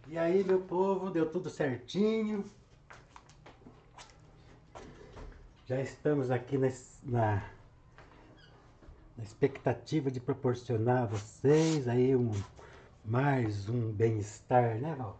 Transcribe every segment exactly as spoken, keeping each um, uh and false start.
E aí, meu povo, deu tudo certinho. Já estamos aqui na, na, na expectativa de proporcionar a vocês aí um, mais um bem-estar, né, Val?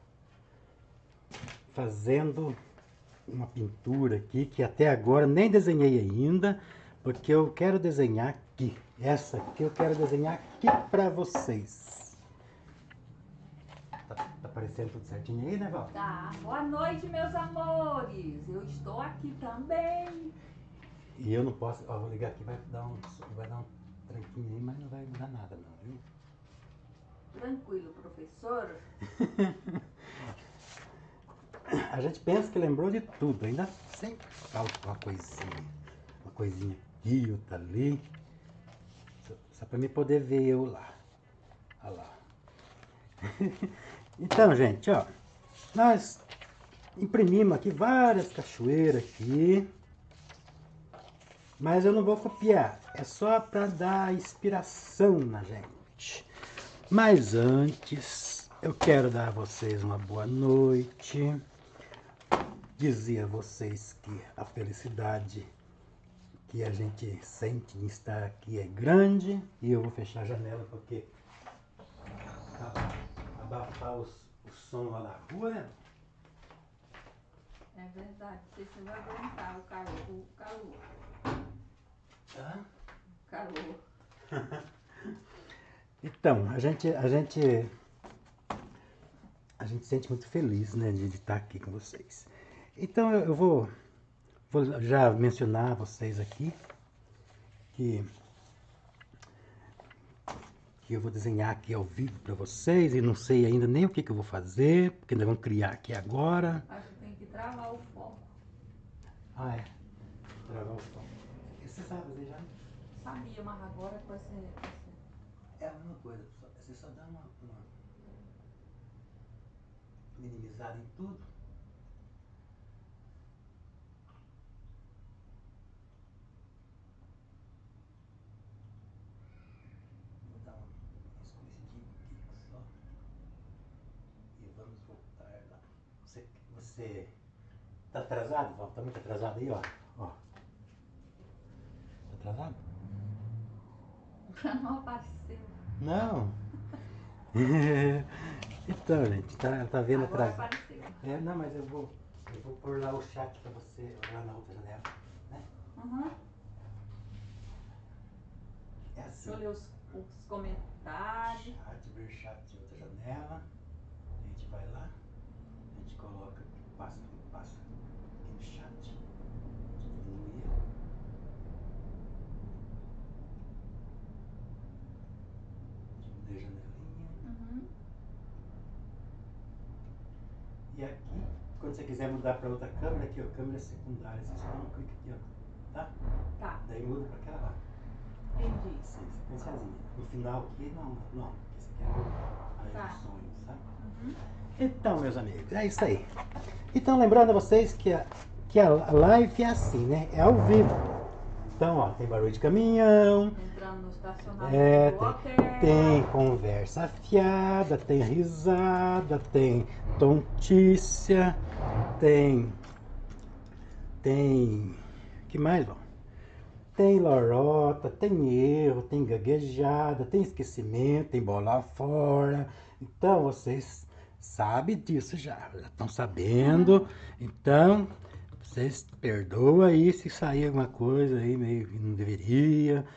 Fazendo uma pintura aqui que até agora nem desenhei ainda, porque eu quero desenhar aqui. Essa aqui eu quero desenhar aqui pra vocês. Tá, tá aparecendo tudo certinho aí, né, Val? Tá. Boa noite, meus amores. Eu estou aqui também. E eu não posso, ó, vou ligar aqui, vai dar um, vai dar um tranquinho aí, mas não vai mudar nada não, viu? Tranquilo, professor. A gente pensa que lembrou de tudo, ainda sempre falta uma coisinha. Uma coisinha aqui, outra ali. Só, só pra mim poder ver eu lá. Olha lá. Então, gente, ó. Nós imprimimos aqui várias cachoeiras aqui. Mas eu não vou copiar. É só para dar inspiração na gente. Mas antes, eu quero dar a vocês uma boa noite. Dizer a vocês que a felicidade que a gente sente em estar aqui é grande. E eu vou fechar a janela porque abafar os, o som lá na rua, né? É verdade. Não sei se você vai aguentar o calor. O calor. Hã? O calor. Então, a gente, a gente, a gente se sente muito feliz, né, de estar aqui com vocês. Então eu, eu vou, vou já mencionar a vocês aqui que, que eu vou desenhar aqui ao vivo para vocês e não sei ainda nem o que, que eu vou fazer, porque nós vamos criar aqui agora. Acho que tem que travar o foco. Ah, é. Travar o foco. Você sabe desenhar? Sabia, mas agora vai ser... É a mesma coisa, você só dá uma, uma minimizada em tudo. Vou dar uma escurecidinha aqui só. E vamos voltar lá. Você, você tá atrasado, Val? Tá muito atrasado aí, ó. Ó. Tá atrasado? Não apareceu. Não. Então, gente, tá, tá vendo Agora atrasado. apareceu. É, não, mas eu vou, eu vou pôr lá o chat pra você, lá na outra janela, né? Uhum. É Deixa assim. eu ler os, os comentários. Chat, ver chat de outra janela. A gente vai lá, a gente coloca, passa, passa aqui no chat, diminui ele. Diminui a janelinha. Uhum. E aqui, quando você quiser mudar para outra câmera, aqui ó, câmera secundária, você só dá um clique aqui, ó, tá? Tá. Daí muda para aquela lá. Entendi. Sim, sequenciazinha. No final aqui, não, não, esse aqui é a área Tá. dos sonhos, sabe? Uhum. Então, meus amigos, é isso aí. Então, lembrando a vocês que a, que a live é assim, né? É ao vivo. Então, ó, tem barulho de caminhão. Entrando no estacionamento É, do tem, hotel. tem conversa afiada, tem risada, tem tontícia, tem. Tem. Que mais, bom? Tem lorota, tem erro, tem gaguejada, tem esquecimento, tem bola fora. Então vocês sabem disso já, já estão sabendo. Então vocês perdoam aí se sair alguma coisa aí meio que não deveria.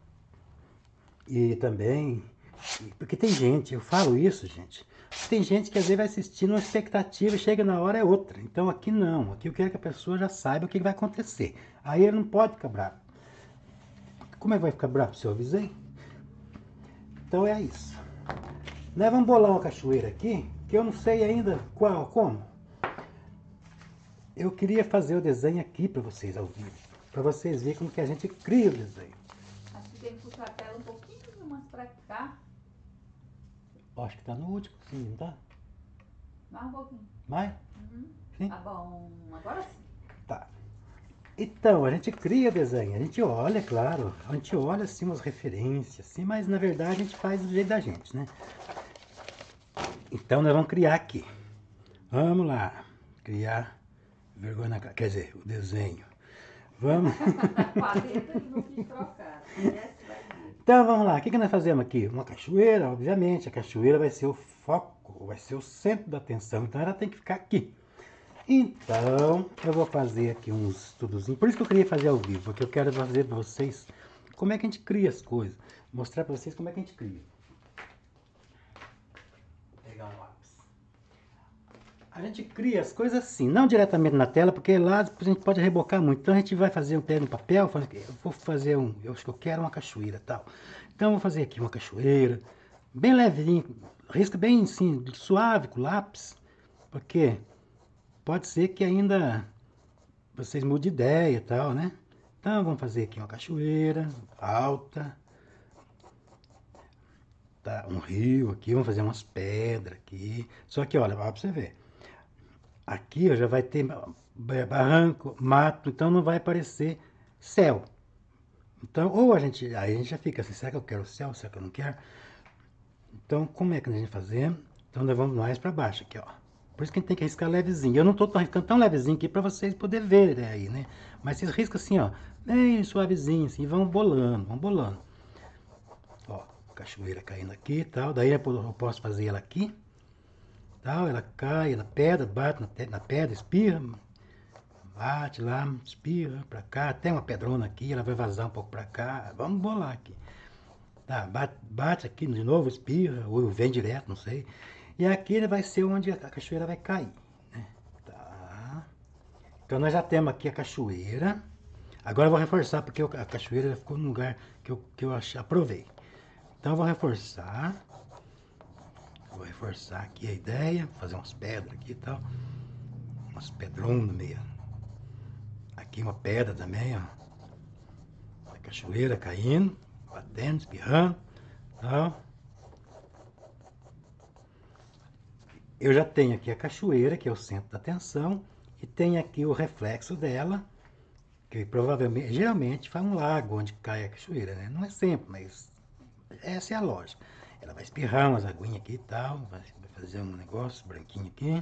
E também, porque tem gente, eu falo isso, gente. Tem gente que às vezes vai assistir numa expectativa e chega na hora é outra. Então aqui não, aqui eu quero que a pessoa já saiba o que vai acontecer. Aí ele não pode ficar bravo. Como é que vai ficar bravo se eu avisei? Então é isso. Nós vamos bolar uma cachoeira aqui, que eu não sei ainda qual, como. Eu queria fazer o desenho aqui para vocês ao vivo. Para vocês verem como que a gente cria o desenho. Acho que tem que puxar a tela um pouquinho mais pra cá. Acho que tá no último, sim, não tá? Mais um pouquinho. Mais? Uhum. Sim? Tá bom. Agora sim. Tá. Então, a gente cria desenho, a gente olha, claro, a gente olha assim umas referências, assim, mas na verdade a gente faz do jeito da gente, né? Então nós vamos criar aqui. Vamos lá, criar vergonha na cara. Quer dizer, o desenho. Vamos. Tá com a letra e não quis trocar. Esse vai ver. Então vamos lá, o que, que nós fazemos aqui? Uma cachoeira, obviamente, a cachoeira vai ser o foco, vai ser o centro da atenção, então ela tem que ficar aqui. Então, eu vou fazer aqui uns estudozinhos, por isso que eu queria fazer ao vivo, porque eu quero fazer para vocês como é que a gente cria as coisas, mostrar para vocês como é que a gente cria. Vou pegar um lápis. A gente cria as coisas assim, não diretamente na tela, porque lá a gente pode rebocar muito. Então a gente vai fazer um pé no papel, eu vou fazer um, eu acho que eu quero uma cachoeira tal. Então eu vou fazer aqui uma cachoeira, bem levinho, risca bem assim, suave com lápis, porque pode ser que ainda vocês mudem de ideia e tal, né? Então vamos fazer aqui uma cachoeira alta, tá? Um rio aqui, vamos fazer umas pedras aqui. Só que olha, para você ver. Aqui ó, já vai ter barranco, mato, então não vai aparecer céu. Então, ou a gente, aí a gente já fica assim, será que eu quero céu, será que eu não quero? Então, como é que a gente fazemos? Então, nós vamos mais para baixo aqui, ó. Por isso que a gente tem que riscar levezinho. Eu não estou riscando tão levezinho aqui para vocês poderem ver né, aí, né? Mas vocês riscam assim, ó, bem suavezinho, assim, e vão bolando, vão bolando. Ó, cachoeira caindo aqui e tal. Daí eu posso fazer ela aqui. Tal, ela cai na pedra, bate na, na pedra, espirra, bate lá, espirra pra cá, tem uma pedrona aqui, ela vai vazar um pouco pra cá, vamos bolar aqui. Tá, bate, bate aqui de novo, espirra, ou vem direto, não sei. E aqui vai ser onde a cachoeira vai cair. Né? Tá. Então nós já temos aqui a cachoeira. Agora eu vou reforçar, porque a cachoeira ficou num lugar que eu, que eu aprovei. Então eu vou reforçar. Vou reforçar aqui a ideia, fazer umas pedras aqui e tal. Umas pedronas no meio. Aqui uma pedra também, ó. A cachoeira caindo, batendo, espirrando. Tal. Eu já tenho aqui a cachoeira, que é o centro da atenção, e tem aqui o reflexo dela, que provavelmente, geralmente faz um lago onde cai a cachoeira, né? Não é sempre, mas essa é a lógica. Ela vai espirrar umas aguinhas aqui e tal, vai fazer um negócio branquinho aqui.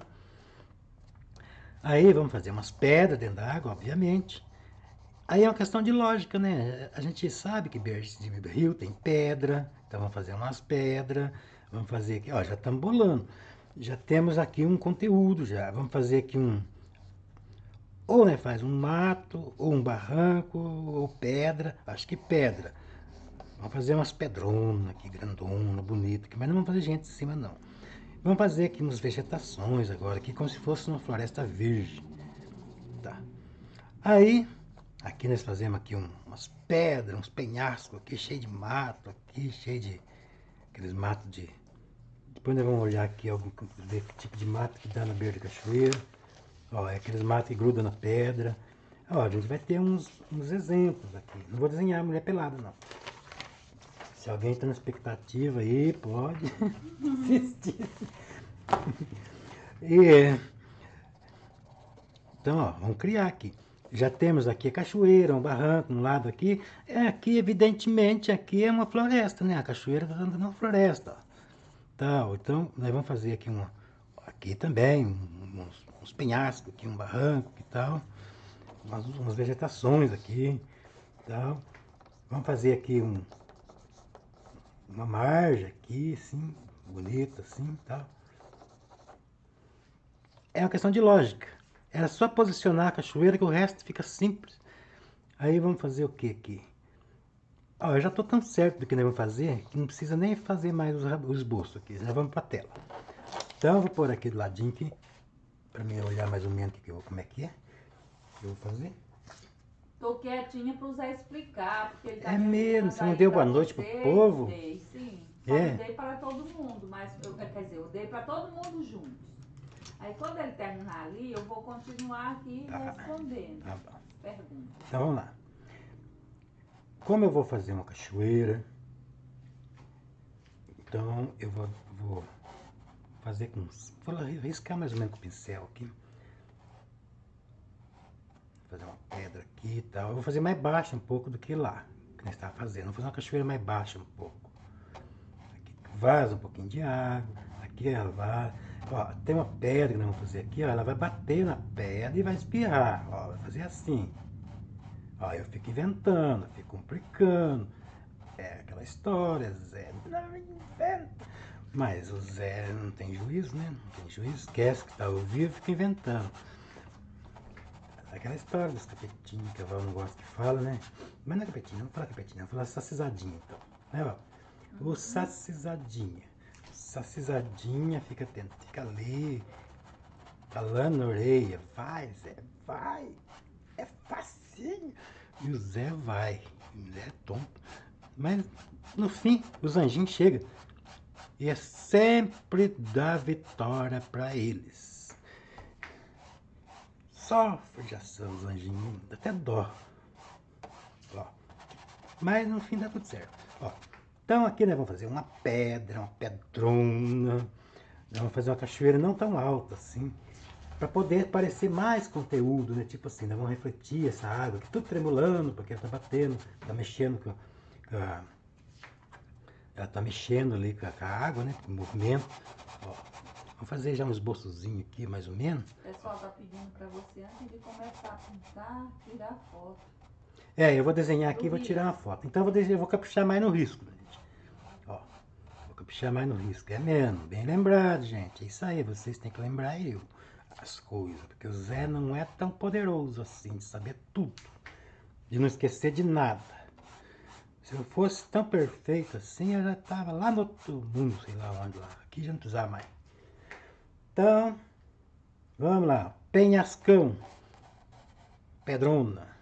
Aí vamos fazer umas pedras dentro da água, obviamente. Aí é uma questão de lógica, né? A gente sabe que rio tem pedra, então vamos fazer umas pedras, vamos fazer aqui, ó, já estamos bolando. Já temos aqui um conteúdo já, vamos fazer aqui um, ou né, faz um mato, ou um barranco, ou pedra, acho que pedra. Vamos fazer umas pedronas aqui, grandona, bonita, mas não vamos fazer gente em cima não. Vamos fazer aqui umas vegetações agora, aqui como se fosse uma floresta virgem. Tá. Aí, aqui nós fazemos aqui um, umas pedras, uns penhascos aqui, cheio de mato aqui, cheio de aqueles matos de... Depois nós vamos olhar aqui, algum, ver que tipo de mato que dá na beira da cachoeira. Ó, é aqueles matos que grudam na pedra. Ó, a gente vai ter uns, uns exemplos aqui. Não vou desenhar a mulher pelada, não. Se alguém está na expectativa aí, pode assistir. E, então, ó, vamos criar aqui. Já temos aqui a cachoeira, um barranco, um lado aqui. É, aqui, evidentemente, aqui é uma floresta, né? A cachoeira está dando uma floresta. Ó. Tal. Então, nós vamos fazer aqui uma... Aqui também, uns, uns penhascos aqui, um barranco e tal. Umas, umas vegetações aqui tal. Vamos fazer aqui um, uma margem aqui, assim, bonita, assim, tal. É uma questão de lógica. Era só posicionar a cachoeira que o resto fica simples. Aí vamos fazer o que aqui? Ó, eu já estou tão certo do que nós vamos fazer que não precisa nem fazer mais o esboço aqui. Já vamos para a tela. Então eu vou pôr aqui do ladinho aqui, para mim olhar mais ou menos que eu, como é que é. Que eu vou fazer. Tô quietinha pro Zé explicar, porque ele tá É me mesmo, ajudando você não aí deu pra boa noite pro vocês. povo? Dei, sim. Só É. não dei para todo mundo, mas eu, quer dizer, eu dei para todo mundo juntos. Aí quando ele terminar ali, eu vou continuar aqui Tá. respondendo Tá bom. as perguntas. Então vamos lá. Como eu vou fazer uma cachoeira, então eu vou, vou fazer com... Vou riscar mais ou menos com o pincel aqui. Vou fazer uma pedra aqui e tal. Eu vou fazer mais baixa um pouco do que lá, que nós estávamos fazendo. Vou fazer uma cachoeira mais baixa um pouco. Aqui vaza um pouquinho de água. Aqui ela vaza. Ó, tem uma pedra que nós vamos fazer aqui, ó. Ela vai bater na pedra e vai espirrar. Ó, vai fazer assim. Ó, eu fico inventando, fico complicando. É aquela história, Zé não inventa. Mas o Zé não tem juízo, né? Não tem juízo, esquece que tá ao vivo e fica inventando. Aquela história dos capetinhos que a Val não gosta que fala, né? Mas não é capetinho, não fala capetinho, não fala sacizadinha então. Né, Val? O sacizadinha. Sacizadinha fica, tendo, fica ali, falando na orelha. Vai, Zé, vai. É facinho. E o Zé vai. O Zé é tonto. Mas no fim, os anjinhos chegam. E é sempre dá vitória para eles. Sofre já são os anjinhos, dá até dó. Ó. Mas no fim dá tudo certo. Ó. Então aqui nós vamos fazer uma pedra, uma pedrona. Nós vamos fazer uma cachoeira não tão alta assim. Para poder parecer mais conteúdo, né? Tipo assim, nós vamos refletir essa água, que tudo tremulando, porque ela tá batendo, tá mexendo com, com a, ela tá mexendo ali com a, com a água, né? Com o movimento. Ó. Vamos fazer já um esboçozinho aqui, mais ou menos. O pessoal tá pedindo para você, antes de começar a pintar, tirar foto. É, eu vou desenhar aqui e vou tirar uma foto. Então eu vou, desenhar, eu vou caprichar mais no risco, gente. Ó, vou caprichar mais no risco. É mesmo, bem lembrado, gente. É isso aí, vocês têm que lembrar eu as coisas. Porque o Zé não é tão poderoso assim, de saber tudo. De não esquecer de nada. Se eu fosse tão perfeito assim, eu já estava lá no outro mundo, sei lá onde lá. Aqui já não precisava mais. Então, vamos lá. Penhascão. Pedrona.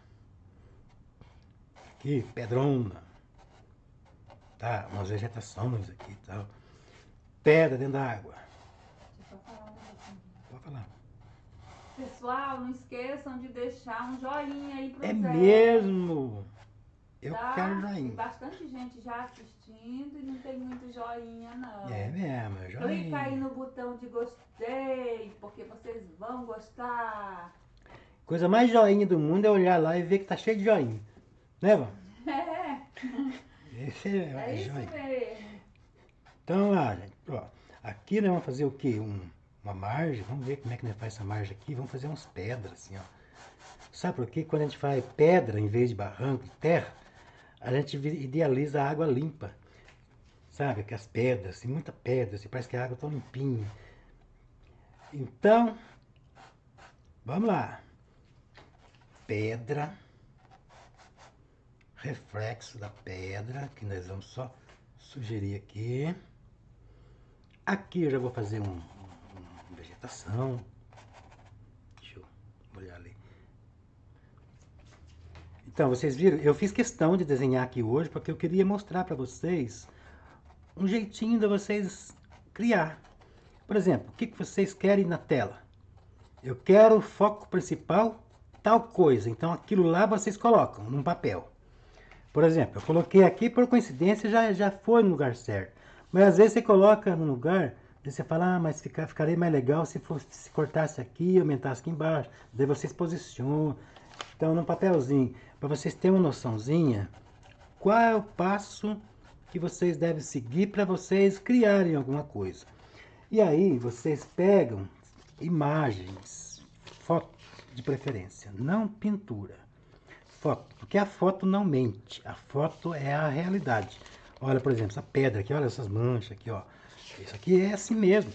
Aqui, pedrona. Tá, umas vegetações aqui e tal. Pedra dentro da água. Deixa eu só falar um negocinho. Pode falar. Pessoal, não esqueçam de deixar um joinha aí pro É Zé. mesmo? Eu Tá? quero Tem joinha. bastante gente já assistindo e não tem muito joinha, não. É mesmo, é Clica aí joinha. no botão de gostei, porque vocês vão gostar. Coisa mais joinha do mundo é olhar lá e ver que tá cheio de joinha. Né, Vão? É, Esse é, é é isso joinha. mesmo. Então, lá, gente, ó. Aqui nós vamos fazer o quê? Um, uma margem. Vamos ver como é que nós faz essa margem aqui. Vamos fazer umas pedras, assim, ó. Sabe por quê? Quando a gente faz pedra em vez de barranco, de terra, a gente idealiza a água limpa. Sabe? Que as pedras, assim, muita pedra, assim, parece que a água tá limpinha. Então, vamos lá. Pedra. Reflexo da pedra, que nós vamos só sugerir aqui. Aqui eu já vou fazer um, um, uma vegetação. Deixa eu olhar ali. Então, vocês viram? Eu fiz questão de desenhar aqui hoje porque eu queria mostrar para vocês um jeitinho de vocês criar. Por exemplo, o que, que vocês querem na tela? Eu quero o foco principal, tal coisa. Então, aquilo lá vocês colocam num papel. Por exemplo, eu coloquei aqui, por coincidência, já, já foi no lugar certo. Mas às vezes você coloca no lugar, e você fala, ah, mas fica, ficaria mais legal se, fosse, se cortasse aqui, aumentasse aqui embaixo. Daí vocês posicionam. Então, no papelzinho, para vocês terem uma noçãozinha, qual é o passo que vocês devem seguir para vocês criarem alguma coisa. E aí, vocês pegam imagens, fotos de preferência, não pintura. Foto, porque a foto não mente, a foto é a realidade. Olha, por exemplo, essa pedra aqui, olha essas manchas aqui, ó. Isso aqui é assim mesmo.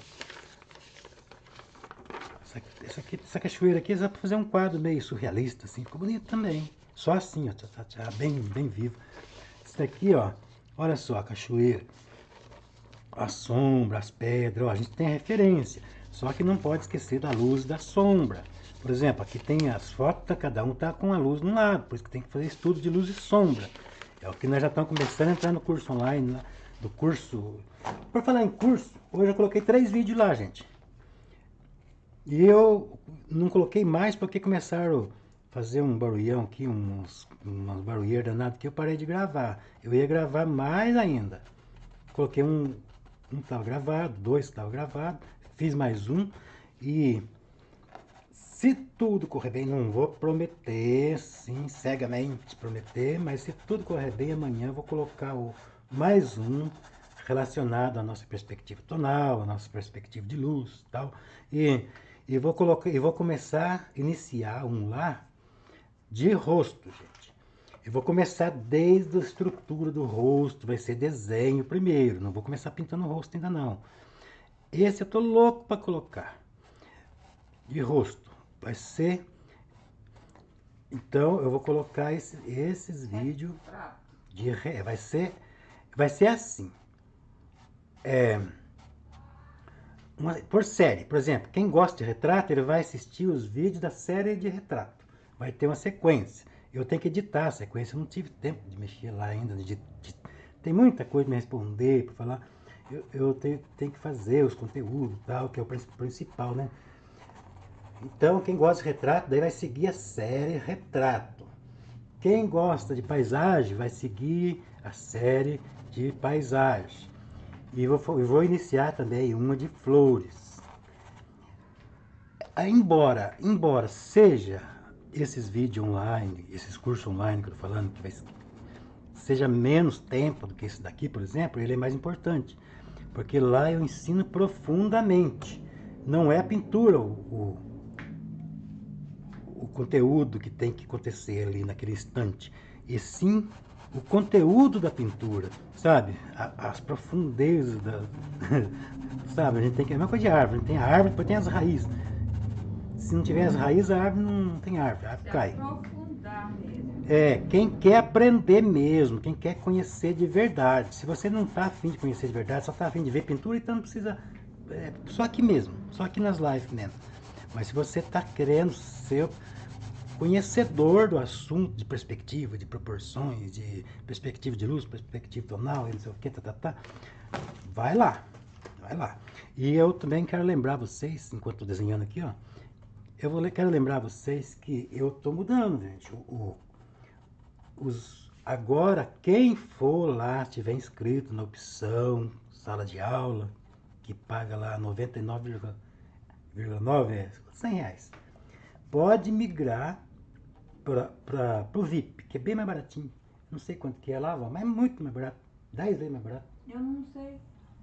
Essa, essa, aqui, essa cachoeira aqui dá pra fazer um quadro meio surrealista, assim, ficou bonito também. Só assim, ó, tá, tá, tá bem, bem vivo. Isso daqui, ó, olha só a cachoeira. A sombra, as pedras, ó, a gente tem referência. Só que não pode esquecer da luz da sombra. Por exemplo, aqui tem as fotos, cada um está com a luz no lado, por isso que tem que fazer estudo de luz e sombra. É o que nós já estamos começando a entrar no curso online, lá, do curso... Por falar em curso, hoje eu coloquei três vídeos lá, gente. E eu não coloquei mais porque começaram a fazer um barulhão aqui, uns, umas barulheiras danadas que eu parei de gravar. Eu ia gravar mais ainda. Coloquei um, um estava gravado, dois estavam gravados, fiz mais um e... Se tudo correr bem, não vou prometer, sim, cegamente prometer, mas se tudo correr bem, amanhã eu vou colocar o mais um relacionado à nossa perspectiva tonal, à nossa perspectiva de luz e tal. E, e, vou colocar, e vou começar a iniciar um lá de rosto, gente. Eu vou começar desde a estrutura do rosto, vai ser desenho primeiro, não vou começar pintando o rosto ainda não. Esse eu tô louco para colocar, de rosto. Vai ser... Então eu vou colocar esse, esses vídeos de... Vai ser, vai ser assim. É, uma, por série, por exemplo, quem gosta de retrato, ele vai assistir os vídeos da série de retrato. Vai ter uma sequência. Eu tenho que editar a sequência, eu não tive tempo de mexer lá ainda. De, de, tem muita coisa para me responder, para falar. Eu, eu tenho, tenho que fazer os conteúdos, tal, que é o principal, né? Então, quem gosta de retrato, daí vai seguir a série Retrato. Quem gosta de paisagem, vai seguir a série de paisagem. E vou, vou iniciar também uma de flores. Embora, embora seja esses vídeos online, esses cursos online que eu estou falando, que vai, seja menos tempo do que esse daqui, por exemplo, ele é mais importante. Porque lá eu ensino profundamente. Não é a pintura o, o, o conteúdo que tem que acontecer ali naquele instante. E sim o conteúdo da pintura, sabe? A, as profundezas da... sabe? A gente tem que... É a mesma coisa de árvore. A gente tem a árvore, depois tem as raízes. Se não tiver as raízes, a árvore não tem árvore, a árvore cai. Aprofundar mesmo. É, quem quer aprender mesmo, quem quer conhecer de verdade. Se você não está afim de conhecer de verdade, só está afim de ver pintura, então não precisa... É, só aqui mesmo, só aqui nas lives mesmo. Mas se você está querendo ser conhecedor do assunto de perspectiva, de proporções, de perspectiva de luz, perspectiva tonal, não sei o que, tá, tá, tá, vai lá, vai lá. E eu também quero lembrar vocês, enquanto estou desenhando aqui, ó, eu vou, quero lembrar vocês que eu estou mudando, gente. O, o, os, agora, quem for lá, tiver inscrito na opção sala de aula, que paga lá noventa e nove vírgula nove, é, cem reais, pode migrar para o V I P, que é bem mais baratinho. Não sei quanto que é lá, mas é muito mais barato. dez vezes mais barato. Eu não sei.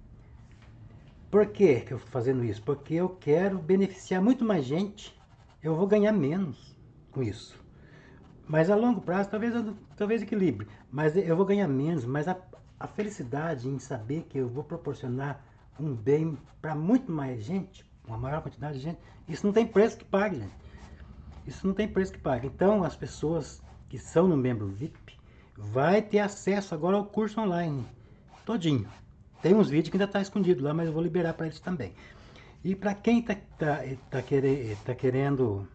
Por que que eu estou fazendo isso? Porque eu quero beneficiar muito mais gente. Eu vou ganhar menos com isso. Mas a longo prazo, talvez, talvez equilibre. Mas eu vou ganhar menos. Mas a, a felicidade em saber que eu vou proporcionar um bem para muito mais gente, uma maior quantidade de gente, isso não tem preço que pague, gente. Isso não tem preço que pague. Então, as pessoas que são no membro V I P vai ter acesso agora ao curso online, todinho. Tem uns vídeos que ainda está escondido lá, mas eu vou liberar para eles também. E para quem está tá, tá querendo, tá querendo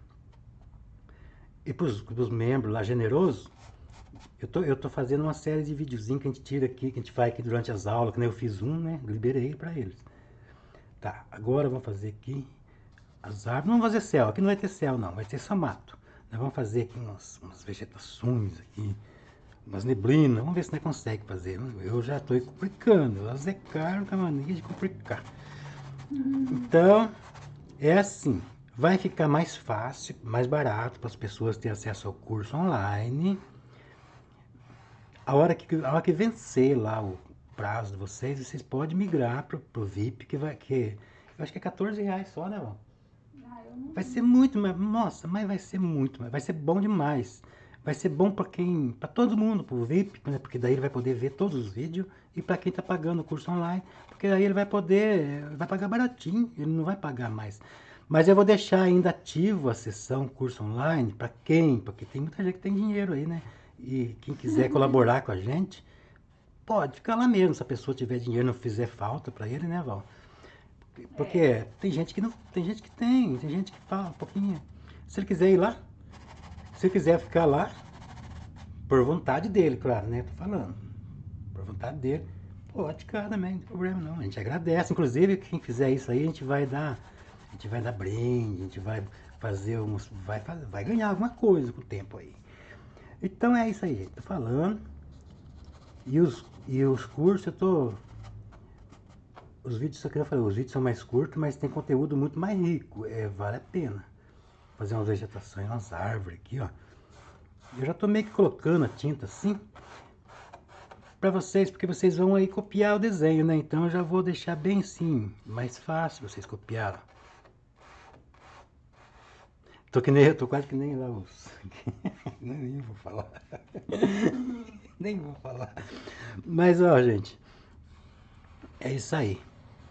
e para os membros lá generosos, eu tô, eu tô fazendo uma série de videozinhos que a gente tira aqui, que a gente faz aqui durante as aulas, que nem eu fiz um, né? Liberei para eles. Tá, agora vamos fazer aqui as árvores. Não vamos fazer céu, aqui não vai ter céu não, vai ter só mato. Nós vamos fazer aqui umas, umas vegetações aqui, umas neblinas, vamos ver se nós conseguimos fazer. Eu já estou complicando, eu azecaram com a mania de complicar. Então, é assim, vai ficar mais fácil, mais barato para as pessoas terem acesso ao curso online. A hora que, a hora que vencer lá o prazo de vocês, vocês podem migrar para o V I P, que vai que eu acho que é quatorze reais só, né, Val? Ah, eu não Vai ser muito mais, nossa, mas vai ser muito mais, vai ser bom demais. Vai ser bom para quem, para todo mundo, para o V I P, né? Porque daí ele vai poder ver todos os vídeos, e para quem está pagando o curso online, porque daí ele vai poder, vai pagar baratinho, ele não vai pagar mais. Mas eu vou deixar ainda ativo a sessão curso online para quem, porque tem muita gente que tem dinheiro aí, né? E quem quiser colaborar com a gente, pode ficar lá mesmo, se a pessoa tiver dinheiro, não fizer falta para ele, né, Val? Porque é. tem gente que não, tem gente que tem, tem gente que fala um pouquinho. Se ele quiser ir lá, se ele quiser ficar lá, por vontade dele, claro, né? Tô falando. Por vontade dele, pode ficar também, não tem problema não. A gente agradece. Inclusive, quem fizer isso aí, a gente vai dar, a gente vai dar brinde, a gente vai fazer uns, vai, vai ganhar alguma coisa com o tempo aí. Então é isso aí, gente. Tô falando. E os, e os cursos, eu tô... Os vídeos, só que eu falei, os vídeos são mais curtos, mas tem conteúdo muito mais rico. É, vale a pena. Fazer uma vegetação, umas árvores aqui, ó. Eu já tô meio que colocando a tinta assim. para vocês, porque vocês vão aí copiar o desenho, né? Então eu já vou deixar bem assim, mais fácil vocês copiarem. Tô que nem, eu tô quase que nem lá os... Nem vou falar. Nem vou falar. Mas ó, gente, é isso aí.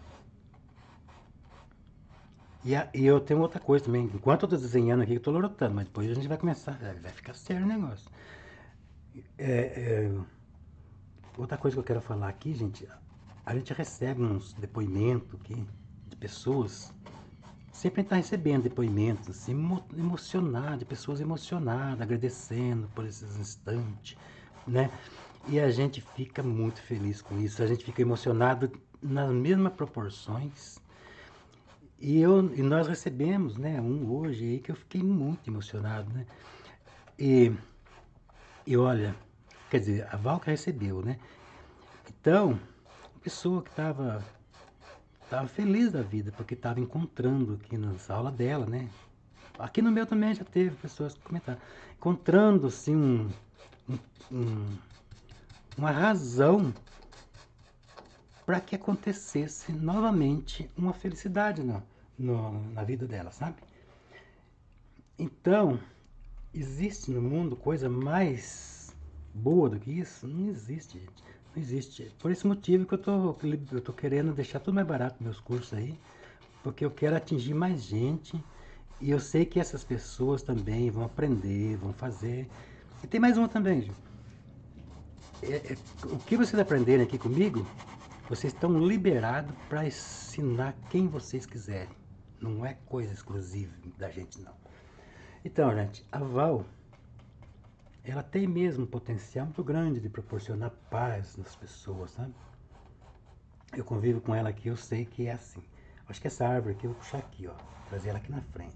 E, a, e eu tenho outra coisa também. Enquanto eu tô desenhando aqui, eu tô lorotando, mas depois a gente vai começar, vai ficar sério o negócio. É, é, outra coisa que eu quero falar aqui, gente, a gente recebe uns depoimentos aqui de pessoas. Sempre está recebendo depoimentos assim, emo, emocionados, de pessoas emocionadas, agradecendo por esses instantes, né? E a gente fica muito feliz com isso, a gente fica emocionado nas mesmas proporções. E, eu, e nós recebemos, né, um hoje aí que eu fiquei muito emocionado, né? E, e olha, quer dizer, a Valca recebeu, né? Então, a pessoa que estava tava feliz da vida, porque estava encontrando aqui nas aulas dela, né? Aqui no meu também já teve pessoas que comentaram. Encontrando, assim, um, um, um, uma razão para que acontecesse novamente uma felicidade no, no, na vida dela, sabe? Então, existe no mundo coisa mais boa do que isso? Não existe, gente. Não existe. Por esse motivo que eu tô, eu tô querendo deixar tudo mais barato meus cursos aí, porque eu quero atingir mais gente. E eu sei que essas pessoas também vão aprender, vão fazer. E tem mais uma também, Ju. É, é, o que vocês aprenderem aqui comigo, vocês estão liberados para ensinar quem vocês quiserem. Não é coisa exclusiva da gente, não. Então, gente, a Val, ela tem mesmo um potencial muito grande de proporcionar paz nas pessoas, sabe? Eu convivo com ela aqui, eu sei que é assim. Acho que essa árvore aqui eu vou puxar aqui, ó. Trazer ela aqui na frente.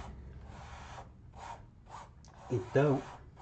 Então,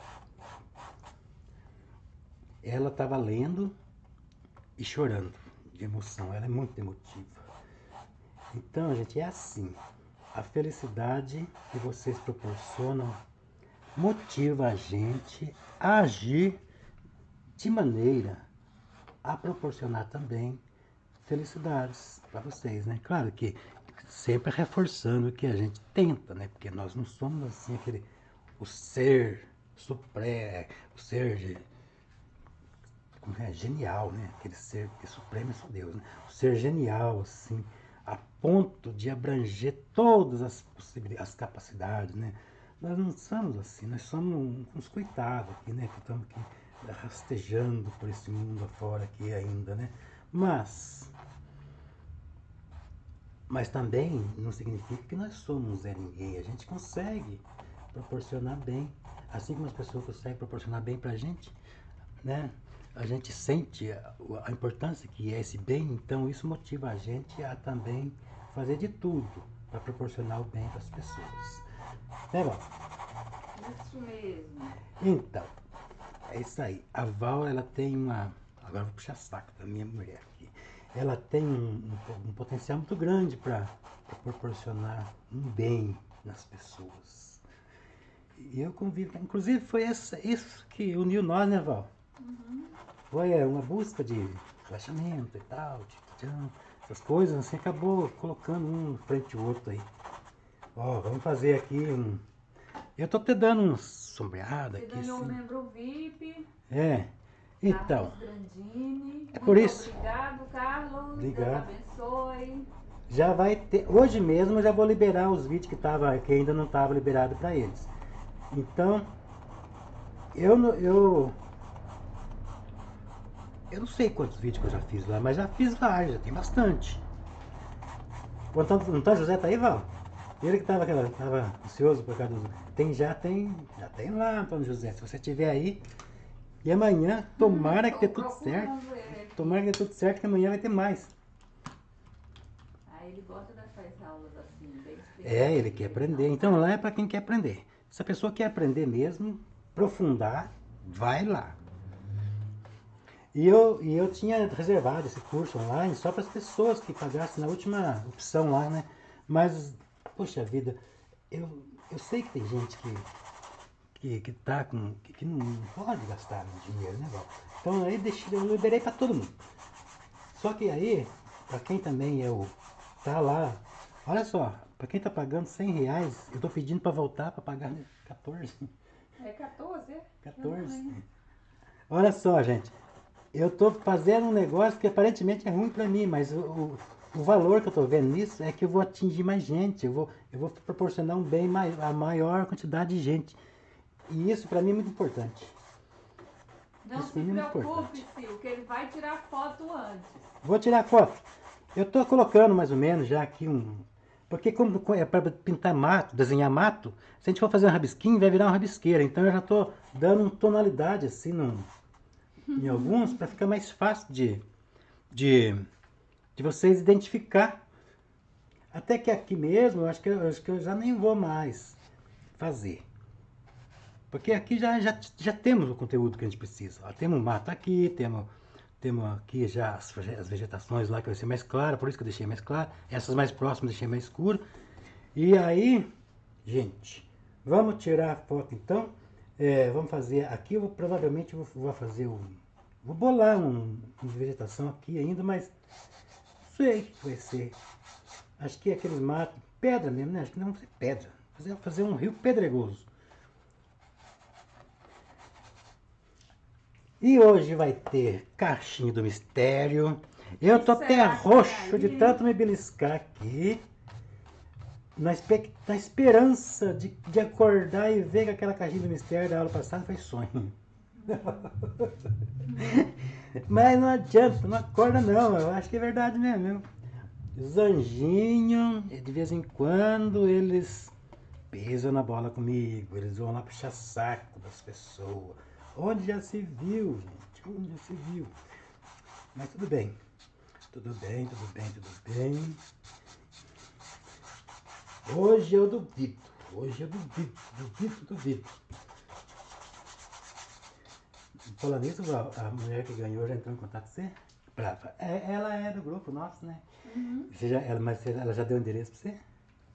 ela estava lendo e chorando de emoção. Ela é muito emotiva. Então, gente, é assim. A felicidade que vocês proporcionam motiva a gente a agir de maneira a proporcionar também felicidades para vocês, né? Claro que sempre reforçando que a gente tenta, né? Porque nós não somos assim aquele o ser supremo, o ser como é, genial, né? Aquele ser que supremo é só Deus, né? O ser genial, assim, a ponto de abranger todas as possibilidades, as capacidades, né? Nós não somos assim, nós somos uns coitados aqui, né? Que estamos aqui rastejando por esse mundo afora aqui ainda, né? Mas, mas também não significa que nós somos é ninguém. A gente consegue proporcionar bem, assim como as pessoas conseguem proporcionar bem pra gente, né? A gente sente a, a importância que é esse bem, então isso motiva a gente a também fazer de tudo para proporcionar o bem para as pessoas. Né, Val? Isso mesmo. Então, é isso aí. A Val, ela tem uma... Agora eu vou puxar saco da minha mulher aqui. Ela tem um, um, um potencial muito grande para proporcionar um bem nas pessoas. E eu convivo... Inclusive foi essa, isso que uniu nós, né, Val? Uhum. Foi é, uma busca de relaxamento e tal, de, essas coisas, assim, acabou colocando um frente ao outro aí. Ó, vamos fazer aqui um... Eu tô te dando uma sombreada Você aqui, ganhou um assim. membro V I P. É, então, Carlos Grandini. é por Muito isso. obrigado, Carlos. Obrigado. Deus abençoe. Já vai ter, hoje mesmo eu já vou liberar os vídeos que, tava, que ainda não estavam liberados para eles. Então, eu, não- eu, eu não sei quantos vídeos que eu já fiz lá, mas já fiz vários, já tem bastante. O Antônio, o Antônio José tá aí, Val? Ele que estava tava ansioso por causa do... Tem, já tem, já tem lá, Antônio José, se você estiver aí. E amanhã, tomara que dê tudo certo. Procurando ele aqui. Tomara que dê tudo certo, que amanhã vai ter mais. Aí ele gosta dessas aulas assim, bem específicas. É, ele quer aprender. Então lá é para quem quer aprender. Se a pessoa quer aprender mesmo, aprofundar, vai lá. E eu, e eu tinha reservado esse curso online só para as pessoas que pagassem na última opção lá, né? Mas, poxa vida, eu, eu sei que tem gente que que, que tá com. Que, que não pode gastar dinheiro, né, Val? Então aí deixei, eu liberei para todo mundo. Só que aí, para quem também é o. Tá lá. Olha só, para quem tá pagando cem reais, eu tô pedindo para voltar para pagar quatorze. É quatorze, é? Eu não quatorze. lembro. Olha só, gente. Eu tô fazendo um negócio que aparentemente é ruim para mim, mas o, o, o valor que eu tô vendo nisso é que eu vou atingir mais gente. Eu vou, eu vou proporcionar um bem mai, a maior quantidade de gente. E isso para mim é muito importante. Não Isso se pra mim é muito preocupe, importante. Sil, que ele vai tirar foto antes. Vou tirar foto. Eu tô colocando mais ou menos já aqui um. Porque como é para pintar mato, desenhar mato, se a gente for fazer um rabisquinho, vai virar uma rabisqueira. Então eu já tô dando uma tonalidade assim num, em alguns para ficar mais fácil de, de, de vocês identificar. Até que aqui mesmo, eu acho que eu, acho que eu já nem vou mais fazer. Porque aqui já, já, já temos o conteúdo que a gente precisa. Ó, temos mato aqui, temos, temos aqui já as, as vegetações lá que vai ser mais clara, por isso que eu deixei mais claro. Essas mais próximas eu deixei mais escuro. E aí, gente, vamos tirar a foto então. É, vamos fazer aqui, eu vou, provavelmente vou, vou fazer um. Vou bolar um, uma vegetação aqui ainda, mas não sei o que vai ser. Acho que é aqueles matos, pedra mesmo, né? Acho que não vai ser pedra. Fazer, fazer um rio pedregoso. E hoje vai ter caixinha do mistério. Eu E tô até será que tem roxo de aí, hein? tanto me beliscar aqui. Na, espe- na esperança de, de acordar e ver que aquela caixinha do mistério da aula passada foi sonho. Mas não adianta, não acorda não. Eu acho que é verdade mesmo. Os anjinhos, de vez em quando, eles pisam na bola comigo. Eles vão lá puxar saco das pessoas. Onde já se viu, gente? Onde já se viu? Mas tudo bem. Tudo bem, tudo bem, tudo bem. Hoje eu duvido. Hoje eu duvido, duvido, duvido. Falando nisso, Val, a mulher que ganhou já entrou em contato com você? Brava. É, ela é do grupo nosso, né? Uhum. Você já, ela, mas ela já deu o endereço pra você?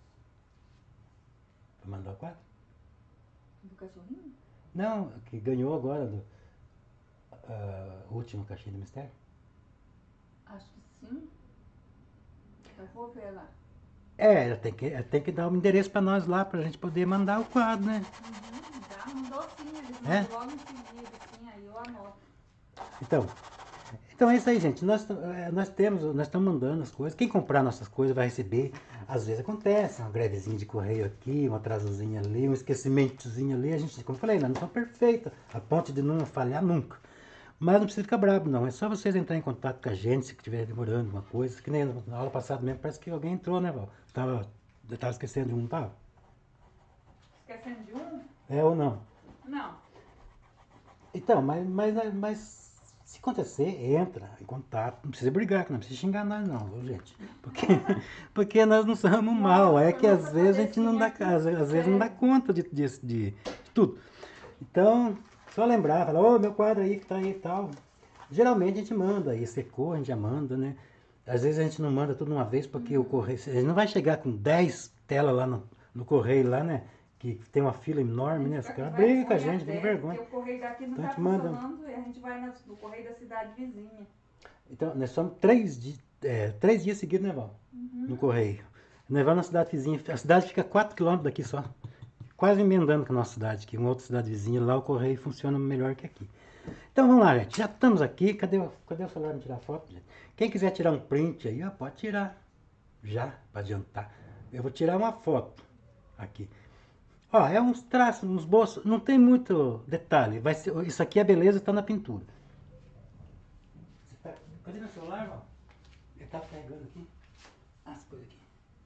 Pra mandar o quadro? Do cachorrinho? Não, que ganhou agora do ah, último caixinha do mistério. Acho que sim. Eu vou ver lá. É, ela tem que, ela tem que dar o endereço pra nós lá, pra gente poder mandar o quadro, né? Uhum, já mandou sim, eles É? mandam logo em seguida, sim, aí eu anoto. Então, então é isso aí, gente. Nós, eh, nós temos, nós estamos mandando as coisas. Quem comprar nossas coisas vai receber. Às vezes acontece, uma grevezinha de correio aqui, um atrasozinho ali, um esquecimentozinho ali. A gente, como eu falei, nós não somos perfeitos, a ponto de não falhar nunca. Mas não precisa ficar bravo, não. É só vocês entrarem em contato com a gente se estiver demorando alguma coisa. Que nem na aula passada mesmo, parece que alguém entrou, né, Val? Tava, eu tava esquecendo de um, tá? Esquecendo de um? É ou não? Não. Então, mas, mas, mas se acontecer, entra em contato. Não precisa brigar, não precisa xingar nós, não, viu, gente? Porque, porque nós não somos mal. É Nossa, que às nossa vezes a gente não cabecinha dá, aqui. às, às vezes não dá É. conta de, de, de, de tudo. Então, só lembrar, falar, ô, meu quadro aí que tá aí e tal. Geralmente a gente manda, aí secou, a gente já manda, né? Às vezes a gente não manda tudo uma vez porque o correio. A gente não vai chegar com dez telas lá no, no correio lá, né? Que tem uma fila A enorme, gente né? Os fica com caras brigam com a vergonha gente, fica com até, porque vergonha. o correio daqui não Então a tá gente manda. funcionando e a gente vai na- no correio da cidade vizinha. Então, nós somos três, di- é, três dias seguidos, né, Val? No correio. Nós vamos na cidade vizinha. A cidade fica quatro quilômetros daqui só. Quase emendando com a nossa cidade aqui. Uma outra cidade vizinha, lá o correio funciona melhor que aqui. Então vamos lá, gente. Já estamos aqui. Cadê, o- cadê o celular para tirar foto, gente? Quem quiser tirar um print aí, ó, pode tirar. Já, para adiantar. Eu vou tirar uma foto aqui. Ó, é uns traços, uns bolsos. Não tem muito detalhe. Vai ser, isso aqui, a beleza está na pintura. Você tá- cadê meu celular, Val? Ele tá pegando aqui. As coisas aqui.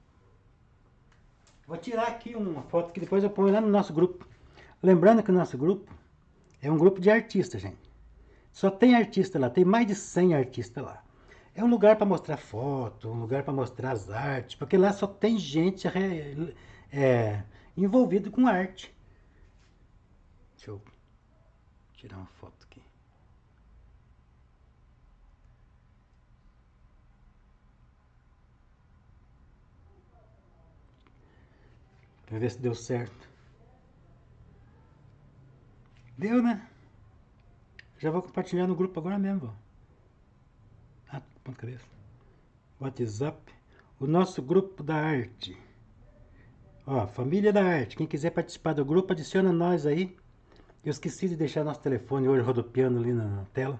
Vou tirar aqui uma foto que depois eu ponho lá no nosso grupo. Lembrando que o nosso grupo é um grupo de artistas, gente. Só tem artista lá, tem mais de cem artistas lá. É um lugar para mostrar foto, um lugar para mostrar as artes, porque lá só tem gente é, é, envolvida com arte. Deixa eu tirar uma foto aqui. Para ver se deu certo. Deu, né? Já vou compartilhar no grupo agora mesmo, vó. Ah, ponto cabeça. WhatsApp. O nosso grupo da arte. Ó, Família da Arte. Quem quiser participar do grupo, adiciona nós aí. Eu esqueci de deixar nosso telefone hoje rodopiando ali na tela.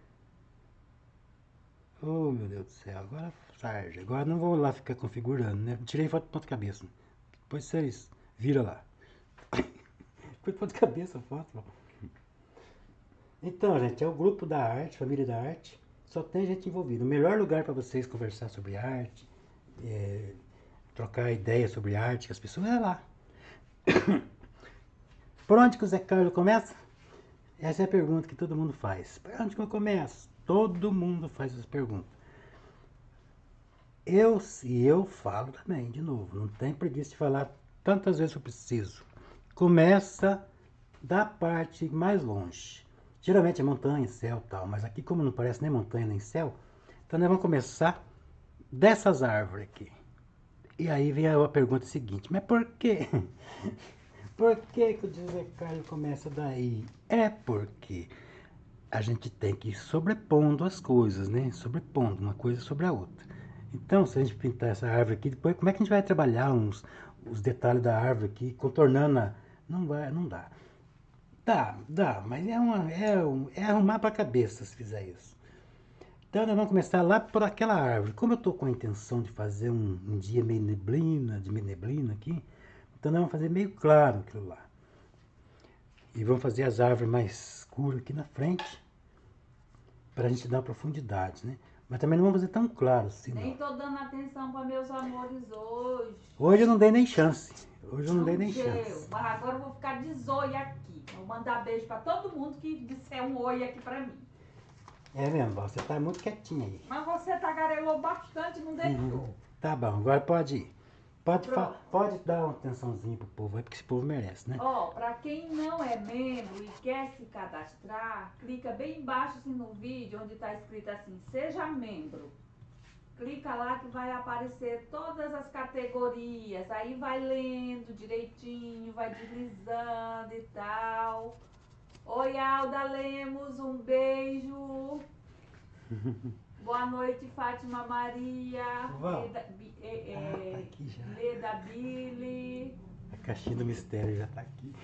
Oh, meu Deus do céu. Agora tarde. Agora não vou lá ficar configurando, né? Tirei foto de ponta cabeça. Depois vocês viram lá. Foi de ponta cabeça a foto, ó. Então, gente, é o grupo da arte, Família da Arte. Só tem gente envolvida. O melhor lugar para vocês conversar sobre arte, é, trocar ideias sobre arte com as pessoas é lá. Por onde que o Zé Carlos começa? Essa é a pergunta que todo mundo faz. Por onde que eu começo? Todo mundo faz essa pergunta. Eu, e eu falo também, de novo, não tem preguiça de falar tantas vezes eu preciso. Começa da parte mais longe. Geralmente é montanha, céu e tal, mas aqui como não parece nem montanha nem céu, então nós vamos começar dessas árvores aqui. E aí vem a pergunta seguinte, mas por quê? Por que, que o José Carlos começa daí? É porque a gente tem que ir sobrepondo as coisas, né? Sobrepondo uma coisa sobre a outra. Então, se a gente pintar essa árvore aqui, depois como é que a gente vai trabalhar uns, os detalhes da árvore aqui, contornando a... Não vai, não dá. Dá, dá, mas é, uma, é, um, é arrumar para a cabeça se fizer isso. Então nós vamos começar lá por aquela árvore. Como eu estou com a intenção de fazer um, um dia meio neblina, de meio neblina aqui, então nós vamos fazer meio claro aquilo lá. E vamos fazer as árvores mais escuras aqui na frente, para a gente dar profundidade, né? Mas também não vamos fazer tão claro assim, Nem não. tô dando atenção para meus amores hoje. Hoje eu não dei nem chance. Hoje eu não, Não dei nem deu, chance. mas agora eu vou ficar de zóio aqui. Vou mandar beijo para todo mundo que disser um oi aqui para mim. É mesmo, você tá muito quietinha aí. Mas você tagarelou bastante, não deixou. Uhum. Tá bom, agora pode ir. Pode, fa- Pronto. pode dar uma atençãozinha pro povo aí, porque esse povo merece, né? Ó, para quem não é membro e quer se cadastrar, clica bem embaixo assim, no vídeo onde está escrito assim, seja membro. Clica lá que vai aparecer todas as categorias, aí vai lendo direitinho, vai deslizando e tal. Oi, Alda Lemos, um beijo. Boa noite, Fátima Maria. Vó. Leda, Bi- é, Ah, é, tá aqui já. Leda Billy. A caixinha do mistério já tá aqui.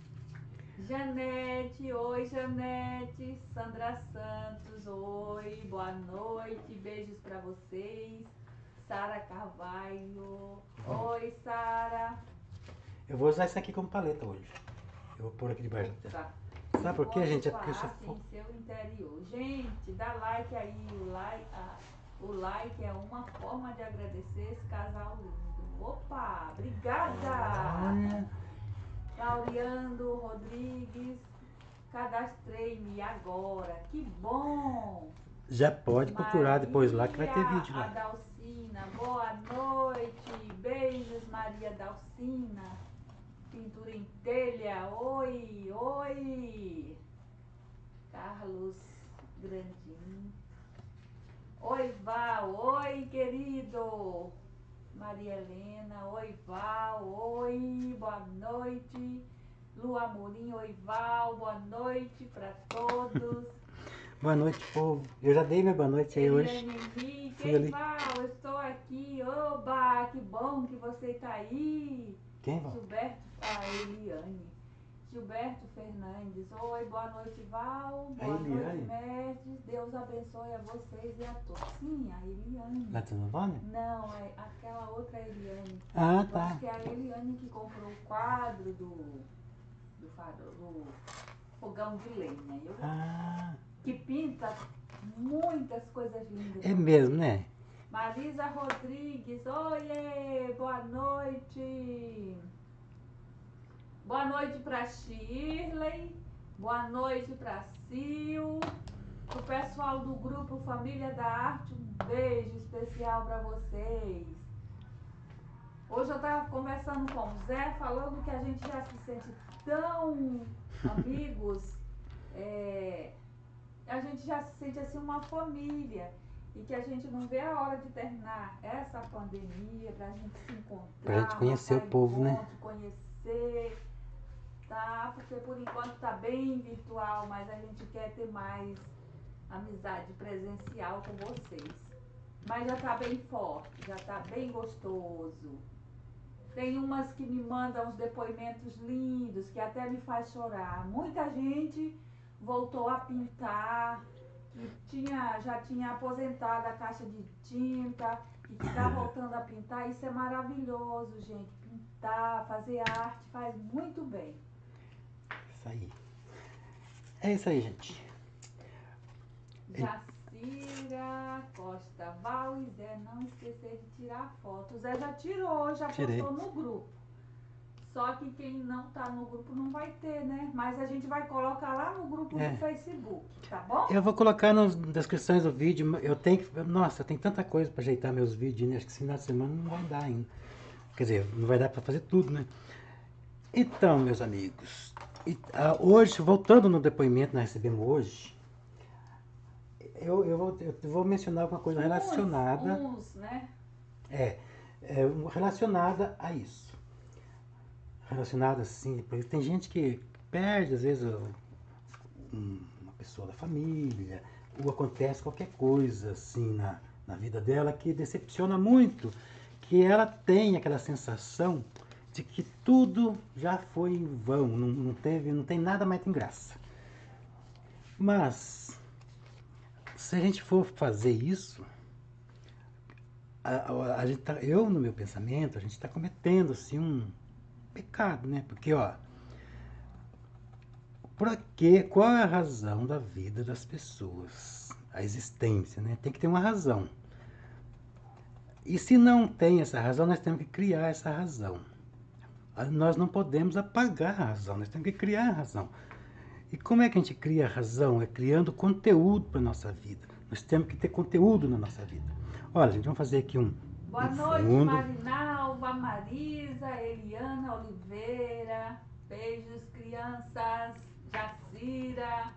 Janete, oi Janete. Sandra Santos, oi, boa noite, beijos pra vocês. Sara Carvalho, oi Sara. Eu vou usar isso aqui como paleta hoje. Eu vou pôr aqui debaixo da tela. Tá. Sabe por quê, gente? É porque eu sou Assim, fo- seu interior. Gente, dá like aí, o like, ah, o like é uma forma de agradecer esse casal lindo. Opa, obrigada! Olha, Laureando Rodrigues, cadastrei-me agora, que bom! já pode procurar depois lá que vai ter vídeo lá. Maria Dalcina, boa noite, beijos Maria Dalcina, pintura em telha, oi, oi! Carlos Grandinho, oi Val, oi querido! Maria Helena, oi Val, oi, boa noite. Lu Amorim, oi Val, boa noite para todos. Boa noite, povo. Eu já dei minha boa noite aí hoje. Eliane Henrique, Fui ei ali. Val, eu estou aqui, oba, que bom que você está aí. Quem, Val? Gilberto, ah, Eliane. Gilberto Fernandes, oi, boa noite Val, A boa noite Eliane? mestres, Deus abençoe a vocês e a todos. Sim, a Eliane. Lá de Novana? Não, é aquela outra Eliane. Ah, Eu tá. acho que é a Eliane que comprou o quadro do, do, farol, do fogão de lenha. Eu, Ah, que pinta muitas coisas lindas. é mesmo, né? Marisa Rodrigues, oiê, boa noite. Boa noite para Shirley, boa noite para Sil, o pessoal do grupo Família da Arte, um beijo especial para vocês. Hoje eu estava conversando com o Zé, falando que a gente já se sente tão amigos, é, a gente já se sente assim uma família. E que a gente não vê a hora de terminar essa pandemia, pra gente se encontrar. Pra gente conhecer o marcar povo, né? encontro, conhecer. tá? Porque por enquanto tá bem virtual, mas a gente quer ter mais amizade presencial com vocês. Mas já tá bem forte, já tá bem gostoso. Tem umas que me mandam uns depoimentos lindos, que até me faz chorar. Muita gente voltou a pintar, que tinha, já tinha aposentado a caixa de tinta e que está voltando a pintar. Isso é maravilhoso, gente. Pintar, fazer arte faz muito bem. Isso aí. É isso aí, gente. Jacira Costa, Val e Zé, não esquecer de tirar foto. O Zé já tirou, já Tirei. postou no grupo. Só que quem não tá no grupo não vai ter, né? Mas a gente vai colocar lá no grupo É. do Facebook, tá bom? Eu vou colocar nas descrições do vídeo. Eu tenho que. Nossa, tem tanta coisa para ajeitar meus vídeos, né? Acho que esse final de semana não vai dar ainda. Quer dizer, não vai dar para fazer tudo, né? Então, meus amigos, e, ah, hoje, voltando no depoimento que nós recebemos hoje, eu, eu, vou, eu vou mencionar alguma coisa relacionada. Uns, uns, né? É, é, relacionada a isso. Relacionada assim, porque tem gente que perde, às vezes, um, uma pessoa da família, ou acontece qualquer coisa assim na, na vida dela que decepciona muito, que ela tem aquela sensação de que tudo já foi em vão, não, não, teve, não tem nada mais tem graça. Mas, se a gente for fazer isso, a, a, a gente tá, eu, no meu pensamento, a gente está cometendo assim, um pecado, né? Porque, ó, por quê? Qual é a razão da vida das pessoas? A existência, né? Tem que ter uma razão. E se não tem essa razão, nós temos que criar essa razão. Nós não podemos apagar a razão, nós temos que criar a razão. E como é que a gente cria a razão? É criando conteúdo para a nossa vida. Nós temos que ter conteúdo na nossa vida. Olha, gente, vamos fazer aqui um Boa um noite, fundo. Marinalva, Marisa, Eliana Oliveira. Beijos, crianças. Jacira.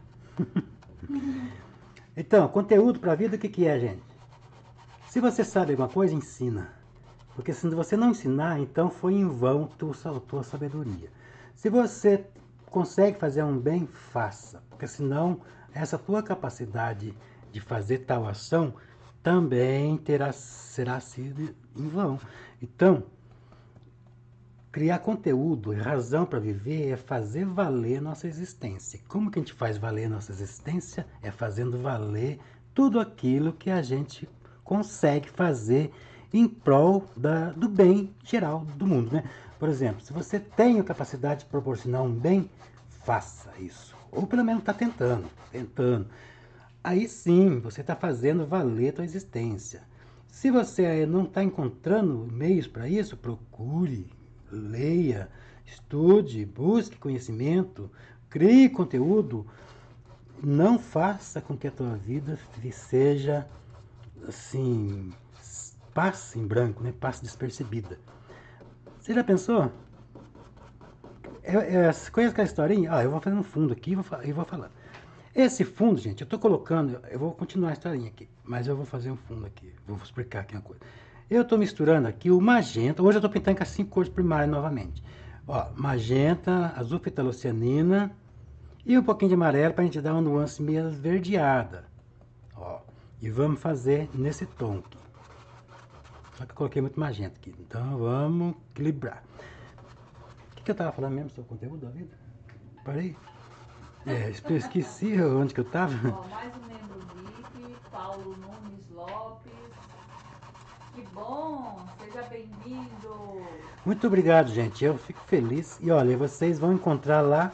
Então, conteúdo para a vida, o que, que é, gente? Se você sabe alguma coisa, ensina. Porque se você não ensinar, então foi em vão tua, tua sabedoria. Se você consegue fazer um bem, faça. Porque senão, essa tua capacidade de fazer tal ação também terá, será sido em vão. Então, criar conteúdo e razão para viver é fazer valer nossa existência. Como que a gente faz valer nossa existência? É fazendo valer tudo aquilo que a gente consegue fazer em prol da, do bem geral do mundo, né? Por exemplo, se você tem a capacidade de proporcionar um bem, faça isso. Ou pelo menos está tentando, tentando. Aí sim, você está fazendo valer a sua existência. Se você não está encontrando meios para isso, procure, leia, estude, busque conhecimento, crie conteúdo. Não faça com que a tua vida seja assim, passe em branco, né? Passe despercebida. Você já pensou? É, é, conhece aquela historinha? Ah, eu vou fazer um fundo aqui e vou, vou falando. Esse fundo, gente, eu estou colocando, eu vou continuar a historinha aqui, mas eu vou fazer um fundo aqui, vou explicar aqui uma coisa. Eu estou misturando aqui o magenta, hoje eu estou pintando com as cinco cores primárias novamente. Ó, magenta, azul fitocianina e um pouquinho de amarelo para a gente dar uma nuance meio esverdeada. Ó, e vamos fazer nesse tom aqui. Só que eu coloquei muito magenta aqui, então vamos equilibrar. O que, que eu estava falando mesmo sobre o conteúdo da vida? Parei? É, eu esqueci onde que eu estava. Ó, mais um membro V I P, Paulo Nunes Lopes. Que bom, seja bem-vindo. Muito obrigado, gente. Eu fico feliz. E olha, vocês vão encontrar lá.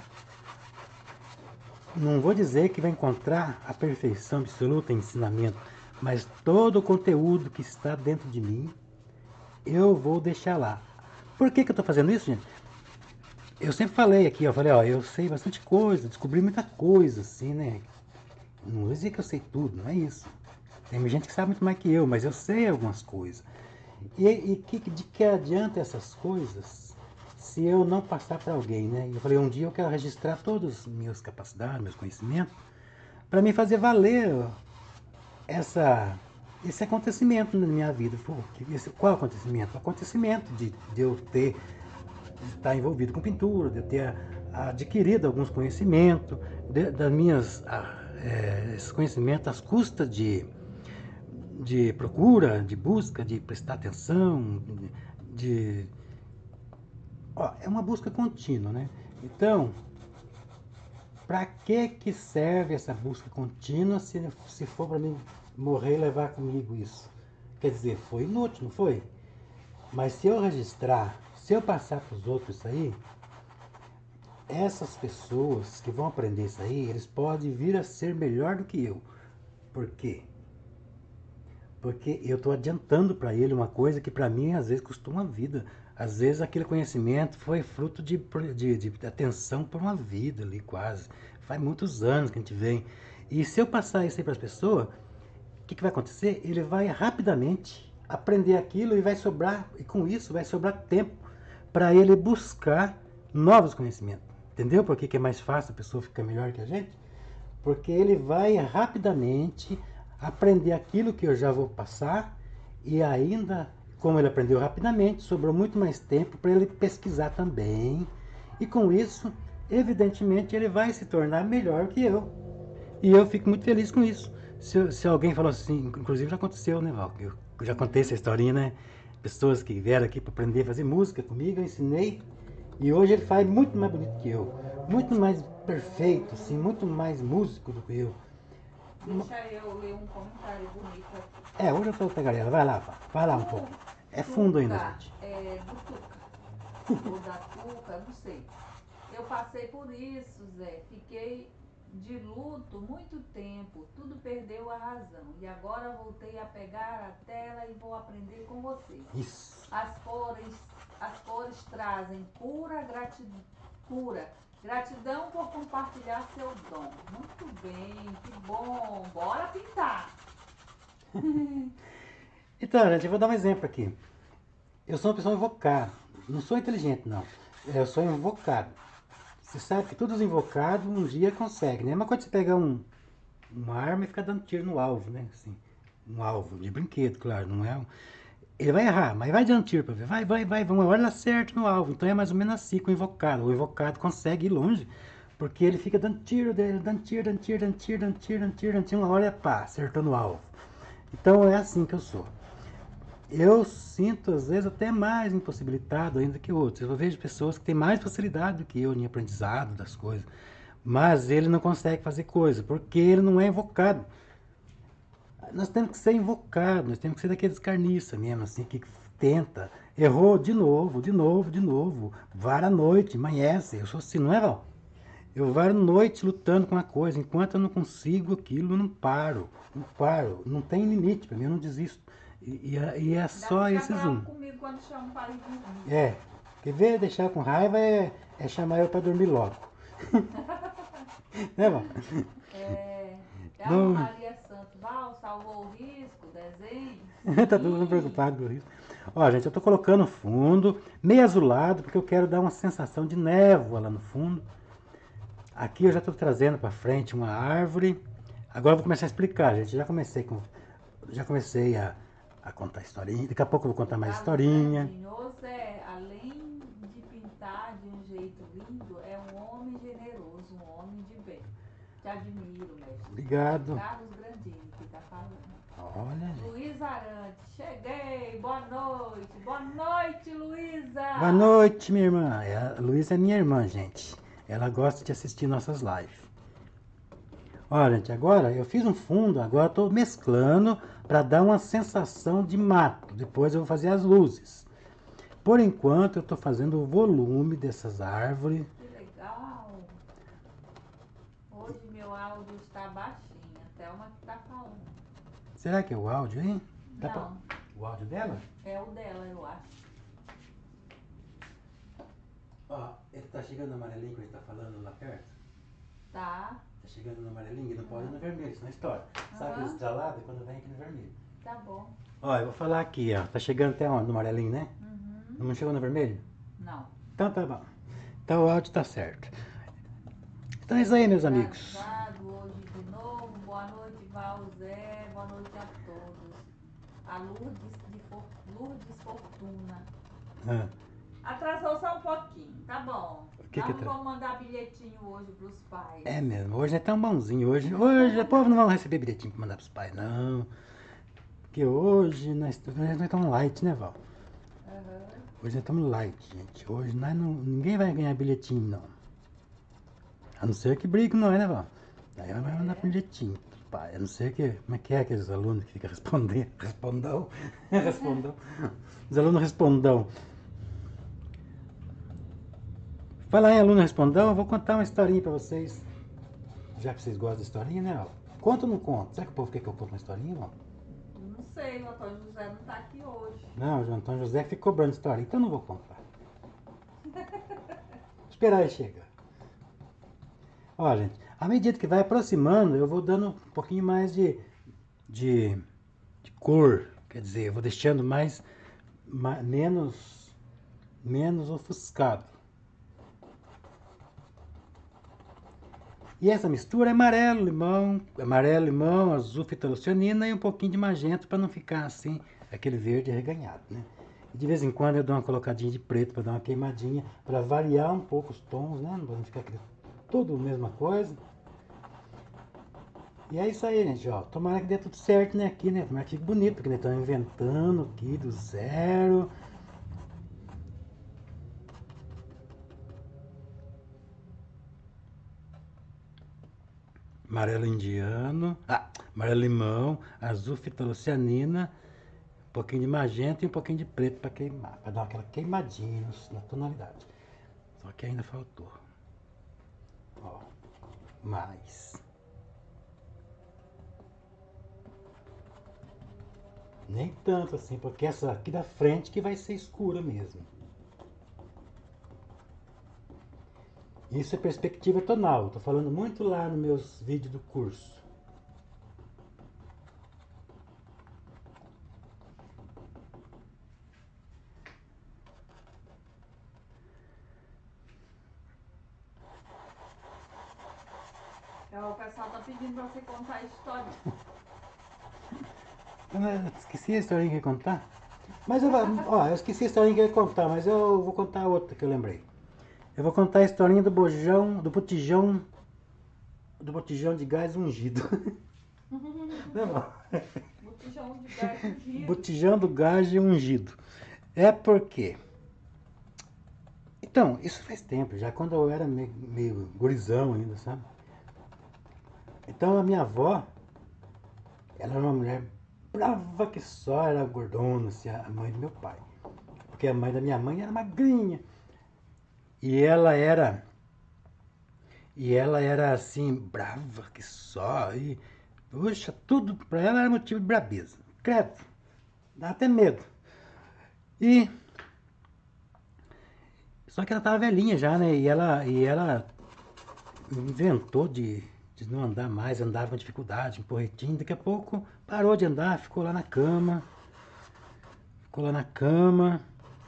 Não vou dizer que vai encontrar a perfeição absoluta em ensinamento, mas todo o conteúdo que está dentro de mim, eu vou deixar lá. Por que que eu estou fazendo isso, gente? Eu sempre falei aqui, eu falei, ó, eu sei bastante coisa, descobri muita coisa, assim, né? Não vou dizer que eu sei tudo, não é isso. Tem gente que sabe muito mais que eu, mas eu sei algumas coisas. E, e que, de que adianta essas coisas se eu não passar para alguém, né? Eu falei, um dia eu quero registrar todas as minhas capacidades, meus conhecimentos, para me fazer valer essa, esse acontecimento na minha vida. Pô, esse, qual acontecimento? O acontecimento de, de eu ter de estar envolvido com pintura, de eu ter adquirido alguns conhecimentos, de, das minhas, é, esses conhecimentos às custas de, de procura, de busca, de prestar atenção, de... Ó, é uma busca contínua, né? Então, para que que serve essa busca contínua se, se for para mim morrer e levar comigo isso? Quer dizer, foi inútil, não foi? Mas se eu registrar, se eu passar para os outros isso aí, essas pessoas que vão aprender isso aí, eles podem vir a ser melhor do que eu. Por quê? Porque eu estou adiantando para ele uma coisa que para mim às vezes custou uma vida. Às vezes aquele conhecimento foi fruto de, de, de atenção por uma vida ali quase. Faz muitos anos que a gente vem. E se eu passar isso aí para as pessoas, o que, que vai acontecer? Ele vai rapidamente aprender aquilo e vai sobrar, e com isso vai sobrar tempo para ele buscar novos conhecimentos. Entendeu por que, que é mais fácil a pessoa ficar melhor que a gente? Porque ele vai rapidamente aprender aquilo que eu já vou passar e ainda, como ele aprendeu rapidamente, sobrou muito mais tempo para ele pesquisar também. E com isso, evidentemente, ele vai se tornar melhor que eu. E eu fico muito feliz com isso. Se, se alguém falou assim, inclusive já aconteceu, né, Val? Eu já contei essa historinha, né? Pessoas que vieram aqui para aprender a fazer música comigo, eu ensinei. E hoje ele faz muito mais bonito que eu. Muito mais perfeito, assim, muito mais músico do que eu. Deixa eu ler um comentário bonito aqui. É, hoje eu tô com a galera. Vai lá, Val. Vai lá um pouco. É fundo ainda, gente. É, do Tuca. Ou da Tuca, não sei. Eu passei por isso, Zé. Fiquei de luto muito tempo. Tudo perdeu a razão. E agora voltei a pegar a tela e vou aprender com você. Isso. As cores, as cores trazem pura gratidão. Pura. Gratidão por compartilhar seu dom. Muito bem, que bom. Bora pintar. Então, gente, eu vou dar um exemplo aqui. Eu sou uma pessoa invocada. Não sou inteligente, não. Eu sou invocado. Você sabe que todos os invocados um dia conseguem, né? É uma coisa você pegar um, uma arma e ficar dando tiro no alvo, né? Assim, um alvo de brinquedo, claro, não é um... Ele vai errar, mas vai dando tiro para ver. Vai, vai, vai, uma hora ele acerta no alvo. Então é mais ou menos assim com o invocado. O invocado consegue ir longe, porque ele fica dando tiro dele, dando tiro, dando tiro, dando tiro, dando tiro, dando tiro, dando tiro. Uma hora, pá, acertou no alvo. Então é assim que eu sou. Eu sinto, às vezes, até mais impossibilitado ainda que outros. Eu vejo pessoas que têm mais facilidade do que eu em aprendizado das coisas. Mas ele não consegue fazer coisa, porque ele não é invocado. Nós temos que ser invocados, nós temos que ser daqueles carniças mesmo, assim, que tenta. Errou de novo, de novo, de novo. Vara a noite, amanhece. Eu sou assim, não é, Val? Eu varo noite lutando com uma coisa. Enquanto eu não consigo aquilo, eu não paro. Não paro. Não tem limite para mim, eu não desisto. E, e, e é só esses um. Comigo quando chamo para ir dormir. É. Quer ver deixar com raiva é, é chamar eu para dormir logo. Né, Val? É. É a Não. Maria Santos. Val, salvou o risco, desenho. Tá todo mundo preocupado com isso. Ó, gente, eu tô colocando fundo, meio azulado, porque eu quero dar uma sensação de névoa lá no fundo. Aqui eu já tô trazendo pra frente uma árvore. Agora eu vou começar a explicar, gente. Já comecei com, já comecei a, a contar historinha. Daqui a pouco eu vou contar mais historinha. Ô Zé, além de pintar de um jeito lindo, é um homem generoso, um homem de bem. Te admiro, mestre. Obrigado. Carlos Grandini que tá falando. Olha, gente. Luiz Arante, cheguei, boa noite. Boa noite, Luísa. Boa noite, minha irmã. É, a Luísa é minha irmã, gente. Ela gosta de assistir nossas lives. Olha, gente, agora eu fiz um fundo, agora eu tô mesclando para dar uma sensação de mato. Depois eu vou fazer as luzes. Por enquanto eu tô fazendo o volume dessas árvores. Que legal. Hoje meu áudio está baixinho, até uma que tá falando. Será que é o áudio, hein? Dá Não, pra... O áudio dela? é o dela, eu acho. Ó, ele tá chegando no amarelinho que a gente tá falando lá perto? Tá, Tá chegando no amarelinho e não pode ir no vermelho, senão estoura. Sabe Aham. aquele estralado quando vem aqui no vermelho? tá bom. Ó, eu vou falar aqui, ó. Tá chegando até onde? No amarelinho, né? Uhum. Não chegou no vermelho? Não. Então tá bom. Então o áudio tá certo. Então é isso aí, meus amigos. Obrigado hoje de novo. Boa noite, Val, Zé. Boa noite a todos. A Lourdes, de For... Lourdes Fortuna. Ah, Atrasou só um pouquinho, tá bom. Que Nós que não é tra- vamos mandar bilhetinho hoje pros pais. É mesmo, hoje é tão bonzinho. Hoje, hoje o povo não vai receber bilhetinho pra mandar pros pais, não. Porque hoje nós, nós estamos light, né, Val? Aham. Hoje nós estamos light, gente. Hoje nós não, ninguém vai ganhar bilhetinho, não. A não ser que brigue nós, né, Val? Aí ela vai mandar É. bilhetinho pros pais. A não ser que. Como é que é aqueles alunos que ficam respondendo? Respondão? Respondão. Os alunos respondão. Falar em aluno respondão, eu vou contar uma historinha pra vocês. Já que vocês gostam de historinha, né, Val? Conta ou não conta? Será que o povo quer que eu conte uma historinha, Val? Não sei, o Antônio José não tá aqui hoje. Não, o João Antônio José fica cobrando história, então eu não vou contar. Esperar ele chegar. Ó, gente, à medida que vai aproximando, eu vou dando um pouquinho mais de, de, de cor. Quer dizer, eu vou deixando mais, ma- menos, menos ofuscado. E essa mistura é amarelo, limão, amarelo, limão, azul, fitolucianina e um pouquinho de magenta para não ficar assim, aquele verde arreganhado, né? E de vez em quando eu dou uma colocadinha de preto para dar uma queimadinha, para variar um pouco os tons, né? Não ficar aquele, tudo a mesma coisa. E é isso aí, gente, ó. Tomara que dê tudo certo, né, aqui, né? Tomara que fique bonito, porque nós estamos inventando aqui do zero. Amarelo indiano, ah, amarelo limão, azul fitolucianina, um pouquinho de magenta e um pouquinho de preto para queimar, para dar aquela queimadinha na tonalidade. Só que ainda faltou. Ó, mais. Nem tanto assim, porque essa aqui da frente que vai ser escura mesmo. Isso é perspectiva tonal. Estou falando muito lá nos meus vídeos do curso. Então, o pessoal tá pedindo pra você contar a história. Eu esqueci a historinha que eu ia contar. Mas eu, ó, eu esqueci a historinha que eu ia contar, mas eu vou contar outra que eu lembrei. Eu vou contar a historinha do bojão, do botijão, do botijão de gás ungido. Não, não. Botijão de gás ungido. Botijão do gás ungido. É porque. Então, isso faz tempo, já quando eu era meio, meio gurizão ainda, sabe? Então a minha avó, ela era uma mulher brava que só, era gordona, assim, a mãe do meu pai. Porque a mãe da minha mãe era magrinha. E ela era. E ela era assim, brava que só. E, puxa, tudo pra ela era motivo de brabeza. Credo, dá até medo. E. Só que ela tava velhinha já, né? E ela, e ela inventou de, de não andar mais, andava com dificuldade, um porretinho. Daqui a pouco parou de andar, ficou lá na cama. Ficou lá na cama.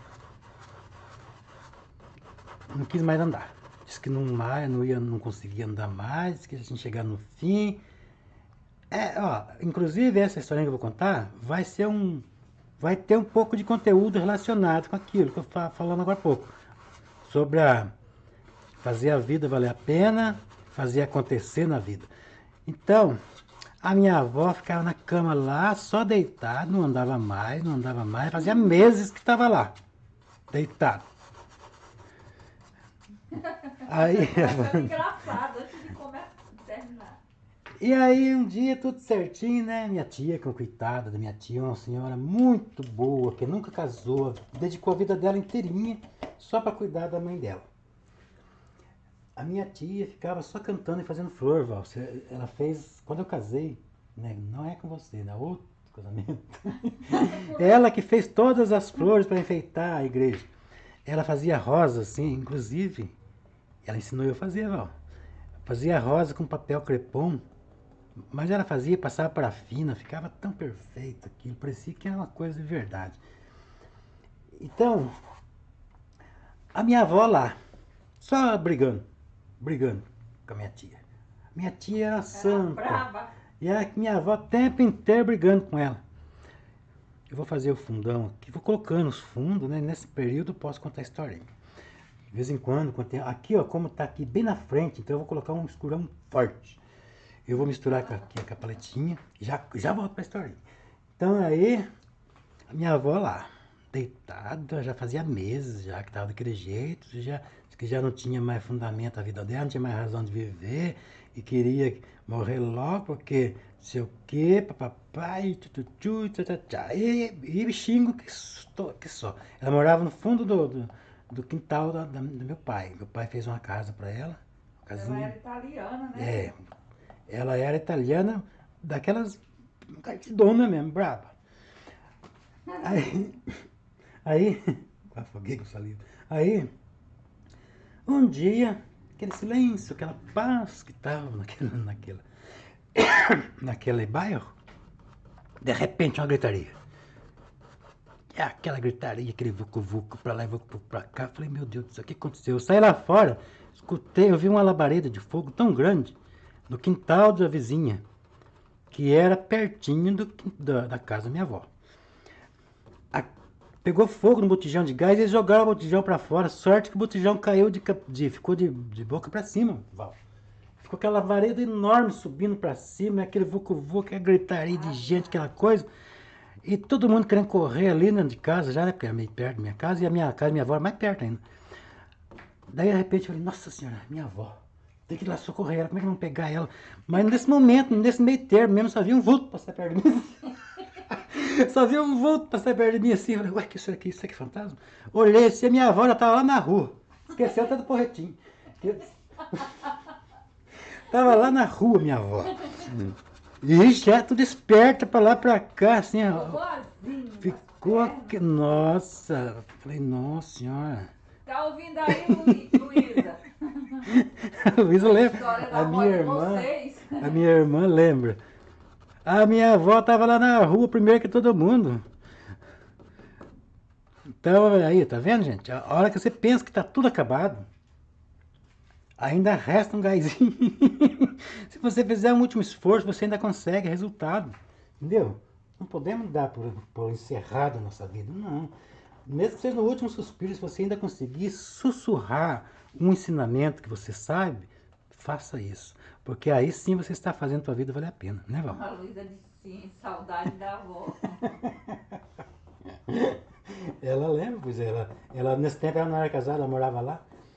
Não quis mais andar. Disse que não, mais, não, ia, não conseguia andar mais, disse que já tinha chegado no fim. É, ó, inclusive essa história que eu vou contar vai ser um. Vai ter um pouco de conteúdo relacionado com aquilo que eu estava falando agora há pouco. Sobre a fazer a vida valer a pena, fazer acontecer na vida. Então, a minha avó ficava na cama lá, só deitada, não andava mais, não andava mais, fazia meses que estava lá, deitado. Aí, Tá engraçado antes de começar, terminar. e aí um dia tudo certinho, né? Minha tia, que é uma coitada da minha tia, uma senhora muito boa, que nunca casou, dedicou a vida dela inteirinha só para cuidar da mãe dela. A minha tia ficava só cantando e fazendo flor, Val. Ela fez, quando eu casei, né? Não é com você, né? Outro casamento. Ela que fez todas as flores para enfeitar a igreja. Ela fazia rosa, assim, inclusive, ela ensinou eu a fazer, Val. Fazia rosa com papel crepom, mas ela fazia, passava parafina, ficava tão perfeito aquilo, parecia que era uma coisa de verdade. Então, a minha avó lá, só brigando, brigando com a minha tia. Minha tia era Era santa. brava. E a minha avó o tempo inteiro brigando com ela. Eu vou fazer o fundão aqui, vou colocando os fundos, né? Nesse período eu posso contar a historinha. De vez em quando, quando tem... aqui ó, como tá aqui bem na frente, então eu vou colocar um escurão forte. Eu vou misturar com, aqui, com a paletinha, já, já volto pra história. Então aí, a minha avó lá, deitada, já fazia meses já que tava daquele jeito, já, que já não tinha mais fundamento a vida dela, não tinha mais razão de viver, e queria morrer logo, porque sei o que, papai, tchutchu, tchá, e, e xingo que, que só. Ela morava no fundo do, do, do quintal da, da, do meu pai. Meu pai fez uma casa para ela, uma Ela casinha. era italiana, né? É, ela era italiana, daquelas dona mesmo, braba. Aí, aí, afoguei com saliva. Aí, um dia, aquele silêncio, aquela paz que estava naquele, naquela, naquele bairro, de repente uma gritaria. Aquela gritaria, aquele vucu-vucu pra lá e vucu pra cá. Falei, meu Deus do céu, o que aconteceu? Eu saí lá fora, escutei, eu vi uma labareda de fogo tão grande no quintal da vizinha, que era pertinho do, da, da casa da minha avó. A, pegou fogo no botijão de gás e eles jogaram o botijão pra fora. Sorte que o botijão caiu de, de ficou de, de boca pra cima, Val. Ficou aquela vareda enorme subindo pra cima, aquele vucu-vucu, aquela gritaria de gente, aquela coisa. E todo mundo querendo correr ali dentro de casa já, né? Porque era meio perto da minha casa, e a minha casa, minha avó, era mais perto ainda. Daí, de repente, eu falei, nossa senhora, minha avó, tem que ir lá socorrer ela, como é que vamos pegar ela? Mas nesse momento, nesse meio termo mesmo, só vi um vulto passar perto de mim. Só vi um vulto passar perto de mim assim. Eu falei, ué, que isso aqui? Isso aqui é fantasma? Olhei assim, a minha avó já tava lá na rua. Esqueceu até do porretinho. Tava lá na rua, minha avó. E já tudo esperta pra lá pra cá, assim. Boazinho, Ficou que. Nossa! Falei, nossa senhora. Tá ouvindo aí, Lu- Luísa? A Luísa A lembra. história da A avó minha de irmã. vocês. A minha irmã lembra. A minha avó tava lá na rua primeiro que todo mundo. Então, aí, tá vendo, gente? A hora que você pensa que tá tudo acabado, ainda resta um gásinho. Se você fizer um último esforço, você ainda consegue resultado. Entendeu? Não podemos dar por, por encerrado a nossa vida, não. Mesmo que seja no último suspiro, se você ainda conseguir sussurrar um ensinamento que você sabe, faça isso. Porque aí sim você está fazendo a sua vida valer a pena, né, Val? A Luísa disse sim, saudade da avó. Ela lembra, pois ela, ela nesse tempo ela não era casada, ela morava lá.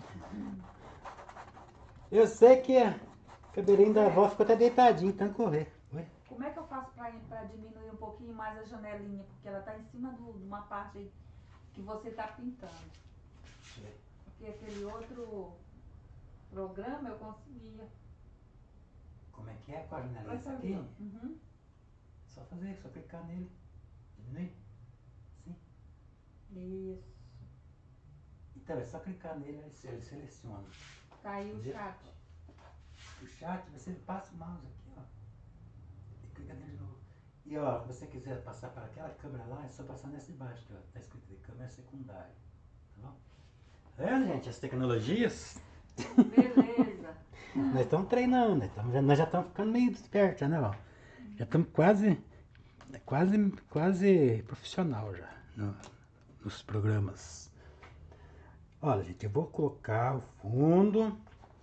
Eu sei que o cabelinho da avó ficou até deitadinho, então correr. Oi? Como é que eu faço pra, pra diminuir um pouquinho mais a janelinha? Porque ela tá em cima do- de uma parte aí que você tá pintando. Porque aquele outro programa eu conseguia. Como é que é com a janela? Vai Isso saber. aqui? Uhum. Só fazer, só clicar nele. Diminui. Sim. Isso. Então é só clicar nele, ele seleciona. Tá aí o Vê? chat. O chat, você passa o mouse aqui, ó. E clica nele de novo. E ó, se você quiser passar para aquela câmera lá, é só passar nessa de baixo, aqui, ó. Tá escrito de câmera secundária. Tá bom? Tá vendo, gente? As tecnologias. Beleza. Nós estamos treinando, nós, estamos, nós já estamos ficando meio espertos, né, Val? Já estamos quase, quase, quase profissional já no, nos programas. Olha, gente, eu vou colocar o fundo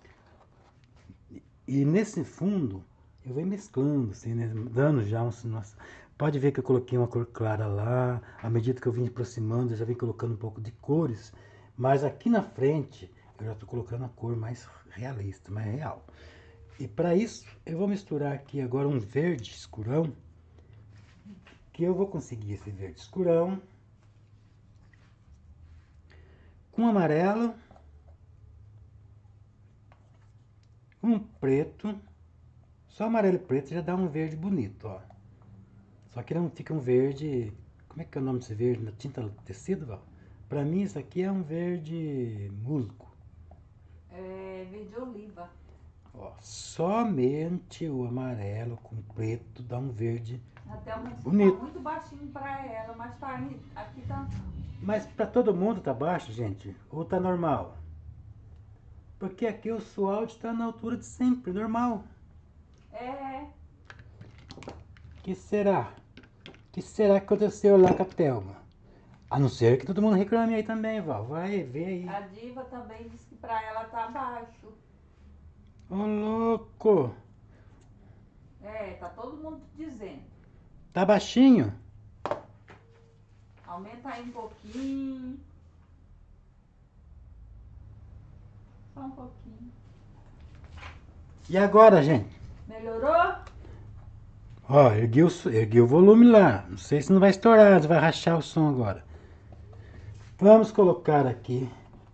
e nesse fundo eu vou mesclando, assim, né, dando já um... Nossa, pode ver que eu coloquei uma cor clara lá, à medida que eu vim aproximando, eu já vim colocando um pouco de cores, mas aqui na frente eu já estou colocando a cor mais realista, mais real. E para isso eu vou misturar aqui agora um verde escurão, que eu vou conseguir esse verde escurão com amarelo, um preto, só amarelo e preto já dá um verde bonito, ó. Só que não fica um verde, como é que é o nome desse verde? Na tinta tecido, Val? Pra mim isso aqui é um verde musgo. É verde oliva. Ó, somente o amarelo com preto dá um verde Até o monte bonito. tá muito baixinho pra ela, mas tá aí, aqui tá. Mas pra todo mundo tá baixo, gente? Ou tá normal? Porque aqui o SWOT tá na altura de sempre, normal. É. Que será? Que será que aconteceu lá com a Thelma? A não ser que todo mundo reclame aí também, Val. Vai, vê aí. A Diva também disse que pra ela tá baixo. Ô, louco. É, tá todo mundo dizendo. Tá baixinho? Aumenta aí um pouquinho. Só um pouquinho. E agora, gente? Melhorou? Ó, ergui o, so- ergui o volume lá. Não sei se não vai estourar, se vai rachar o som agora. Vamos colocar aqui.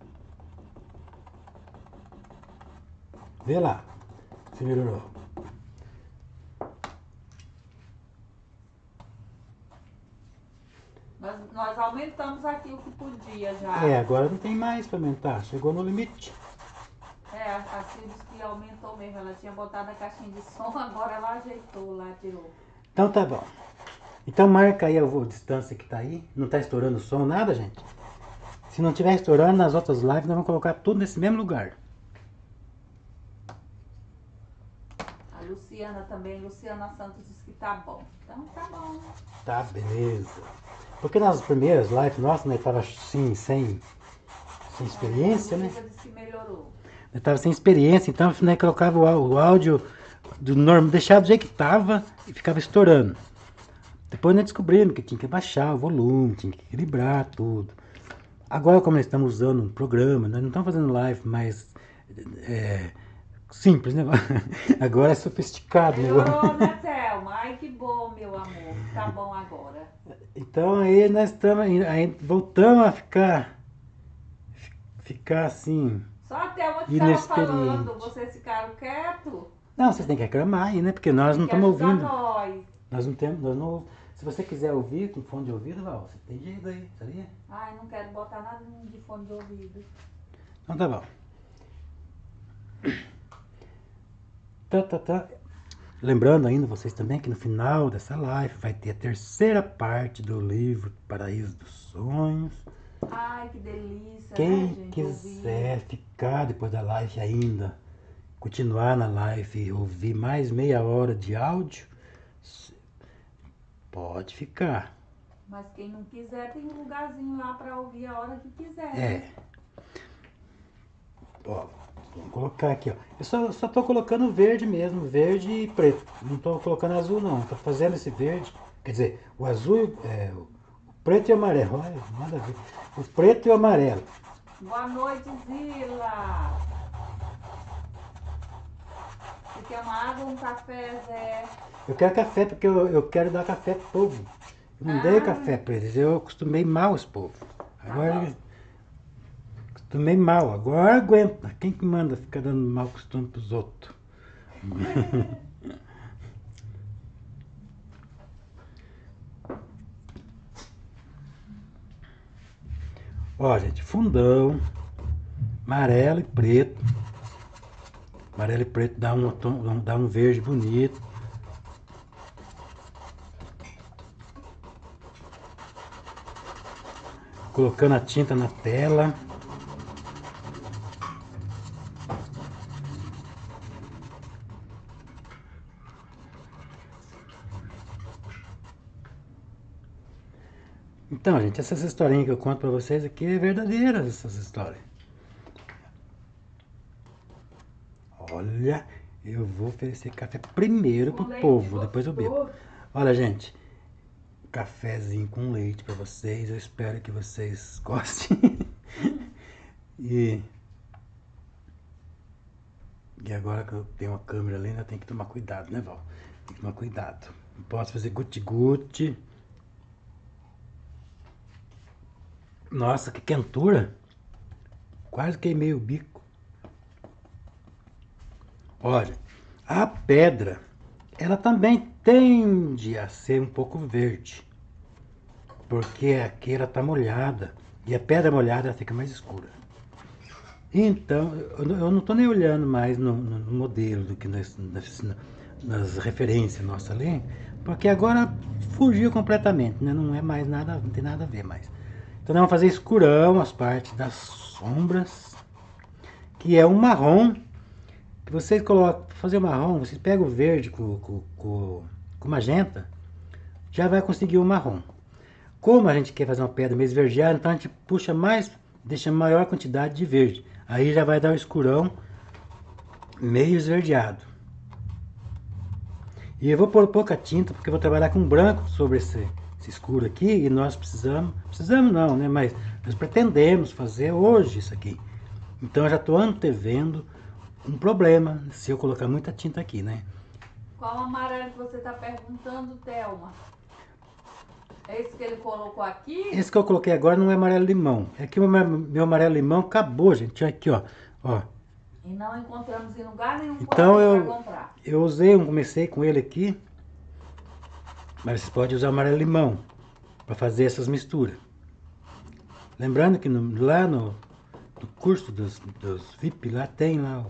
Vê lá se melhorou. Nós, nós aumentamos aqui o que podia já. É, agora não tem mais pra aumentar. Chegou no limite. É, a, a Sil disse que aumentou mesmo. Ela tinha botado a caixinha de som, agora ela ajeitou lá, tirou. Então tá bom. Então marca aí a vo- distância que tá aí. Não tá estourando o som, nada, gente? Se não tiver estourando nas outras lives, nós vamos colocar tudo nesse mesmo lugar. A Luciana também, Luciana Santos disse que tá bom. Então tá bom. Tá, beleza. Porque nas primeiras lives nossas, né, tava assim, sem, sem experiência, a né? Luciana disse que melhorou. Eu tava sem experiência, então né, colocava o, á- o áudio do normal, deixava do jeito que tava e ficava estourando. Depois nós descobrimos que tinha que baixar o volume, tinha que equilibrar tudo. Agora, como nós estamos usando um programa, nós não estamos fazendo live mais é, simples, né? Agora é sofisticado, né? Melhorou, né, Thelma? Ai, que bom, meu amor. Tá bom agora. Então aí nós estamos, aí voltamos a ficar, ficar assim. Só a Thelma que estava Inexperiente. falando, vocês ficaram quietos? Não, vocês têm que reclamar aí, né? Porque nós não Tem que estamos ajudar ouvindo. nós. Nós não temos, nós não. Se você quiser ouvir com fone de ouvido, Val, você tem jeito aí, sabia? Ai, não quero botar nada de fone de ouvido. Então tá bom. Tá, tá, tá. Lembrando ainda vocês também que no final dessa live vai ter a terceira parte do livro Paraíso dos Sonhos. Ai, que delícia, Quem né, gente? quiser Ouvir. ficar depois da live ainda, continuar na live e ouvir mais meia hora de áudio, pode ficar. Mas quem não quiser, tem um lugarzinho lá pra ouvir a hora que quiser. É. Ó, vamos colocar aqui, ó. Eu só, só tô colocando verde mesmo, verde e preto. Não tô colocando azul não, tô fazendo esse verde. Quer dizer, o azul, é, o preto e o amarelo. Olha, nada a ver. O preto e o amarelo. Boa noite, Zila. Você quer uma água ou um café, Zé? Eu quero café porque eu, eu quero dar café pro povo. Eu não Ah. dei café pra eles, eu acostumei mal esse povo. Agora bom. eu acostumei mal, agora aguenta. Quem que manda ficar dando mau costume pros outros? Ó, gente, fundão, amarelo e preto. Amarelo e preto dá um, tom- dá um verde bonito. Colocando a tinta na tela. Então, gente, essas historinhas que eu conto pra vocês aqui é verdadeiras, essas histórias. Olha, eu vou oferecer café primeiro pro leite povo, depois eu bebo. gostoso. Olha, gente, cafezinho com leite pra vocês. Eu espero que vocês gostem. e, e agora que eu tenho uma câmera ali, eu tenho que tomar cuidado, né, Val? Tem que tomar cuidado. Não posso fazer guti-guti. Nossa, que quentura! Quase queimei o bico. Olha, a pedra, ela também tende a ser um pouco verde. Porque aqui ela está molhada. E a pedra molhada ela fica mais escura. Então, eu não- eu não estou nem olhando mais no, no- no modelo do que nas, nas, nas referências nossas ali. Porque agora fugiu completamente, né? Não é mais nada, não tem nada a ver mais. Então nós vamos fazer escurão as partes das sombras. Que é um marrom. Que vocês colocam, para fazer o marrom, vocês pegam o verde com, com, com, com magenta, já vai conseguir o marrom. Como a gente quer fazer uma pedra meio esverdeada, então a gente puxa mais, deixa maior quantidade de verde. Aí já vai dar o escurão meio esverdeado. E eu vou pôr pouca tinta, porque eu vou trabalhar com branco sobre esse, esse escuro aqui. E nós precisamos, precisamos não, né? Mas nós pretendemos fazer hoje isso aqui. Então eu já estou antevendo um problema se eu colocar muita tinta aqui, né? Qual amarelo que você está perguntando, Thelma? É esse que ele colocou aqui? Esse que eu coloquei agora não é amarelo limão. É que o meu amarelo limão acabou, gente. Aqui, ó. ó. E não encontramos em lugar nenhum então eu, para comprar. Eu usei, eu comecei com ele aqui. Mas você pode usar amarelo limão para fazer essas misturas. Lembrando que no, lá no, no curso dos, dos V I P, lá tem lá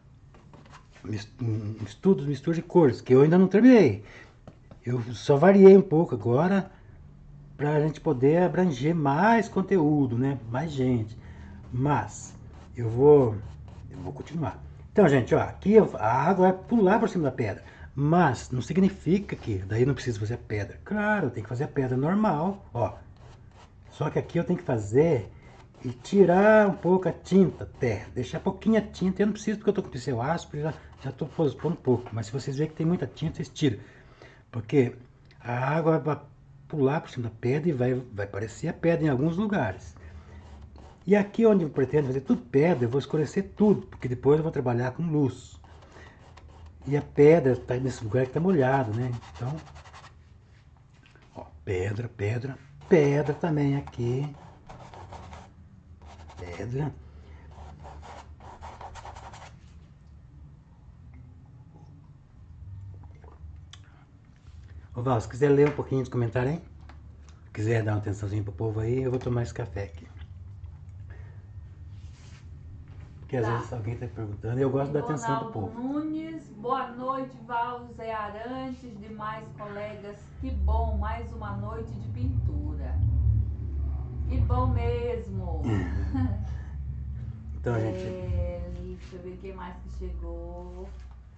um estudo de mistura de cores, que eu ainda não terminei. Eu só variei um pouco agora para a gente poder abranger mais conteúdo, né? Mais gente. Mas eu vou, eu vou continuar. Então, gente, ó, aqui a água vai pular por cima da pedra. Mas não significa que daí não preciso fazer a pedra. Claro, tem que fazer a pedra normal, ó. Só que aqui eu tenho que fazer e tirar um pouco a tinta até. Deixar pouquinha tinta. Eu não preciso porque eu tô com o pincel áspero, já já estou pondo um pouco. Mas se vocês verem que tem muita tinta, vocês tiram. Porque a água vai pular por cima da pedra e vai, vai aparecer a pedra em alguns lugares. E aqui onde eu pretendo fazer tudo pedra, eu vou escurecer tudo, porque depois eu vou trabalhar com luz. E a pedra está nesse lugar que está molhado, né? Então, ó, pedra, pedra, pedra também aqui. Pedra. Ô Val, se quiser ler um pouquinho dos comentários aí, se quiser dar uma atençãozinha pro povo aí, eu vou tomar esse café aqui. Porque às Tá. vezes alguém está perguntando e eu gosto da atenção do povo. Nunes, boa noite, Val, Zé Arantes, demais colegas. Que bom, mais uma noite de pintura. Que bom mesmo. Então, gente. É, deixa eu ver quem mais que chegou.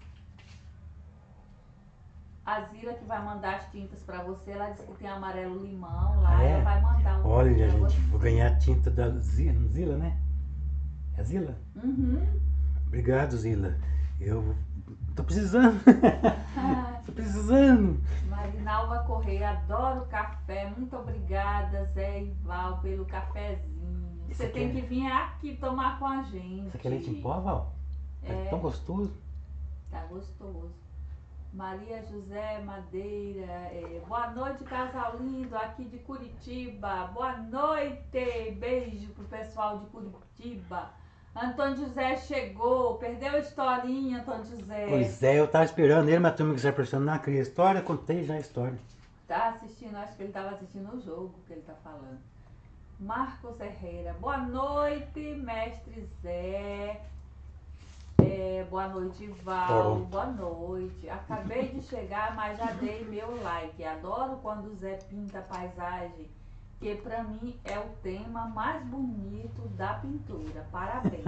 A Zila que vai mandar as tintas pra você, ela disse que tem amarelo limão lá, Ah, é? ela vai mandar um. Olha, gente, você. vou ganhar tinta da Zila, Zila, né? É Zila? Uhum. Obrigado, Zila. Eu tô precisando. Tô precisando. Marinalva Correia, adoro café. Muito obrigada, Zé e Val, pelo cafezinho. Esse Você aqui tem é- que vir aqui tomar com a gente. Isso aqui é leite em pó, Val? É, É. tão gostoso. Tá gostoso. Maria José Madeira, é, boa noite, casal lindo, aqui de Curitiba. Boa noite, beijo pro pessoal de Curitiba. Antônio José chegou, perdeu a historinha, Antônio José. Pois é, eu tava esperando ele, mas tu me quiser pressionar, não queria história, contei já a história. Tá assistindo, acho que ele tava assistindo o jogo que ele tá falando. Marcos Herrera, boa noite, mestre Zé. É, boa noite, Val. Pronto. Boa noite. Acabei de chegar, mas já dei meu like. Adoro quando o Zé pinta paisagem, que pra mim é o tema mais bonito da pintura. Parabéns.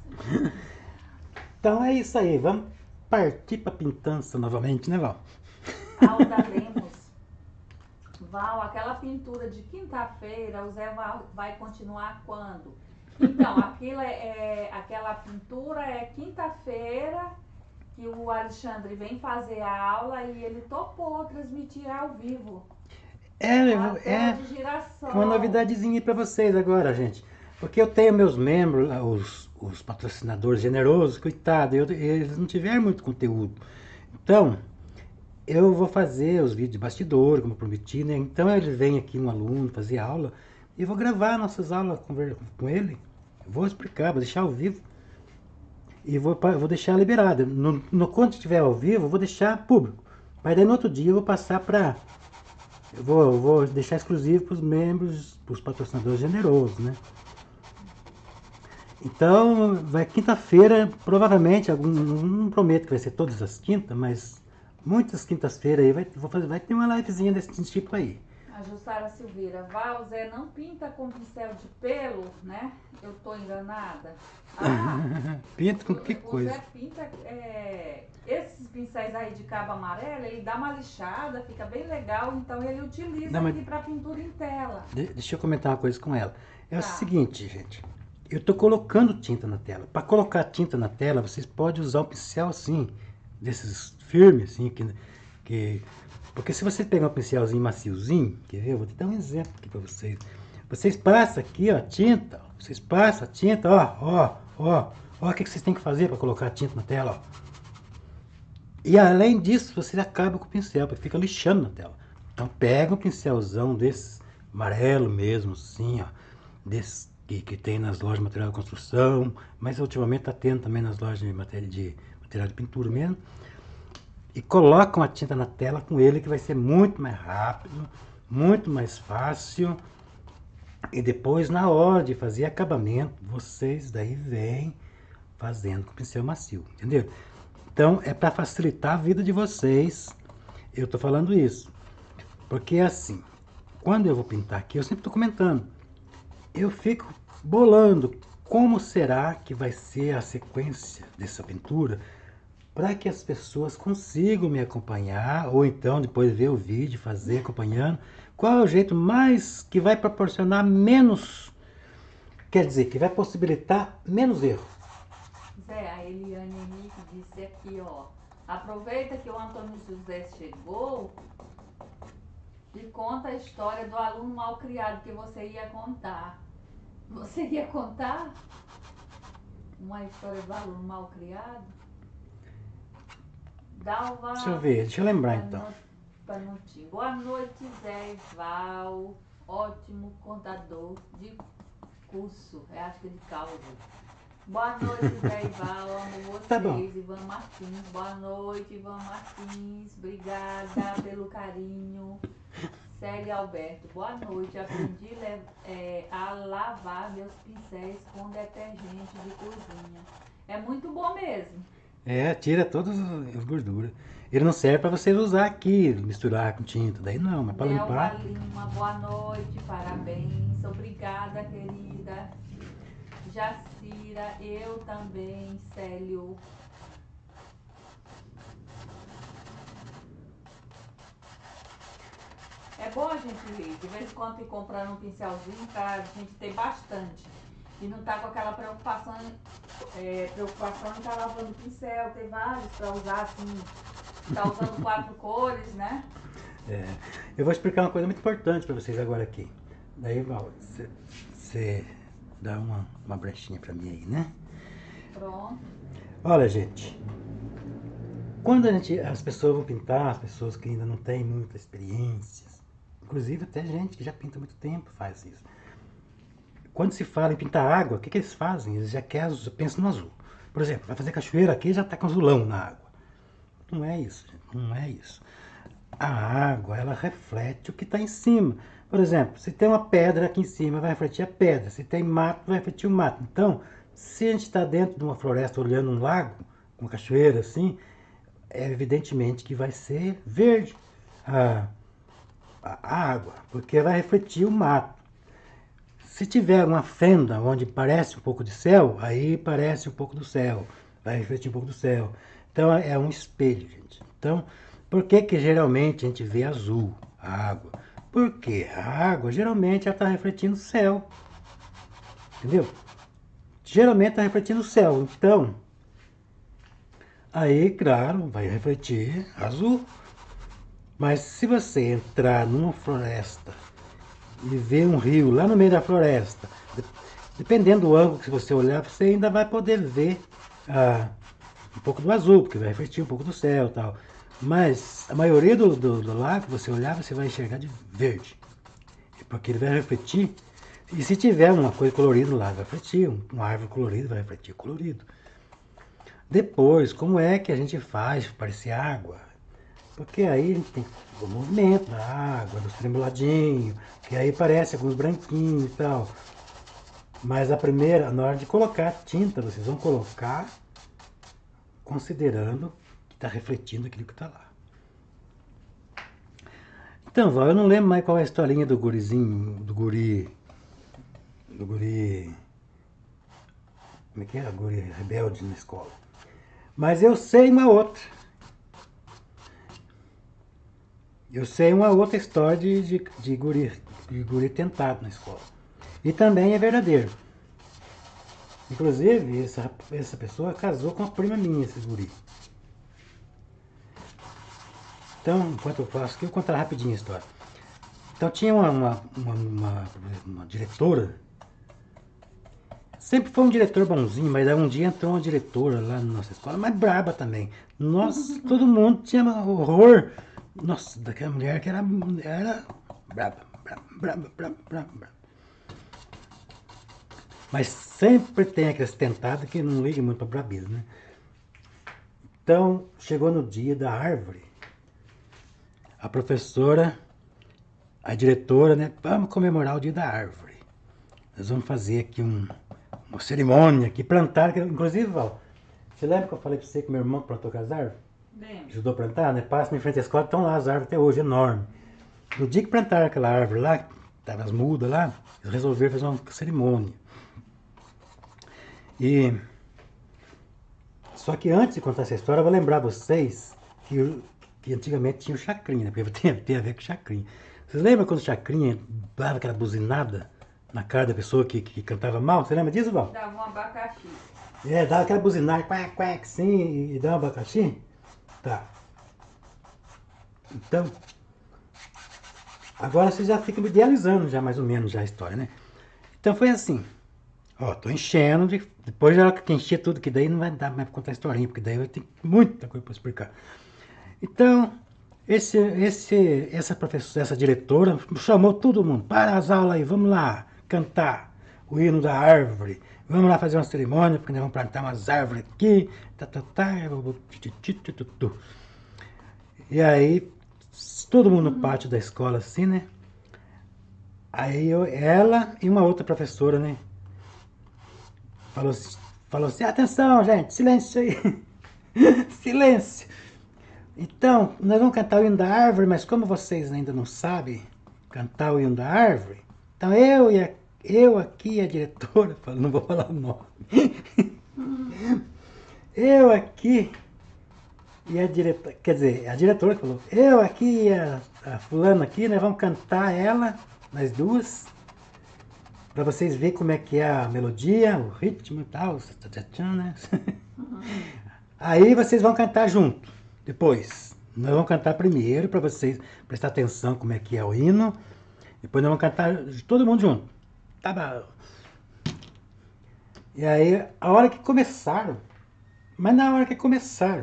Então é isso aí, vamos partir pra pintança novamente, né, Val? Alda Lemos. Val, aquela pintura de quinta-feira, o Zé vai, vai continuar quando? Então, aquilo é, é, aquela pintura é quinta-feira que o Alexandre vem fazer a aula e ele topou transmitir ao vivo. É, A é, tela de girassol. é uma novidadezinha aí pra vocês agora, gente. Porque eu tenho meus membros, lá, os, os patrocinadores generosos, coitado, eu, eles não tiveram muito conteúdo. Então, eu vou fazer os vídeos de bastidor, como eu prometi, né? Então ele vem aqui, um aluno, fazer aula, e eu vou gravar nossas aulas com, com ele. Vou explicar, vou deixar ao vivo. E vou, vou deixar liberado. No, no, quando estiver ao vivo, eu vou deixar público. Mas daí no outro dia eu vou passar para... Eu vou, eu vou deixar exclusivo para os membros, para os patrocinadores generosos, né? Então, vai quinta-feira, provavelmente, algum, não prometo que vai ser todas as quintas, mas muitas quintas-feiras aí vai, vou fazer, vai ter uma livezinha desse tipo aí. A Jussara Silveira, Val, Zé não pinta com pincel de pelo, né? Eu tô enganada. Ah, Pinta com o, que o Zé coisa? pinta, é, esses pincéis aí de cabo amarelo, ele dá uma lixada, fica bem legal, então ele utiliza Não, mas aqui pra pintura em tela. de- deixa eu comentar uma coisa com ela. É o Tá. seguinte, gente. Eu estou colocando tinta na tela. Para colocar tinta na tela, vocês podem usar um pincel assim, desses firmes, assim, que, que... Porque se você pegar um pincelzinho maciozinho, quer ver? Eu vou te dar um exemplo aqui para vocês. Vocês passam aqui, ó, tinta. Ó. Vocês passam a tinta, ó, ó, ó. Ó o que que vocês têm que fazer para colocar tinta na tela, ó. E além disso, você acaba com o pincel, porque fica lixando na tela. Então pega um pincelzão desse amarelo mesmo, assim, ó, desse que, que tem nas lojas de material de construção, mas ultimamente está tendo também nas lojas de material de, material de pintura mesmo. E coloca uma tinta na tela com ele que vai ser muito mais rápido, muito mais fácil. E depois, na hora de fazer acabamento, vocês daí vêm fazendo com pincel macio, entendeu? Então, é para facilitar a vida de vocês. Eu estou falando isso. Porque assim, quando eu vou pintar aqui, eu sempre estou comentando. Eu fico bolando como será que vai ser a sequência dessa pintura para que as pessoas consigam me acompanhar, ou então depois ver o vídeo, fazer acompanhando. Qual é o jeito mais que vai proporcionar menos, quer dizer, que vai possibilitar menos erro. Zé, a Eliane Henrique disse aqui, ó. Aproveita que o Antônio José chegou e conta a história do aluno mal criado que você ia contar. Você ia contar uma história do aluno mal criado? Dalva. Deixa eu ver, deixa eu lembrar então. Panutinho. Boa noite, Zé Val. Ótimo contador de curso. É, acho que de cálculo. Boa noite, Zé e Val. Amo vocês. Tá bom. Ivan Martins. Boa noite, Ivan Martins. Obrigada pelo carinho. Célia Alberto. Boa noite. Aprendi le- é, a lavar meus pincéis com detergente de cozinha. É muito bom mesmo. É, tira todas as gorduras. Ele não serve para vocês usar aqui, misturar com tinta. Daí não, mas para Nelma limpar. Lima, boa noite, parabéns, obrigada, querida. Jacira, eu também, Célio. É bom a gente, de vez em quando, ir comprando um pincelzinho pra gente ter bastante. E não tá com aquela preocupação, é, preocupação em estar lavando pincel, ter vários pra usar assim. Tá usando quatro cores, né? É, eu vou explicar uma coisa muito importante para vocês agora aqui. Daí, Val, você dá uma, uma brechinha para mim aí, né? Pronto. Olha, gente. Quando a gente, as pessoas vão pintar, as pessoas que ainda não têm muita experiência, inclusive até gente que já pinta há muito tempo faz isso. Quando se fala em pintar água, o que, que eles fazem? Eles já querem, pensam no azul. Por exemplo, vai fazer cachoeira aqui, já está com azulão na água. Não é isso, gente. Não é isso. A água, ela reflete o que está em cima. Por exemplo, se tem uma pedra aqui em cima, vai refletir a pedra. Se tem mato, vai refletir o mato. Então, se a gente está dentro de uma floresta olhando um lago, uma cachoeira assim, é evidentemente que vai ser verde a, a água, porque vai refletir o mato. Se tiver uma fenda onde parece um pouco de céu, aí parece um pouco do céu, vai refletir um pouco do céu. Então é um espelho, gente. Então, por que que geralmente a gente vê azul, a água? Porque a água geralmente ela está refletindo o céu, entendeu? Geralmente está refletindo o céu, então, aí, claro, vai refletir azul. Mas se você entrar numa floresta e ver um rio lá no meio da floresta, dependendo do ângulo que você olhar, você ainda vai poder ver ah, um pouco do azul, porque vai refletir um pouco do céu e tal. Mas a maioria do, do, do lago, você olhar, você vai enxergar de verde. Porque ele vai refletir. E se tiver uma coisa colorida no lago, vai refletir. Uma árvore colorida vai refletir colorido. Depois, como é que a gente faz para parecer água? Porque aí a gente tem o movimento da água, dos tremuladinhos, que aí parece alguns branquinhos e tal. Mas a primeira, na hora de colocar tinta, vocês vão colocar considerando que está refletindo aquilo que está lá. Então, Val, eu não lembro mais qual é a historinha do gurizinho, do guri... Do guri... Como é que é? Guri rebelde na escola. Mas eu sei uma outra. Eu sei uma outra história de, de, de, guri, de guri tentado na escola. E também é verdadeiro. Inclusive, essa, essa pessoa casou com uma prima minha, esse guri. Então, enquanto eu faço aqui, eu vou contar rapidinho a história. Então, tinha uma, uma, uma, uma, uma diretora. Sempre foi um diretor bonzinho, mas aí um dia entrou uma diretora lá na nossa escola, mas braba também. Nossa, todo mundo tinha horror. Nossa, daquela mulher que era, era braba, braba, braba, braba, braba, braba. Mas sempre tem aqueles tentados que não ligam muito pra brabeza, né? Então, chegou no dia da árvore. A professora, a diretora, né? Vamos comemorar o dia da árvore. Nós vamos fazer aqui um, uma cerimônia aqui, plantar. Inclusive, Val, você lembra que eu falei pra você que meu irmão plantou com as árvores? Lembro. Ajudou a plantar, né? Passa em frente à escola, estão lá as árvores até hoje, enormes. No dia que plantaram aquela árvore lá, estavam as mudas lá, eles resolveram fazer uma cerimônia. E... Só que antes de contar essa história, eu vou lembrar vocês que, que antigamente tinha o chacrinha, né? Porque tem, tem a ver com chacrinha. Vocês lembram quando o chacrinha dava aquela buzinada na cara da pessoa que, que cantava mal? Você lembra disso, Val? Dava um abacaxi. É, dava aquela buzinada, quack, quack, assim, e dava um abacaxi? Tá. Então, agora vocês já ficam idealizando já mais ou menos já a história, né? Então foi assim. Ó, tô enchendo, de, depois já que encher tudo, que daí não vai dar mais pra contar a historinha, porque daí vai ter muita coisa pra explicar. Então, esse, esse, essa professora, essa diretora chamou todo mundo, para as aulas aí, vamos lá cantar o hino da árvore, vamos lá fazer uma cerimônia, porque nós vamos plantar umas árvores aqui, tá, tá, tá, e aí, todo mundo no pátio da escola assim, né? Aí eu, ela e uma outra professora, né? Falou, falou assim, atenção, gente, silêncio aí. Silêncio. Então, nós vamos cantar o hino da árvore, mas como vocês ainda não sabem cantar o hino da árvore, então eu e a, eu aqui, a diretora, não vou falar o nome. Eu aqui e a diretora, quer dizer, a diretora falou, eu aqui e a, a fulana aqui, nós vamos cantar ela, nós duas, para vocês verem como é que é a melodia, o ritmo e tal, né? Uhum. Aí vocês vão cantar junto, depois. Nós vamos cantar primeiro, para vocês prestar atenção como é que é o hino, depois nós vamos cantar todo mundo junto. Tá bom. E aí, a hora que começaram, mas na hora que começaram,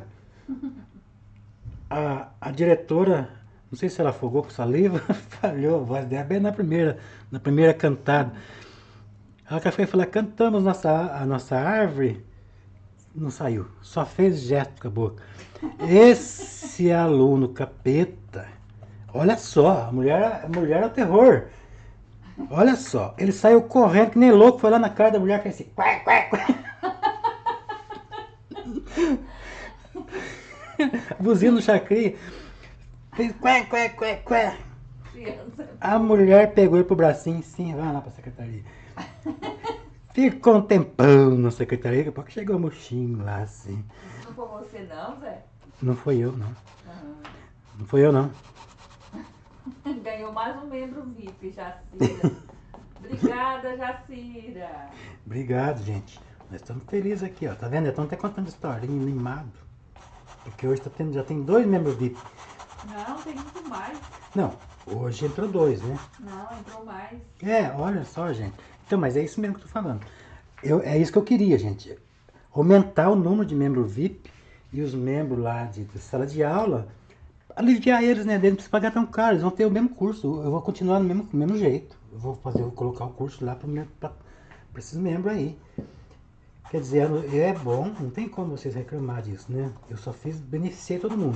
a, a diretora, não sei se ela afogou com saliva, falhou a voz dela bem na primeira, na primeira cantada. Ela foi falar, cantamos nossa, a nossa árvore, não saiu, só fez gesto com a boca. Esse aluno capeta, olha só, a mulher, a mulher é o terror. Olha só, ele saiu correndo que nem louco, foi lá na cara da mulher, fez assim, quá, quá, quá. Buzina no chacrinha, fez quá, quá, quá, quá. A mulher pegou ele pro bracinho, sim, vai lá pra secretaria. Ficou um tempão na secretaria, daqui a pouco chegou o mochinho lá, assim. Não foi você não, Zé? Não foi eu, não. Uhum. Não foi eu, não. Ganhou mais um membro V I P, Jacira. Obrigada, Jacira. Obrigado, gente. Nós estamos felizes aqui, ó. Tá vendo? Estamos até contando historinha, animado. Porque hoje tá tendo, já tem dois membros V I P. Não, tem muito mais. Não, hoje entrou dois, né? Não, entrou mais. É, olha só, gente. Então, mas é isso mesmo que eu tô falando. Eu, é isso que eu queria, gente. Aumentar o número de membros V I P e os membros lá de, de sala de aula, aliviar eles, né? Eles não precisam pagar tão caro, eles vão ter o mesmo curso. Eu vou continuar do mesmo, do mesmo jeito. Eu vou fazer, eu vou colocar o curso lá para esses membros aí. Quer dizer, é bom, não tem como vocês reclamar disso, né? Eu só fiz, beneficiei todo mundo.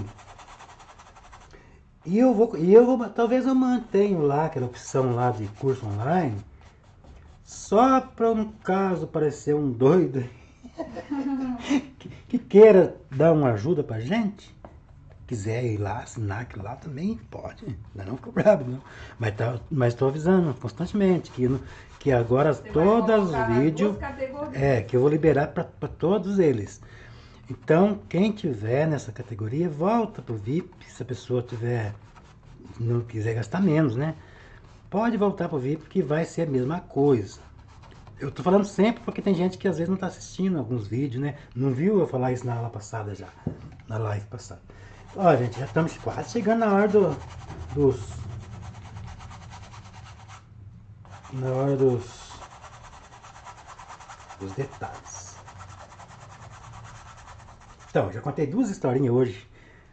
E eu vou, e eu vou, talvez eu mantenha lá aquela opção lá de curso online, só para no caso aparecer um doido que, que queira dar uma ajuda pra gente, quiser ir lá, assinar aquilo lá também pode. Não, não fico bravo, não. Mas tá, mas estou avisando constantemente que, no- que agora Você vai todos os colocar nas vídeos. duas categorias. É, que eu vou liberar para todos eles. Então, quem tiver nessa categoria, volta pro V I P. Se a pessoa tiver, não quiser gastar menos, né? Pode voltar pro V I P, que vai ser a mesma coisa. Eu tô falando sempre porque tem gente que às vezes não tá assistindo alguns vídeos, né? Não viu eu falar isso na aula passada já, na live passada. Ó, gente, já estamos quase chegando na hora do, dos... Na hora dos... dos detalhes. Então, já contei duas historinhas hoje.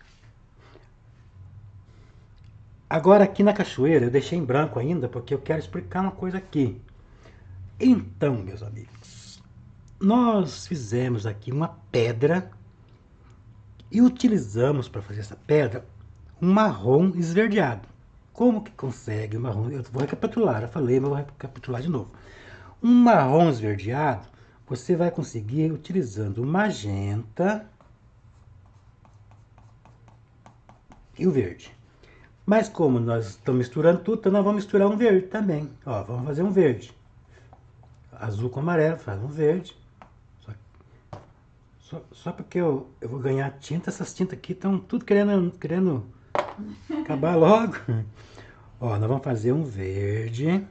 Agora aqui na cachoeira, eu deixei em branco ainda, porque eu quero explicar uma coisa aqui. Então, meus amigos, nós fizemos aqui uma pedra e utilizamos para fazer essa pedra um marrom esverdeado. Como que consegue o marrom? Eu vou recapitular, eu falei, mas vou recapitular de novo. Um marrom esverdeado, você vai conseguir utilizando o magenta e o verde. Mas como nós estamos misturando tudo, então nós vamos misturar um verde também. Ó, vamos fazer um verde. Azul com amarelo, faz um verde. Só, só, só porque eu, eu vou ganhar tinta, essas tintas aqui estão tudo querendo, querendo acabar logo. Ó, nós vamos fazer um verde.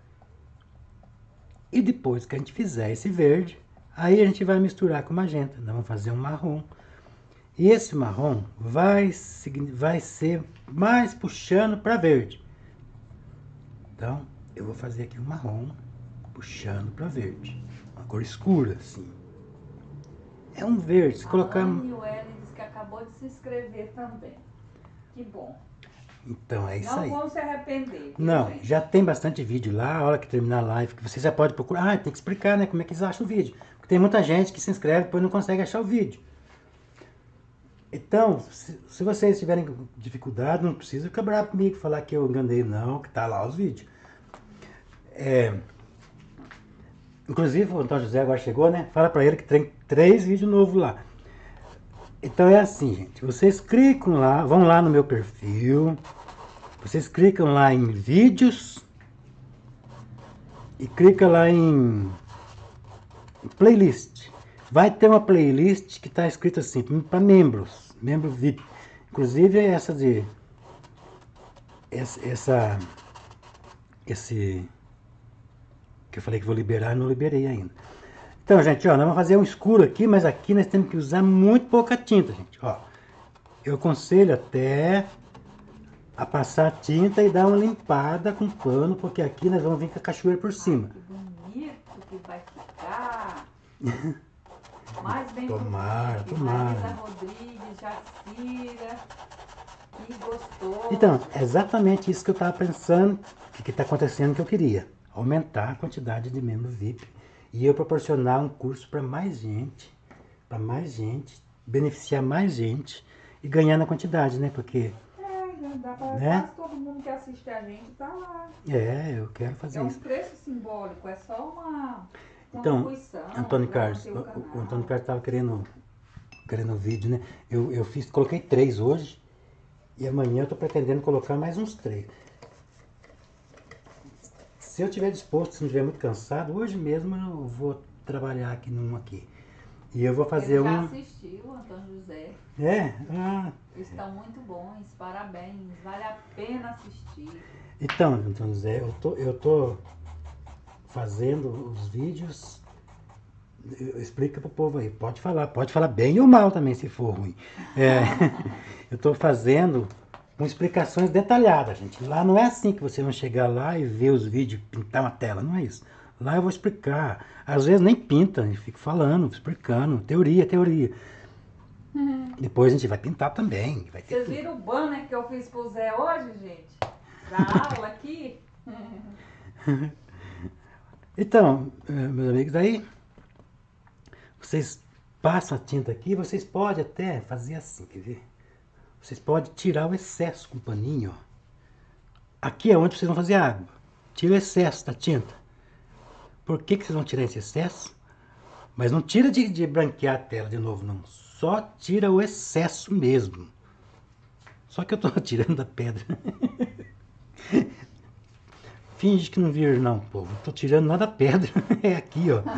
E depois que a gente fizer esse verde, aí a gente vai misturar com magenta. Nós vamos fazer um marrom. E esse marrom vai, vai ser mais puxando para verde. Então, eu vou fazer aqui um marrom puxando para verde. Uma cor escura, assim. É um verde. Se colocar... A Anne Wellen disse que acabou de se inscrever também. Que bom. Então, é isso Não aí. vão se arrepender. Viu, Não, gente? já tem bastante vídeo lá. A hora que terminar a live, que você já pode procurar. Ah, tem que explicar, né? Como é que eles acham o vídeo. Porque tem muita gente que se inscreve e depois não consegue achar o vídeo. Então, se, se vocês tiverem dificuldade, não precisa ficar bravo comigo, falar que eu enganei, não, que tá lá os vídeos. É, inclusive, o Antônio José agora chegou, né? Fala pra ele que tem três vídeos novos lá. Então é assim, gente. Vocês clicam lá, vão lá no meu perfil. Vocês clicam lá em vídeos. E clica lá em playlist. Vai ter uma playlist que está escrito assim, para membros, membro V I P. Inclusive essa de... Essa... essa esse... que eu falei que vou liberar, eu não liberei ainda. Então, gente, ó, nós vamos fazer um escuro aqui, mas aqui nós temos que usar muito pouca tinta, gente. Ó, eu aconselho até a passar a tinta e dar uma limpada com pano, porque aqui nós vamos vir com a cachoeira por cima. Ai, que bonito que vai ficar. Mais bem Tomara, bonito. tomara. Marisa Rodrigues, Jacira. Que gostoso. Então, é exatamente isso que eu estava pensando, que está acontecendo que eu queria. Aumentar a quantidade de membros V I P e eu proporcionar um curso para mais gente, para mais gente, beneficiar mais gente e ganhar na quantidade, né? Porque, É, já dá pra né? quase todo mundo que assiste a gente tá lá. É, eu quero fazer É um isso. preço simbólico, é só uma Então, contribuição Antônio pra Carlos, manter o o, canal. o Antônio Carlos estava querendo, querendo um vídeo, né? Eu, eu fiz, coloquei três hoje e amanhã eu estou pretendendo colocar mais uns três. Se eu estiver disposto, se não estiver muito cansado, hoje mesmo eu vou trabalhar aqui num aqui. E eu vou fazer Ele já um... assistiu, Antônio José. É? Ah, Estão muito bons, parabéns. Vale a pena assistir. então, Antônio Zé, eu tô, eu tô fazendo os vídeos... Explica pro povo aí, pode falar, pode falar bem ou mal também, se for ruim. É, eu tô fazendo com explicações detalhadas, gente. Lá não é assim que você vai chegar lá e ver os vídeos, pintar uma tela, não é isso. Lá eu vou explicar. Às vezes nem pinta, eu fico falando, explicando, teoria, teoria. Depois a gente vai pintar também. Vai ter Vocês tudo. viram o banner que eu fiz pro Zé hoje, gente? Da aula aqui? Então, eh, meus amigos, aí vocês passam a tinta aqui, vocês podem até fazer assim, quer ver? Vocês podem tirar o excesso com o paninho, ó. Aqui é onde vocês vão fazer água. Tira o excesso da tinta. Por que que vocês vão tirar esse excesso? Mas não tira de, de branquear a tela de novo, não. Só tira o excesso mesmo. Só que eu tô tirando a pedra. Finge que não viram não, povo. Não tô tirando nada da pedra. É aqui, ó.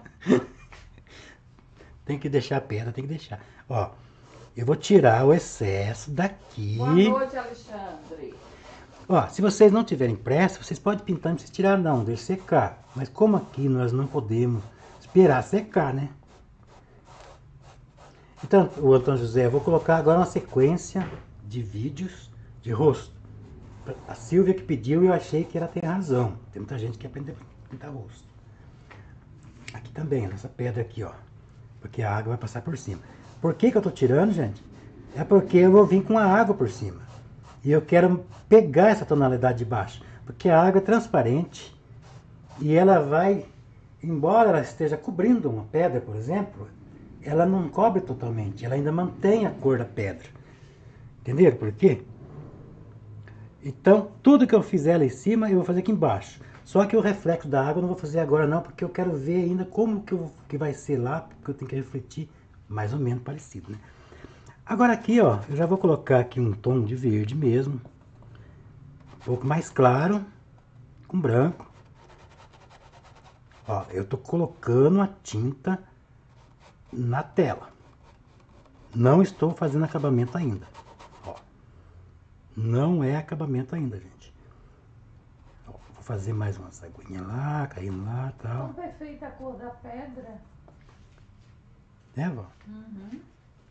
Tem que deixar a pedra, tem que deixar. Ó, eu vou tirar o excesso daqui. Boa noite, Alexandre. Ó, se vocês não tiverem pressa, vocês podem pintar, não precisa tirar não, deixa secar. Mas como aqui nós não podemos esperar secar, né? Então, o Antônio José, eu vou colocar agora uma sequência de vídeos de rosto. A Silvia que pediu e eu achei que ela tem razão. Tem muita gente que quer aprender a pintar rosto. Aqui também, nessa pedra aqui, ó. Porque a água vai passar por cima. Por que que eu tô tirando, gente? É porque eu vou vir com a água por cima. E eu quero pegar essa tonalidade de baixo. Porque a água é transparente. E ela vai, embora ela esteja cobrindo uma pedra, por exemplo, ela não cobre totalmente. Ela ainda mantém a cor da pedra. Entenderam por quê? Então, tudo que eu fizer lá em cima, eu vou fazer aqui embaixo. Só que o reflexo da água eu não vou fazer agora não, porque eu quero ver ainda como que, eu, que vai ser lá, porque eu tenho que refletir mais ou menos parecido, né? Agora aqui, ó, eu já vou colocar aqui um tom de verde mesmo. Um pouco mais claro, com branco. Ó, eu tô colocando a tinta na tela. Não estou fazendo acabamento ainda. Ó, não é acabamento ainda, gente. Ó, vou fazer mais umas aguinhas lá, caindo lá e tal. Tão perfeita a cor da pedra. É, vó? Uhum.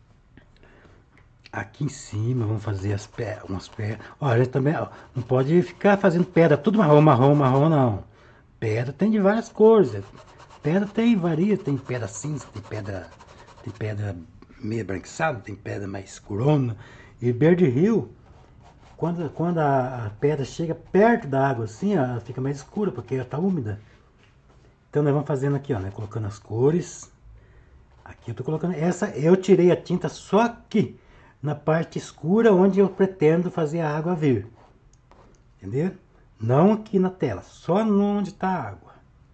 Aqui em cima vamos fazer as pedras, umas pedras. Ó, a gente também ó, não pode ficar fazendo pedra tudo marrom, marrom, marrom, não. Pedra tem de várias cores. Pedra tem, varia, tem pedra cinza, tem pedra, tem pedra meio branquiçada, tem pedra mais escurona. E Verde Rio, quando, quando a, a pedra chega perto da água assim, ó, ela fica mais escura, porque ela está úmida. Então nós vamos fazendo aqui, ó, né, colocando as cores. Aqui eu tô colocando, essa eu tirei a tinta só aqui, na parte escura, onde eu pretendo fazer a água vir. Entendeu? Não aqui na tela, só onde está a água.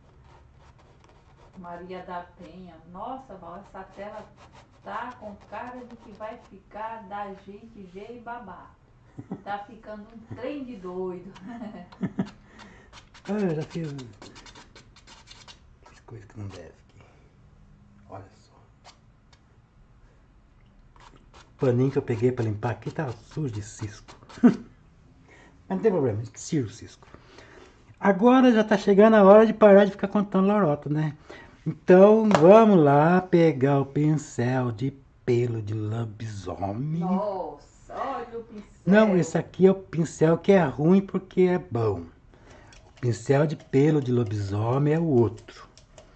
Maria da Penha. Nossa, Val, essa tela tá com cara de que vai ficar da gente G e babá. Tá ficando um trem de doido. Ah, eu já fiz, fiz coisa que não deve aqui. Olha só. O paninho que eu peguei para limpar aqui tava sujo de cisco. Mas não tem problema, a gente tira o cisco. Agora já tá chegando a hora de parar de ficar contando lorota, né? Então vamos lá pegar o pincel de pelo de lobisomem. Nossa, olha o pincel. Não, esse aqui é o pincel que é ruim porque é bom. O pincel de pelo de lobisomem é o outro.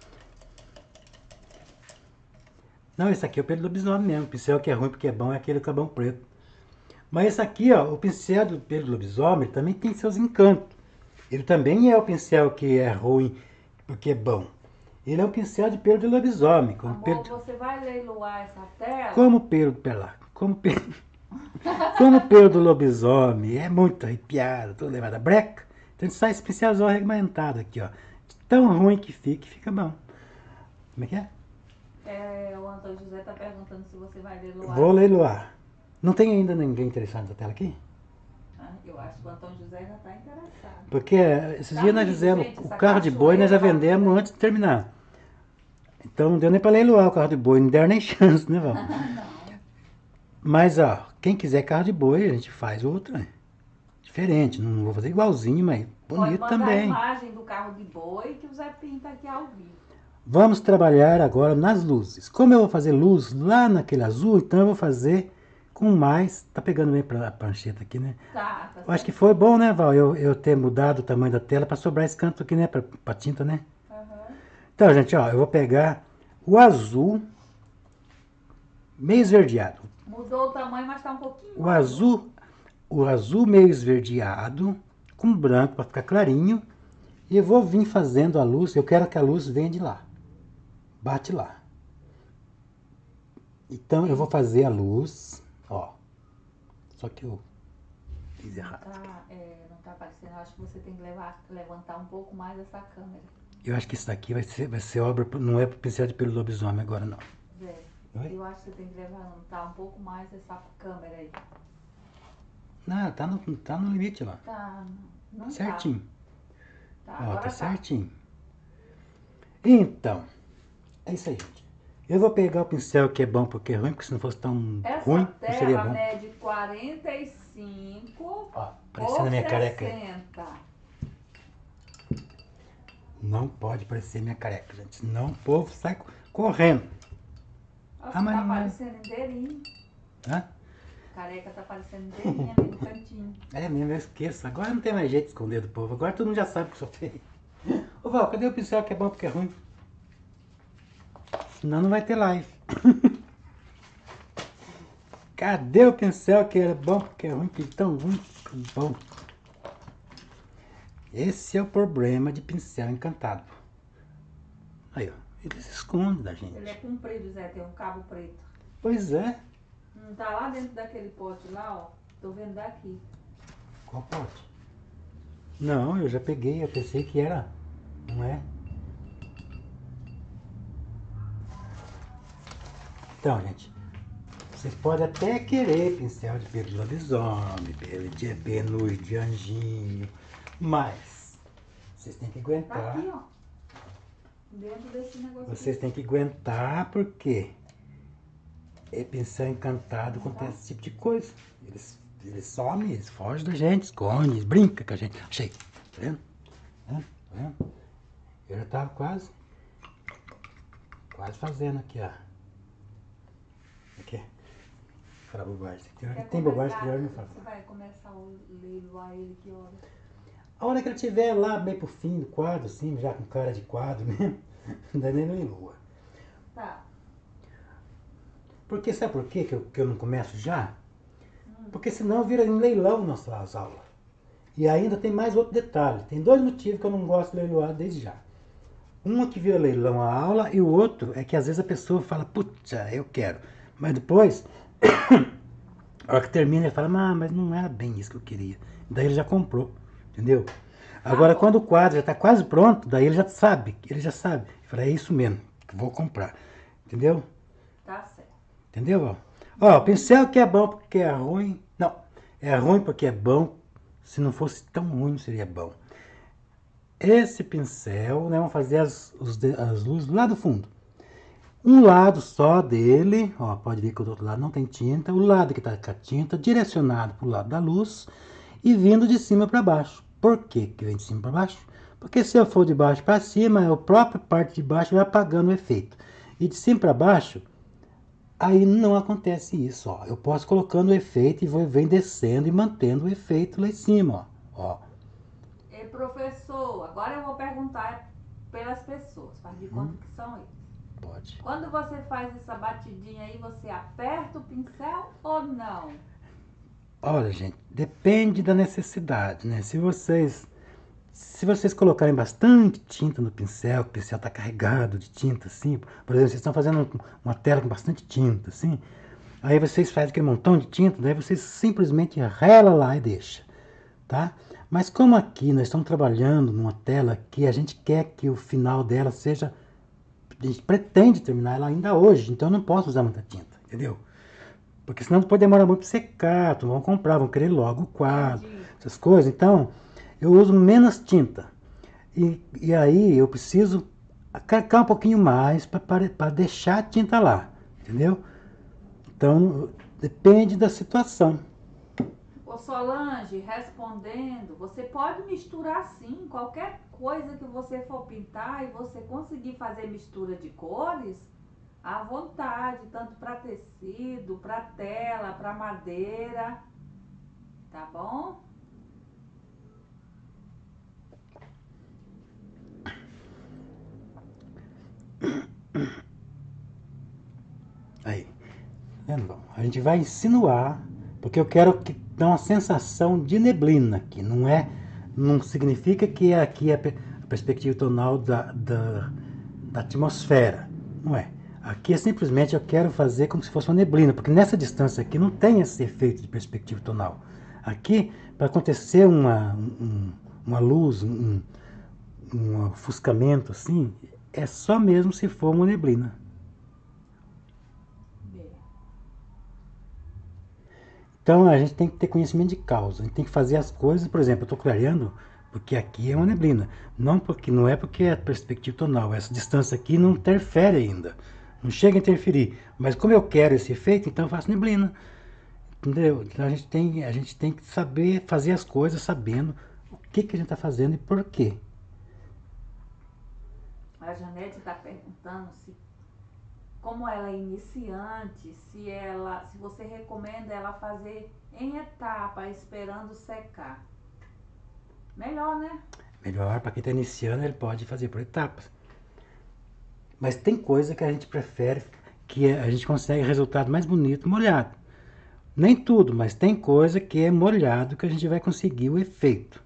Não, esse aqui é o pelo de lobisomem mesmo. O pincel que é ruim porque é bom é aquele cabão preto. Mas esse aqui, ó, o pincel do pelo de lobisomem também tem seus encantos. Ele também é o pincel que é ruim porque é bom. Ele é um pincel de pelo de lobisomem. Como Amor, pelo de... você vai leiloar essa tela? Como pelo do pela, como pelo, como pelo do lobisomem, é muito arrepiado, todo levado a breca. Então a gente sai esse pincelzão arrebentado aqui, ó. De tão ruim que fica, fica bom. Como é que é? É, o Antônio José tá perguntando se você vai leiloar. Vou leiloar. Não tem ainda ninguém interessado nessa tela aqui? Ah, eu acho que o Antônio José já tá interessado. Porque esses Tá dias nós lindo, fizemos gente, o essa carro de boi, nós já cachoeira, vendemos antes de terminar. Então não deu nem pra leiloar o carro de boi, não deram nem chance, né, Val? Não. Mas, ó, quem quiser carro de boi, a gente faz outro, né? Diferente, não vou fazer igualzinho, mas Pode bonito mandar a também. imagem do carro de boi que o Zé pinta aqui ao vivo. Vamos trabalhar agora nas luzes. Como eu vou fazer luz lá naquele azul, então eu vou fazer com mais... Tá pegando bem pra prancheta aqui, né? Tá, tá Eu acho que foi bom, né, Val, eu, eu ter mudado o tamanho da tela pra sobrar esse canto aqui, né, pra, pra tinta, né? Uhum. Então, gente, ó, eu vou pegar o azul meio esverdeado. Mudou o tamanho, mas tá um pouquinho. O azul, o azul meio esverdeado com branco para ficar clarinho. E eu vou vir fazendo a luz. Eu quero que a luz venha de lá. Bate lá. Então eu vou fazer a luz, ó. Só que eu fiz errado. Tá, é, não tá aparecendo. Eu acho que você tem que levar, levantar um pouco mais essa câmera. Eu acho que isso daqui vai ser, vai ser obra, não é para pincel de pelo lobisomem agora não. Zé, Oi? eu acho que você tem que levantar um pouco mais essa câmera aí. Não, tá no, tá no limite lá. Tá, não tá. Certinho. Tá, Ó, agora tá tá. certinho. Então, é isso aí, gente. Eu vou pegar o pincel que é bom porque é ruim, porque se não fosse tão Essa ruim, não seria tela bom. mede quarenta e cinco Ó, por parecendo a minha careca aí. sessenta. Não pode parecer minha careca, gente. Senão o povo sai co- correndo. Nossa, Ah, mas tá não é. parecendo inteirinho. Hã? Careca tá parecendo inteirinha ali no cantinho. É mesmo, eu esqueço. Agora não tem mais jeito de esconder do povo. Agora todo mundo já sabe que eu sou feio. Ô Val, cadê o pincel que é bom porque é ruim? Senão não vai ter live. Cadê o pincel que era bom porque é ruim? Que tão ruim que bom. Esse é o problema de pincel encantado. Aí, ó. Ele se esconde da gente. Ele é comprido, Zé, tem um cabo preto. Pois é. Não tá lá dentro daquele pote lá, ó. Tô vendo daqui. Qual pote? Não, eu já peguei. Eu pensei que era. Não é? Então, gente. Vocês podem até querer pincel de pelo de lobisomem, pelo de penugem de anjinho. Mas vocês têm que Tá aguentar. aqui, ó. Dentro desse negócio Vocês aqui. têm que aguentar porque é pincel encantado acontece esse tipo de coisa. Eles, eles somem, eles fogem da gente, escondem, eles brincam com a gente. Achei. Tá vendo? Tá vendo? Tá vendo? Eu já tava quase. Quase fazendo aqui, ó. Aqui. Fala bobagem. Tem, hora que tem bobagem que eu não falo. Você vai começar a leiloar ele que hora? A hora que ele estiver lá, bem pro fim do quadro, assim, já com cara de quadro mesmo, não dá nem lua. Tá. Porque sabe por quê que eu, que eu não começo já? Porque senão vira em leilão nossas aulas. E ainda tem mais outro detalhe. Tem dois motivos que eu não gosto de leiloar desde já. Um é que vira leilão a aula e o outro é que às vezes a pessoa fala, putz, eu quero. Mas depois, a hora que termina, ele fala, ah, mas não era bem isso que eu queria. Daí ele já comprou, entendeu? Agora, quando o quadro já está quase pronto, daí ele já sabe, ele já sabe. Ele fala, é isso mesmo, que vou comprar. Entendeu? Tá certo. Entendeu, Val? Ó, o pincel que é bom porque é ruim. Não, é ruim porque é bom. Se não fosse tão ruim, não seria bom. Esse pincel, né, vamos fazer as, os, as luzes lá do fundo. Um lado só dele, ó, pode ver que o outro lado não tem tinta. O lado que está com a tinta direcionado para o lado da luz e vindo de cima para baixo. Por que que vem de cima para baixo? Porque se eu for de baixo para cima, a própria parte de baixo vai apagando o efeito. E de cima para baixo, aí não acontece isso, ó. Eu posso colocando o efeito e vou vem descendo e mantendo o efeito lá em cima, ó. ó. E professor, agora eu vou perguntar pelas pessoas, faz de conta Hum. que são eles. Pode. Quando você faz essa batidinha aí, você aperta o pincel ou não? Olha, gente, depende da necessidade, né? Se vocês se vocês colocarem bastante tinta no pincel, o pincel está carregado de tinta, assim, por exemplo, vocês estão fazendo uma tela com bastante tinta, assim, aí vocês fazem aquele montão de tinta, daí vocês simplesmente rela lá e deixa, tá? Mas como aqui nós estamos trabalhando numa tela que a gente quer que o final dela seja, a gente pretende terminar ela ainda hoje, então eu não posso usar muita tinta, entendeu? Porque senão pode demorar muito para secar, tu vão comprar, vão querer logo o quadro, Entendi. essas coisas. Então, eu uso menos tinta. E, e aí eu preciso carregar um pouquinho mais para deixar a tinta lá, entendeu? Então, depende da situação. Ô Solange, respondendo, você pode misturar sim, qualquer coisa que você for pintar e você conseguir fazer mistura de cores, à vontade, tanto para tecido, para tela, para madeira, tá bom? Aí, vendo? A gente vai insinuar, porque eu quero que dê uma sensação de neblina aqui, não é, não significa que aqui é a perspectiva tonal da, da, da atmosfera, não é. Aqui é simplesmente eu quero fazer como se fosse uma neblina, porque nessa distância aqui não tem esse efeito de perspectiva tonal. Aqui, para acontecer uma, um, uma luz, um, um ofuscamento assim, é só mesmo se for uma neblina. Então a gente tem que ter conhecimento de causa. A gente tem que fazer as coisas, por exemplo, eu estou clareando porque aqui é uma neblina. Não, porque, não é porque é perspectiva tonal. Essa distância aqui não interfere ainda. Não chega a interferir. Mas como eu quero esse efeito, então eu faço neblina. Entendeu? Então a gente tem, a gente tem que saber fazer as coisas sabendo o que, que a gente está fazendo e por quê. A Janete está perguntando se, como ela é iniciante, se, ela, se você recomenda ela fazer em etapa, esperando secar. Melhor, né? Melhor, para quem está iniciando, ele pode fazer por etapas. Mas tem coisa que a gente prefere, que a gente consegue resultado mais bonito molhado. Nem tudo, mas tem coisa que é molhado que a gente vai conseguir o efeito.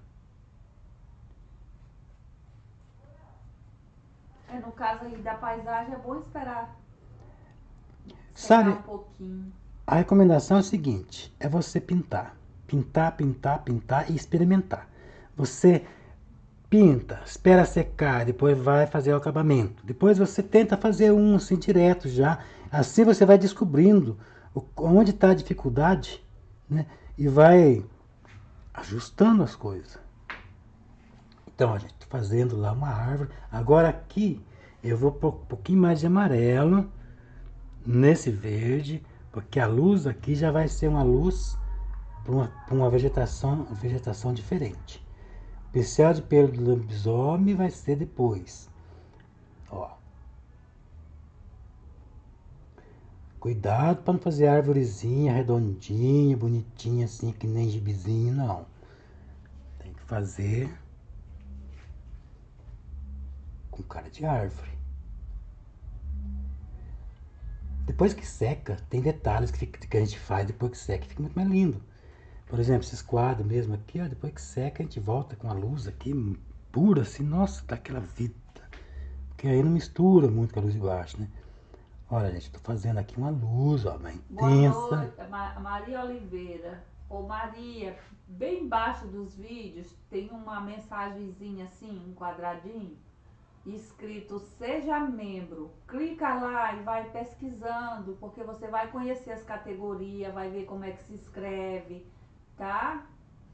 É, no caso aí da paisagem, é bom esperar Sabe, secar um pouquinho. a recomendação é o seguinte, é você pintar. Pintar, pintar, pintar e experimentar. Você pinta, espera secar, depois vai fazer o acabamento. Depois você tenta fazer um assim direto já. Assim você vai descobrindo onde está a dificuldade, né? E vai ajustando as coisas. Então, a gente está fazendo lá uma árvore. Agora aqui eu vou pôr um pouquinho mais de amarelo nesse verde, porque a luz aqui já vai ser uma luz para uma, pra uma vegetação, vegetação diferente. O pincel de pelo do lobisomem vai ser depois. Ó. Cuidado para não fazer árvorezinha redondinha, bonitinha assim, que nem gibizinho, não. Tem que fazer com cara de árvore. Depois que seca, tem detalhes que, fica, que a gente faz depois que seca, fica muito mais lindo. Por exemplo, esses quadros mesmo aqui, ó, depois que seca, a gente volta com a luz aqui, pura assim, nossa, dá aquela vida. Porque aí não mistura muito com a luz de baixo, né? Olha, gente, tô fazendo aqui uma luz, ó, mais intensa. Boa noite, Maria Oliveira. Ô Maria, bem embaixo dos vídeos tem uma mensagenzinha assim, um quadradinho, escrito seja membro. Clica lá e vai pesquisando, porque você vai conhecer as categorias, vai ver como é que se escreve, tá?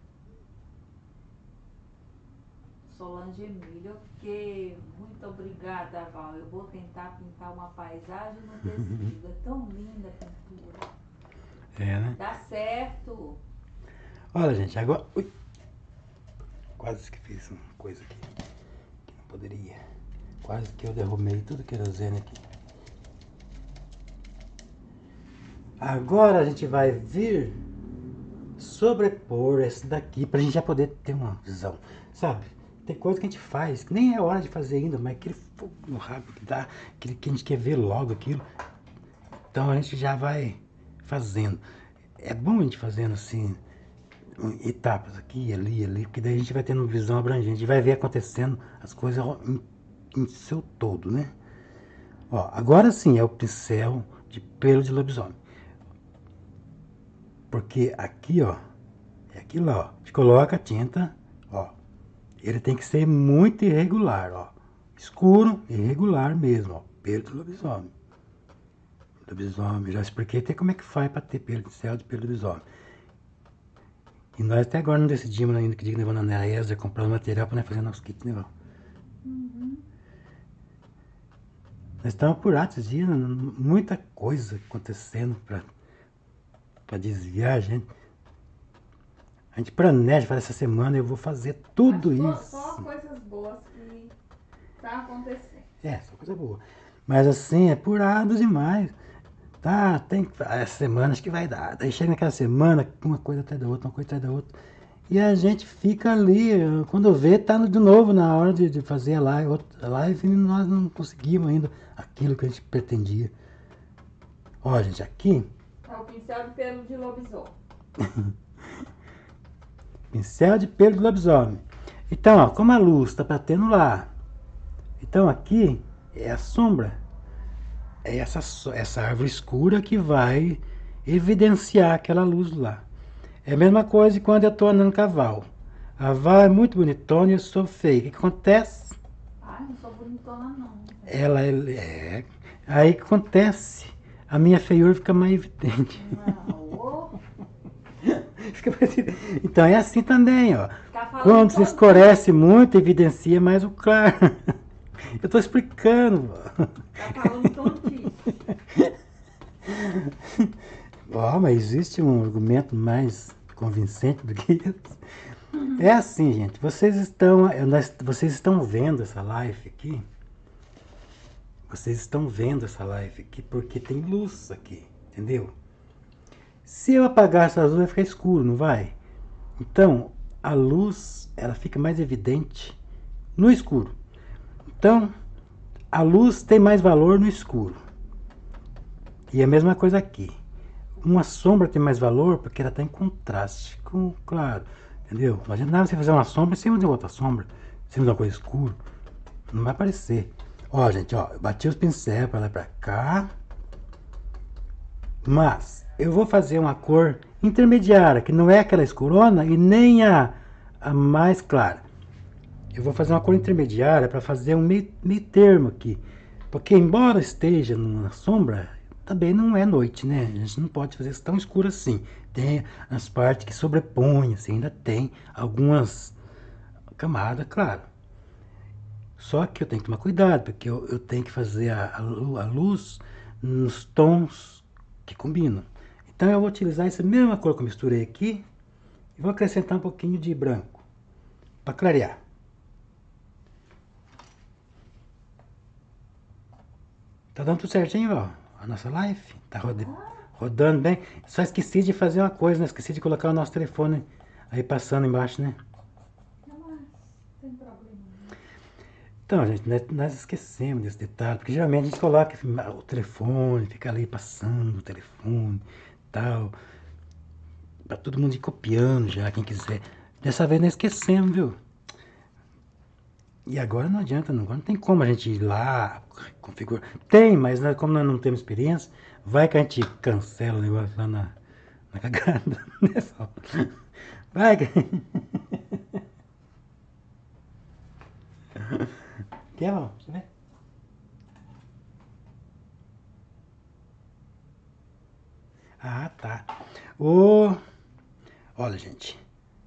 Solange Emília, ok. Muito obrigada, Val. Eu vou tentar pintar uma paisagem no tecido. É tão linda a pintura. É, né? Dá certo. Olha, gente, agora... Ui. Quase que fiz uma coisa aqui que não poderia. Quase que eu derrubei tudo querosene aqui. Agora a gente vai vir sobrepor esse daqui pra gente já poder ter uma visão, sabe? Tem coisa que a gente faz, que nem é hora de fazer ainda, mas aquele fogo no rabo que dá, aquele que a gente quer ver logo aquilo. Então a gente já vai fazendo. É bom a gente fazendo assim, etapas aqui, ali, ali, porque daí a gente vai tendo uma visão abrangente, a gente vai ver acontecendo as coisas em, em seu todo, né? Ó, agora sim é o pincel de pelo de lobisomem. Porque aqui, ó, é aquilo, ó, a gente coloca a tinta, ó. Ele tem que ser muito irregular, ó. Escuro, irregular mesmo, ó. Pelo do lobisomem. Lobisomem, já expliquei até como é que faz para ter pelo de céu de pelo do lobisomem. E nós até agora não decidimos ainda que dia que nós vamos na Esdra comprar o material para nós fazer nosso kit, né, Val? Uhum. Nós estamos apurados esses dias, muita coisa acontecendo para desviar a gente. A gente planeja, fala, essa semana eu vou fazer tudo Mas isso. só, só coisas boas que tá acontecendo. É, só coisa boa. Mas assim, é apurado demais. Tá, tem as semanas que vai dar. Daí chega naquela semana, uma coisa atrás da outra, uma coisa atrás da outra. E a gente fica ali, quando vê, tá de novo na hora de, de fazer a live, outra live, e nós não conseguimos ainda aquilo que a gente pretendia. Ó, gente, aqui... É o pincel de pelo de lobisomem. Pincel de pelo de lobisomem. Então, ó, como a luz está batendo lá, então aqui é a sombra. É essa, essa árvore escura que vai evidenciar aquela luz lá. É a mesma coisa quando eu estou andando com a Val. A Val é muito bonitona e eu sou feio. O que, que acontece? Ai, não sou bonitona não. Ela é, é... Aí que acontece? A minha feiura fica mais evidente. Não, ô. Fica parecido. Então é assim também, ó. Tá falando Quando se todo escurece muito, evidencia mais o claro. Eu tô explicando. Tá falando tontice. Ó, mas existe um argumento mais convincente do que isso. É assim, gente. Vocês estão, eh, nós- vocês estão vendo essa live aqui. Vocês estão vendo essa live aqui porque tem luz aqui, entendeu? Se eu apagar essa luz, vai ficar escuro, não vai? Então, a luz, ela fica mais evidente no escuro. Então, a luz tem mais valor no escuro. E a mesma coisa aqui. Uma sombra tem mais valor porque ela está em contraste com o claro. Entendeu? Não adianta nada você fazer uma sombra em cima de outra sombra, em cima de uma coisa escura. Não vai aparecer. Ó, gente, ó, eu bati os pincéis para lá e para cá. Mas eu vou fazer uma cor intermediária, que não é aquela escurona e nem a, a mais clara. Eu vou fazer uma cor intermediária para fazer um meio, meio termo aqui. Porque embora esteja na sombra, também não é noite, né? A gente não pode fazer isso tão escuro assim. Tem as partes que sobrepõem, assim, ainda tem algumas camadas, claro. Só que eu tenho que tomar cuidado, porque eu, eu tenho que fazer a, a luz nos tons que combinam. Então eu vou utilizar essa mesma cor que eu misturei aqui e vou acrescentar um pouquinho de branco para clarear. Tá dando tudo certinho, ó, a nossa live? Tá rodando bem. Só esqueci de fazer uma coisa, né? Esqueci de colocar o nosso telefone aí passando embaixo, né? Não, mas tem problema. Então, gente, nós, nós esquecemos desse detalhe, porque geralmente a gente coloca o telefone, fica ali passando o telefone e tal, pra todo mundo ir copiando já, quem quiser. Dessa vez nós esquecemos, viu? E agora não adianta, não, agora não tem como a gente ir lá, configurar. Tem, mas nós, como nós não temos experiência, vai que a gente cancela o negócio lá na, na cagada, né, só? Vai que... Quer, ó? Deixa eu ver. Ah, tá. Ô, olha, gente.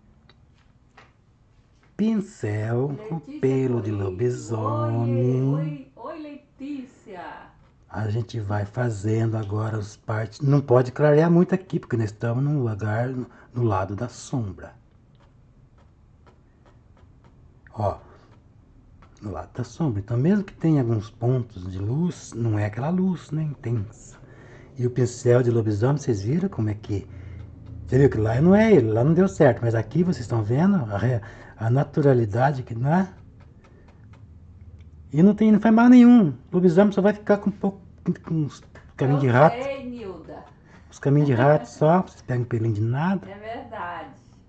Pincel com Letícia pelo de Coelho. lobisomem. Oi, oi, oi, Letícia. A gente vai fazendo agora as partes. Não pode clarear muito aqui, porque nós estamos num lugar no, no lado da sombra. Ó, no lado da sombra. Então, mesmo que tenha alguns pontos de luz, não é aquela luz, né, intensa. E o pincel de lobisomem, vocês viram como é que... Você viu que lá não é ele, lá não deu certo. Mas aqui vocês estão vendo a, a naturalidade que não é? E não, tem, não faz mal nenhum. O lobisomem só vai ficar com um pouco... com uns caminhos de rato. Eu sei, Nilda. Os caminhos de rato só, vocês pegam um pelinho de nada. É verdade.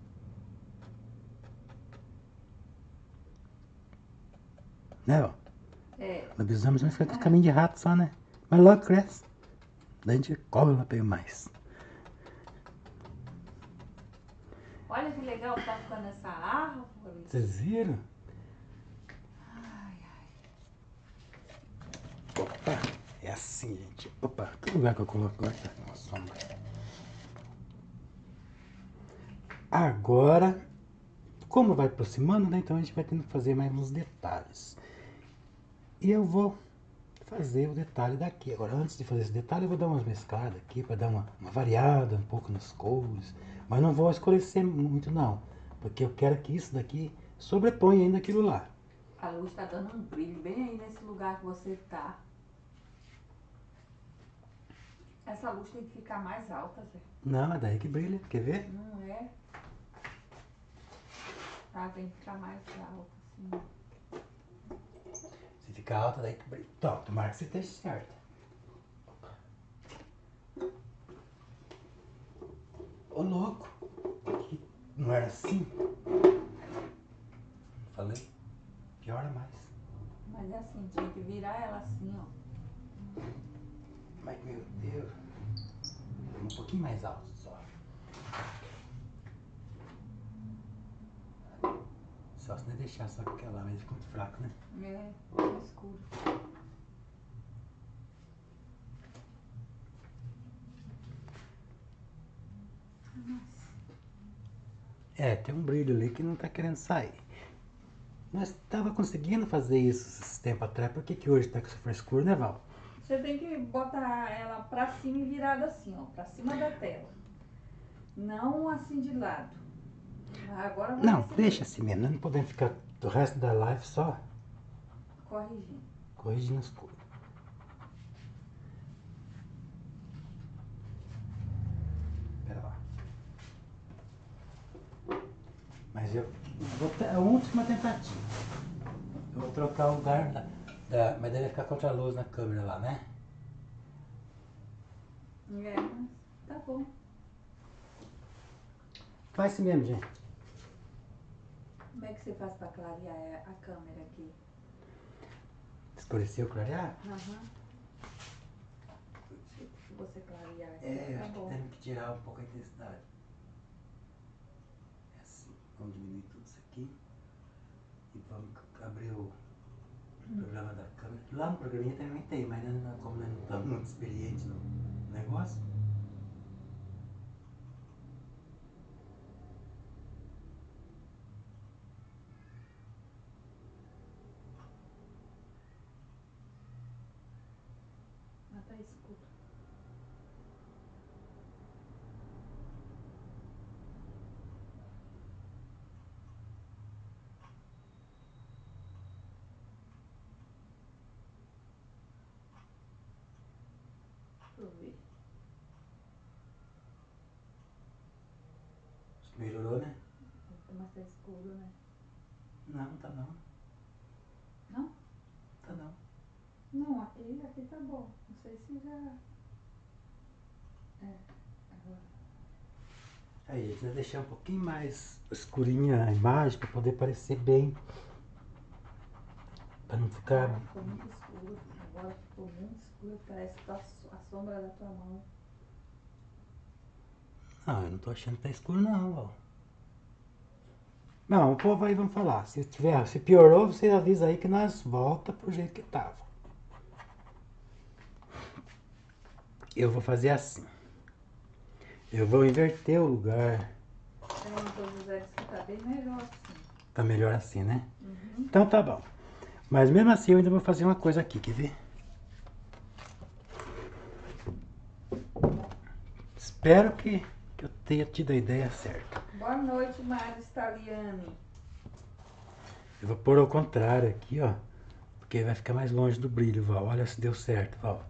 Né, ó? É. O lobisomem só fica com os caminhos de rato só, né? Mas logo cresce. Daí a gente cola pega mais. Olha que legal que tá ficando essa árvore. Vocês viram? Ai, ai. Opa, é assim, gente. Opa, que lugar que eu coloco agora? Tá uma sombra. Agora, como vai aproximando, né? Então a gente vai tendo que fazer mais uns detalhes. E eu vou fazer o detalhe daqui. Agora, antes de fazer esse detalhe, eu vou dar umas mescladas aqui para dar uma, uma variada um pouco nas cores. Mas não vou escurecer muito, não. Porque eu quero que isso daqui sobreponha ainda aquilo lá. A luz tá dando um brilho bem aí nesse lugar que você tá. Essa luz tem que ficar mais alta, Zé. Não, é daí que brilha. Quer ver? Não é? Tá, tem que ficar mais alta, assim. Se ficar alta, daí que brilha. Então, tomara que você esteja certo. Ô, louco. Não era assim? Falei? Piora mais. Mas é assim, tinha que virar ela assim, ó. Mas, meu Deus. Um pouquinho mais alto só. Só se não deixar só com aquela lá, mas fica muito fraco, né? É, é escuro. É, tem um brilho ali que não tá querendo sair. Nós tava conseguindo fazer isso esse tempo atrás. Por que que hoje tá com essa frescura, né, Val? Você tem que botar ela pra cima e virada assim, ó, pra cima da tela. Não assim de lado. Agora vai Não, receber. deixa assim mesmo. Nós não podemos ficar o resto da live só Corrigindo. corrigindo as coisas. Pera lá. Mas eu vou ter a última tentativa. Eu vou trocar o lugar da, da- mas deve ficar contra a luz na câmera lá, né? É, mas tá bom. Faz assim mesmo, gente. Como é que você faz pra clarear a câmera aqui? Escureceu, clarear? Aham. Se você clarear aqui, É, tá acho que bom. temos que tirar um pouco a intensidade. É assim, vamos diminuir tudo isso aqui. E vamos abrir o programa da câmera. Lá no programinha também tem, mas não, como nós não estamos muito experientes no negócio. Mas tá escuro. Deixa eu ver. Melhorou, né? Mas tá escuro, né? Não, tá não. Não? Tá não. Não, aqui, aqui tá bom. Não sei se já... É, agora. Aí, gente, vai deixar um pouquinho mais escurinha a imagem para poder parecer bem. Para não ficar. Ah, ficou muito escuro. Agora ficou muito escuro. Parece que tá a sombra da tua mão. Não, eu não tô achando que tá escuro não, ó. Não, o povo aí vamos falar. Se tiver, se piorou, você avisa aí que nós volta pro jeito que tava. Eu vou fazer assim. Eu vou inverter o lugar. É, o doutor José disse que tá bem melhor assim. Tá melhor assim, né? Uhum. Então tá bom. Mas mesmo assim eu ainda vou fazer uma coisa aqui, quer ver? Espero que, que eu tenha tido a ideia certa. Boa noite, Mário Staliani. Eu vou pôr ao contrário aqui, ó. Porque vai ficar mais longe do brilho, Val. Olha se deu certo, Val.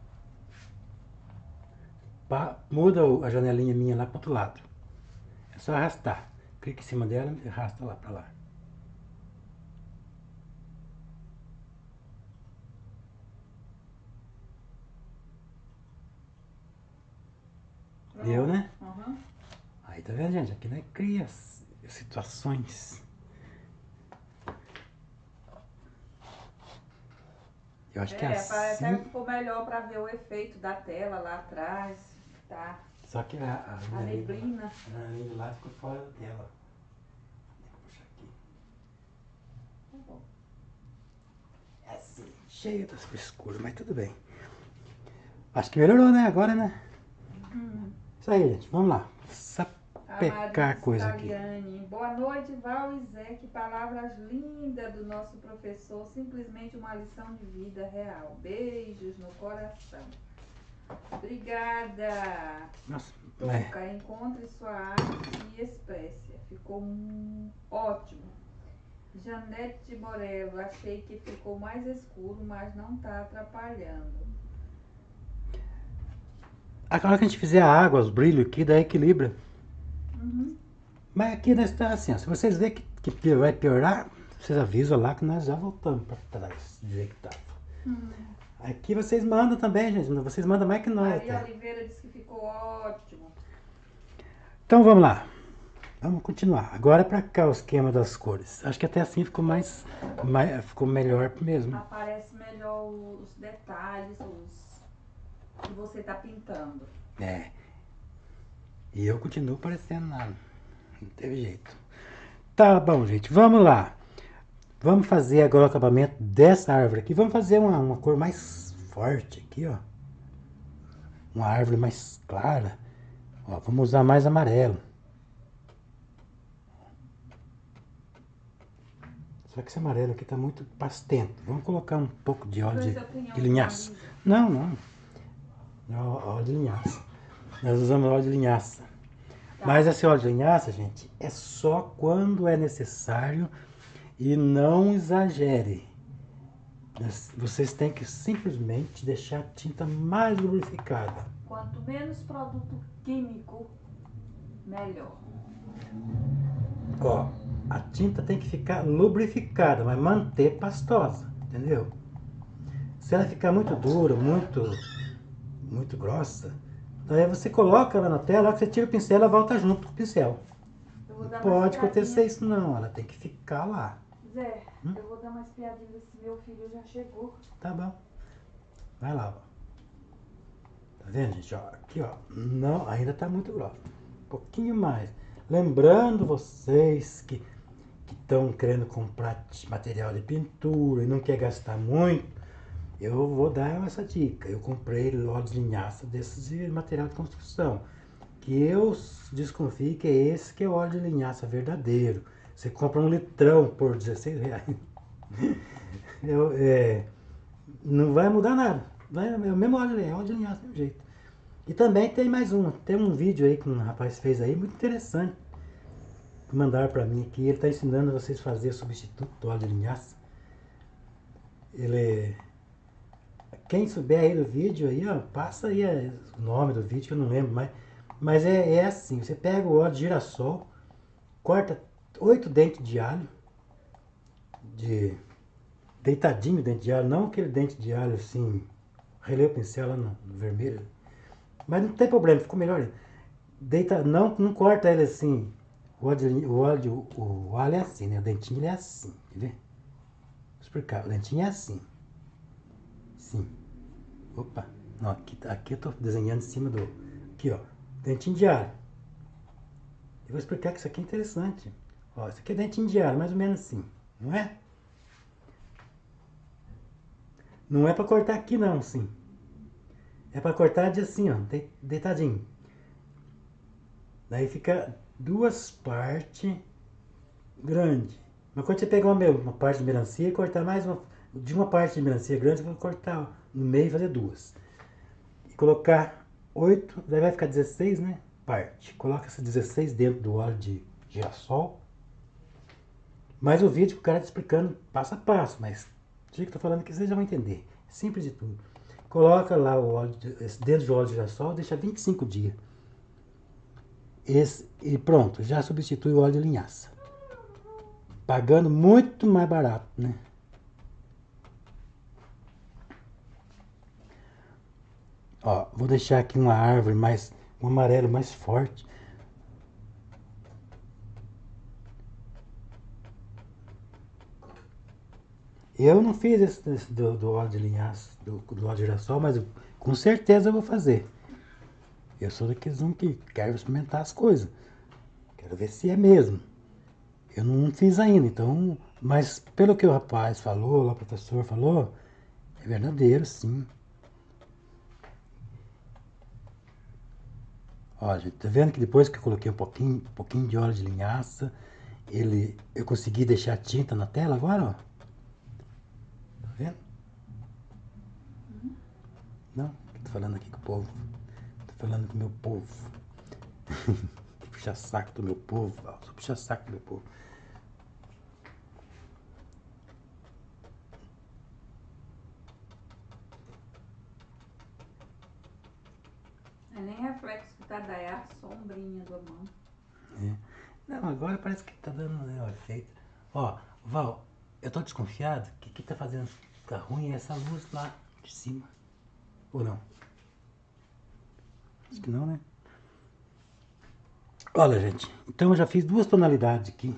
Pá, muda o- a janelinha minha lá pro outro lado. É só arrastar. Clica em cima dela e arrasta lá pra lá. Deu, né? Uhum. Aí tá vendo, gente? Aqui nós cria s- situações. Eu acho que É, parece assim. que ficou melhor pra ver o efeito da tela lá atrás. Tá. Só que a, a, A janelinha- neblina. a janelinha lá ficou fora da tela. Deixa eu puxar aqui. Tá bom. É assim, cheio das frescuras, mas tudo bem. Acho que melhorou, né? Agora, né? Hum. Isso aí, gente. Vamos lá. A Sapecar a coisa aqui. Staliani. Boa noite, Val e Zé. Que palavras lindas do nosso professor. Simplesmente uma lição de vida real. Beijos no coração. Obrigada. Nossa, Tuca, é. encontre sua arte e expresse. Ficou hum, ótimo. Janete Morello, achei que ficou mais escuro, mas não tá atrapalhando. Agora que a gente fizer a água, os brilhos aqui, dá equilíbrio. Uhum. Mas aqui nós está assim, ó, se vocês verem que, que vai piorar, vocês avisam lá que nós já voltamos para trás, do jeito que tava. Uhum. Aqui vocês mandam também, gente. Vocês mandam mais que nós Maria até. Oliveira disse que ficou ótimo. Então vamos lá. Vamos continuar. Agora para cá o esquema das cores. Acho que até assim ficou mais, mais ficou melhor mesmo. Aparece melhor os detalhes, os que você tá pintando. É. E eu continuo parecendo nada. Não teve jeito. Tá bom, gente. Vamos lá. Vamos fazer agora o acabamento dessa árvore aqui. Vamos fazer uma, uma cor mais forte aqui, ó. Uma árvore mais clara. Ó, vamos usar mais amarelo. Só que esse amarelo aqui tá muito pastento. Vamos colocar um pouco de óleo Ver de, se eu tenho de linhaça. alguma ali. Não, não. É ó- óleo de linhaça. Nós usamos óleo de linhaça. Tá. Mas esse óleo de linhaça, gente, é só quando é necessário e não exagere. Vocês têm que simplesmente deixar a tinta mais lubrificada. Quanto menos produto químico, melhor. Ó, a tinta tem que ficar lubrificada, mas manter pastosa, entendeu? Se ela ficar muito dura, muito, muito grossa, daí você coloca ela na tela, a hora que você tira o pincel, ela volta junto com o pincel. Eu vou Não dar uma pode espiadinha. acontecer isso não, ela tem que ficar lá. Zé, Hum? eu vou dar uma espiadinha se meu filho já chegou. Tá bom. Vai lá, ó. Tá vendo, gente? Ó, aqui, ó. Não, ainda tá muito grossa. Um pouquinho mais. Lembrando vocês que estão querendo comprar material de pintura e não quer gastar muito, eu vou dar essa dica. Eu comprei óleo de linhaça desses de material de construção. Que eu desconfio que é esse que é o óleo de linhaça verdadeiro. Você compra um litrão por dezesseis reais. Eu, é, não vai mudar nada. Vai, é o mesmo óleo, é óleo de linhaça do mesmo jeito. E também tem mais um. Tem um vídeo aí que um rapaz fez aí, muito interessante. Que mandaram pra mim aqui. Ele tá ensinando vocês a fazer substituto do óleo de linhaça. Ele... Quem souber aí do vídeo aí, ó, passa aí é, o nome do vídeo, que eu não lembro mais. Mas é, é assim, você pega o óleo de girassol, corta oito dentes de alho, de deitadinho dente de alho, não aquele dente de alho assim, relei o pincel lá no, no vermelho. Mas não tem problema, ficou melhor. Deita, não, não corta ele assim. O óleo, o, óleo, o alho é assim, né? O dentinho ele é assim, quer ver? Vou explicar, o dentinho é assim. Sim. Opa, não, aqui, aqui eu tô desenhando em cima do... Aqui, ó, dentinho de alho. Eu vou explicar que isso aqui é interessante. Ó, isso aqui é dentinho de alho, mais ou menos assim, não é? Não é pra cortar aqui não, sim. É pra cortar de assim, ó, deitadinho. Daí fica duas partes grandes. Mas quando você pegar uma, uma parte de melancia e cortar mais uma... De uma parte de melancia grande, você vai cortar no meio e fazer duas. E colocar oito, daí vai ficar dezesseis, né? Parte. Coloca essas dezesseis dentro do óleo de girassol. Mas o vídeo que o cara tá explicando passo a passo, mas do jeito que eu tô falando aqui, vocês já vão entender. Simples de tudo. Coloca lá o óleo de, dentro do óleo de girassol, deixa vinte e cinco dias. Esse, e pronto, já substitui o óleo de linhaça. Pagando muito mais barato, né? Ó, vou deixar aqui uma árvore mais, um amarelo mais forte. Eu não fiz esse, esse do, do óleo de linhaça, do, do óleo de girassol, mas eu, com certeza eu vou fazer. Eu sou daqueles um que quero experimentar as coisas. Quero ver se é mesmo. Eu não fiz ainda, então... Mas pelo que o rapaz falou, lá o professor falou, é verdadeiro, sim. Ó, gente, tá vendo que depois que eu coloquei um pouquinho, um pouquinho de óleo de linhaça, ele, eu consegui deixar a tinta na tela agora, ó. Tá vendo? Uhum. Não, tô falando aqui com o povo. Tô falando com o meu povo. Puxa saco do meu povo, ó. Só puxa saco do meu povo. É nem reflexo que tá daí, é a sombrinha da mão. É. Não, agora parece que tá dando, né, o efeito. Ó, Val, eu tô desconfiado que o que tá fazendo ficar ruim é essa luz lá de cima. Ou não? Acho que não, né? Olha, gente, então eu já fiz duas tonalidades aqui.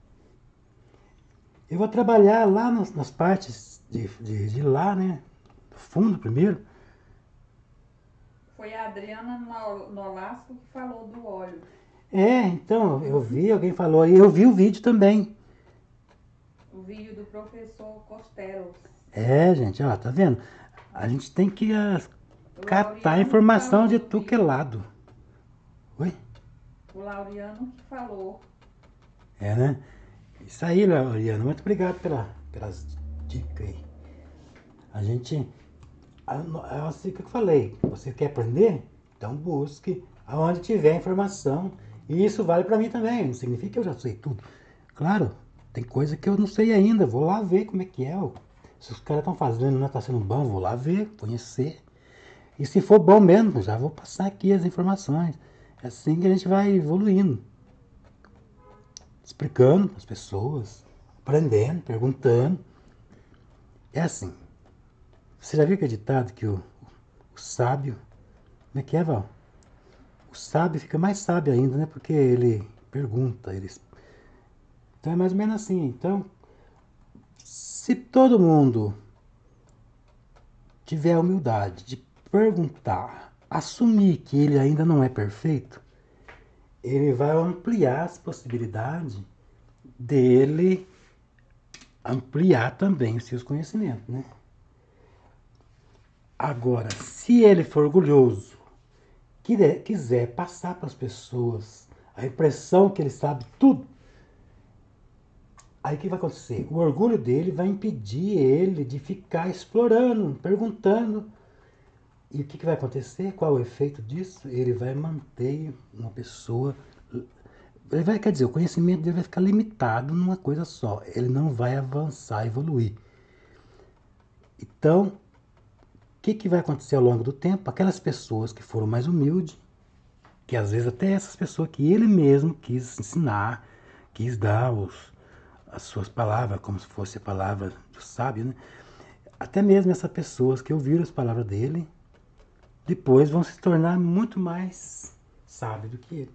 Eu vou trabalhar lá nas, nas partes de, de, de lá, né? Do fundo primeiro. Foi a Adriana No- Nolasco que falou do óleo. É, então, eu vi, alguém falou aí, eu vi o vídeo também. O vídeo do professor Costello. É, gente, ó, tá vendo? A gente tem que ah, O catar Laureano informação de falou do tu que é vídeo. lado. Oi? O Laureano que falou. É, né? Isso aí, Liana, muito obrigado pela, pelas dicas aí. A gente, é assim que eu falei, você quer aprender? Então busque aonde tiver informação. E isso vale para mim também, não significa que eu já sei tudo. Claro, tem coisa que eu não sei ainda, vou lá ver como é que é. Se os caras estão fazendo, não está sendo bom, vou lá ver, conhecer. E se for bom mesmo, já vou passar aqui as informações. É assim que a gente vai evoluindo. Explicando para as pessoas, aprendendo, perguntando. É assim. Você já viu que é ditado que o, o sábio. Como é que é, Val? O sábio fica mais sábio ainda, né? Porque ele pergunta. Ele... Então é mais ou menos assim. Então, se todo mundo tiver a humildade de perguntar, assumir que ele ainda não é perfeito, ele vai ampliar as possibilidades dele ampliar também os seus conhecimentos, né? Agora, se ele for orgulhoso, quiser passar para as pessoas a impressão que ele sabe tudo, aí o que vai acontecer? O orgulho dele vai impedir ele de ficar explorando, perguntando. E o que vai acontecer? Qual é o efeito disso? Ele vai manter uma pessoa. Ele vai, quer dizer, o conhecimento dele vai ficar limitado numa coisa só. Ele não vai avançar, evoluir. Então, o que, que vai acontecer ao longo do tempo? Aquelas pessoas que foram mais humildes, que às vezes até essas pessoas que ele mesmo quis ensinar, quis dar os, as suas palavras, como se fosse a palavra do sábio, né? Até mesmo essas pessoas que ouviram as palavras dele, depois vão se tornar muito mais sábios do que ele.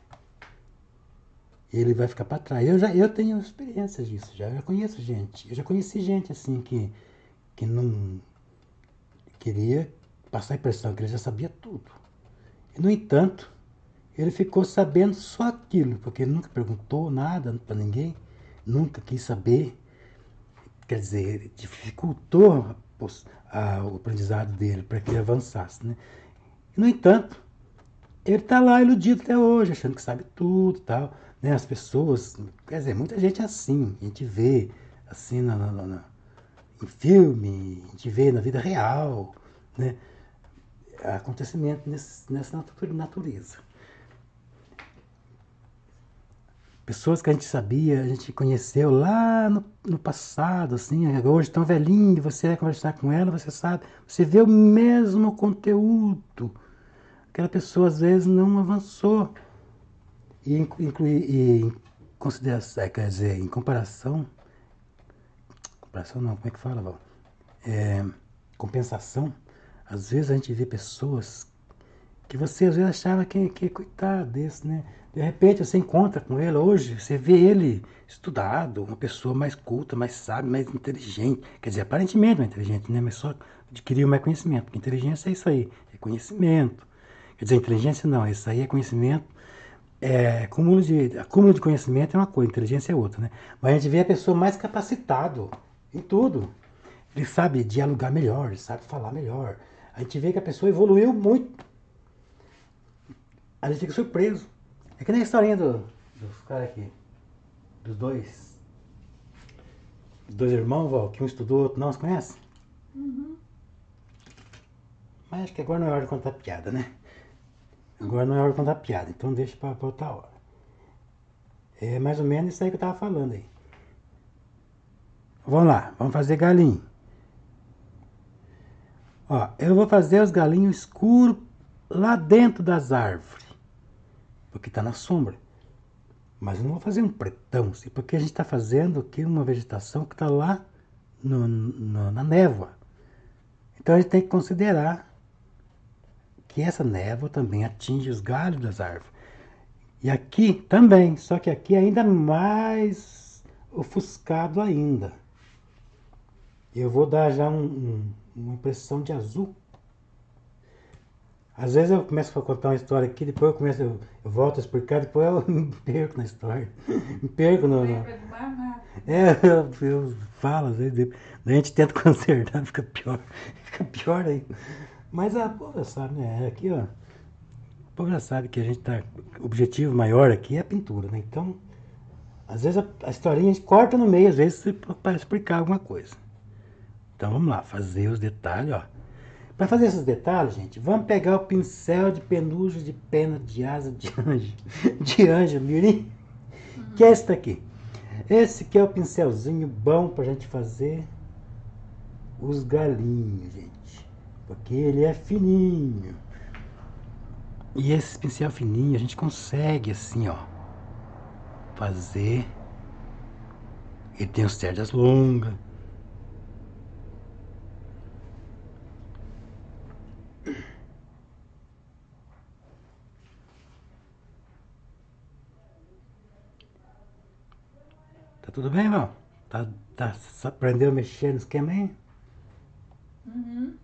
Ele vai ficar para trás. Eu, já, eu tenho experiência disso, já, eu já conheço gente. Eu já conheci gente assim que, que não queria passar a impressão que ele já sabia tudo. E, no entanto, ele ficou sabendo só aquilo, porque ele nunca perguntou nada para ninguém, nunca quis saber. Quer dizer, ele dificultou a, a, o aprendizado dele para que ele avançasse, né? E, no entanto, ele está lá iludido até hoje, achando que sabe tudo e tal. Né? As pessoas, quer dizer, muita gente é assim, a gente vê assim na, na, na, em filme, a gente vê na vida real, né? Acontecimento nesse, nessa natureza. Pessoas que a gente sabia, a gente conheceu lá no, no passado, assim, hoje tão velhinho, você vai conversar com ela, você sabe, você vê o mesmo conteúdo. Aquela pessoa às vezes não avançou. E, incluir, e em consideração, quer dizer, em comparação, comparação não, como é que fala, Val? É, compensação, às vezes a gente vê pessoas que você às vezes achava que, que coitado desse, né? De repente você encontra com ele hoje, você vê ele estudado, uma pessoa mais culta, mais sábia, mais inteligente. Quer dizer, aparentemente mais inteligente, né? Mas só adquiriu mais conhecimento. Porque inteligência é isso aí, é conhecimento. Quer dizer, inteligência não, isso aí é conhecimento. É, acúmulo, de, acúmulo de conhecimento é uma coisa, inteligência é outra, né? Mas a gente vê a pessoa mais capacitado em tudo. Ele sabe dialogar melhor, ele sabe falar melhor. A gente vê que a pessoa evoluiu muito. A gente fica surpreso. É que nem a historinha do, dos caras aqui. Dos dois. Dos dois irmãos, Val, que um estudou, outro não. Você conhece? Uhum. Mas acho que agora não é hora de contar piada, né? Agora não é hora de contar piada, então deixa pra, pra outra hora. É mais ou menos isso aí que eu tava falando aí. Vamos lá, vamos fazer galinho. Ó, eu vou fazer os galinhos escuros lá dentro das árvores. Porque tá na sombra. Mas eu não vou fazer um pretão, assim, porque a gente está fazendo aqui uma vegetação que está lá no, no, na névoa. Então a gente tem que considerar que essa névoa também atinge os galhos das árvores. E aqui também, só que aqui é ainda mais ofuscado ainda. Eu vou dar já um, um, uma impressão de azul. Às vezes eu começo a contar uma história aqui, depois eu começo, eu, eu volto a explicar, depois eu me perco na história. Me perco no. no... É, eu, eu falo, às vezes, a gente tenta consertar, fica pior. Fica pior aí. Mas a povo já sabe, né? Aqui, ó. O povo já sabe que a gente tá. O objetivo maior aqui é a pintura, né? Então, Às vezes a, a historinha a gente corta no meio, às vezes para explicar alguma coisa. Então vamos lá, fazer os detalhes, ó. Para fazer esses detalhes, gente, vamos pegar o pincel de penugem de pena de asa de anjo, de anjo mirim, Uhum. que é esse daqui. Esse que é o pincelzinho bom pra gente fazer os galinhos, gente. Porque ele é fininho. E esse pincel fininho a gente consegue assim, ó, fazer. Ele tem as cerdas longas. Tá tudo bem, Val? Tá, tá, só aprendeu a mexer no esquema aí? Uhum.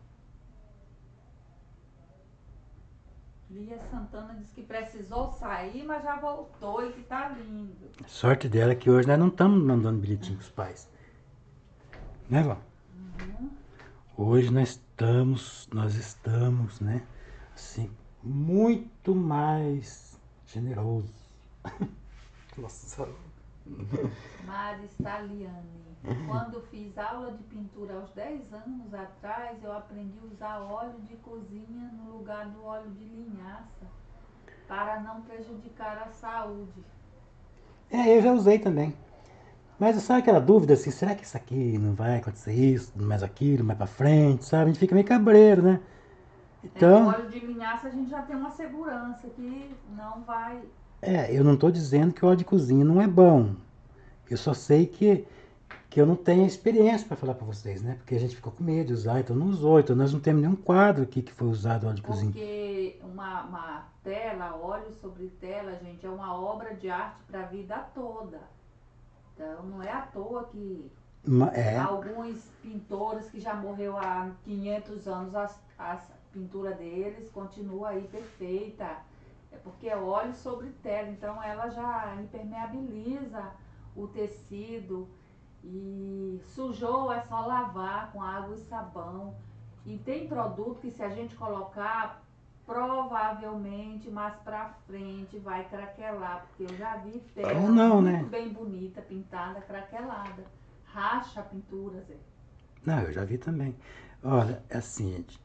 Lia Santana disse que precisou sair, mas já voltou e que tá lindo. Sorte dela é que hoje nós não estamos mandando bilhetinho pros pais. Né, Val? Uhum. Hoje nós estamos, nós estamos, né? Assim, muito mais generoso. Nossa. Maris Taliani. Quando fiz aula de pintura aos dez anos atrás, eu aprendi a usar óleo de cozinha no lugar do óleo de linhaça, para não prejudicar a saúde. É, eu já usei também. Mas sabe aquela dúvida assim, será que isso aqui não vai acontecer isso, mais aquilo, mais pra frente, sabe? A gente fica meio cabreiro, né? É, o Então, óleo de linhaça a gente já tem uma segurança que não vai. é, eu não tô dizendo que o óleo de cozinha não é bom. Eu só sei que, que eu não tenho experiência para falar para vocês, né? Porque a gente ficou com medo de usar, então não usou. Então nós não temos nenhum quadro aqui que foi usado óleo de cozinha. Porque uma, uma tela, óleo sobre tela, gente, é uma obra de arte para a vida toda. Então não é à toa que É. alguns pintores que já morreu há quinhentos anos, as, as pintura deles continua aí perfeita. É porque é óleo sobre tela, então ela já impermeabiliza o tecido e sujou é só lavar com água e sabão. E tem produto que se a gente colocar, provavelmente mais pra frente vai craquelar, porque eu já vi tela Ou não, muito né? bem bonita, pintada, craquelada. Racha a pintura, Zé. Não, eu já vi também. Olha, é assim, gente.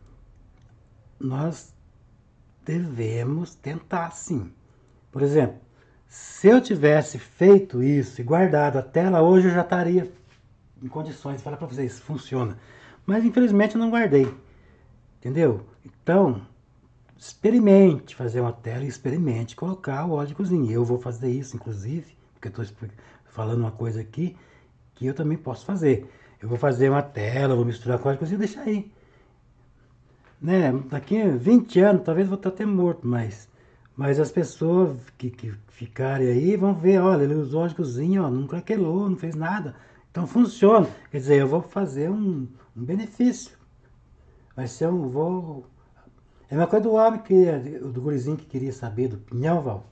Nós devemos tentar sim. Por exemplo, se eu tivesse feito isso e guardado a tela, hoje eu já estaria em condições de falar para vocês, funciona. Mas infelizmente eu não guardei. Entendeu? Então, experimente fazer uma tela e experimente colocar o óleo de cozinha. Eu vou fazer isso, inclusive, porque eu estou falando uma coisa aqui que eu também posso fazer. Eu vou fazer uma tela, vou misturar com óleo de cozinha e deixar aí. Né? Daqui a vinte anos, talvez eu vou estar até morto, mas, mas as pessoas que, que ficarem aí vão ver, olha, ele usou óleo de cozinha, ó, não craquelou, não fez nada. Então funciona. Quer dizer, eu vou fazer um, um benefício. Vai ser um. Vou... É a mesma coisa do homem que. Do gurizinho que queria saber do pinhão, Val.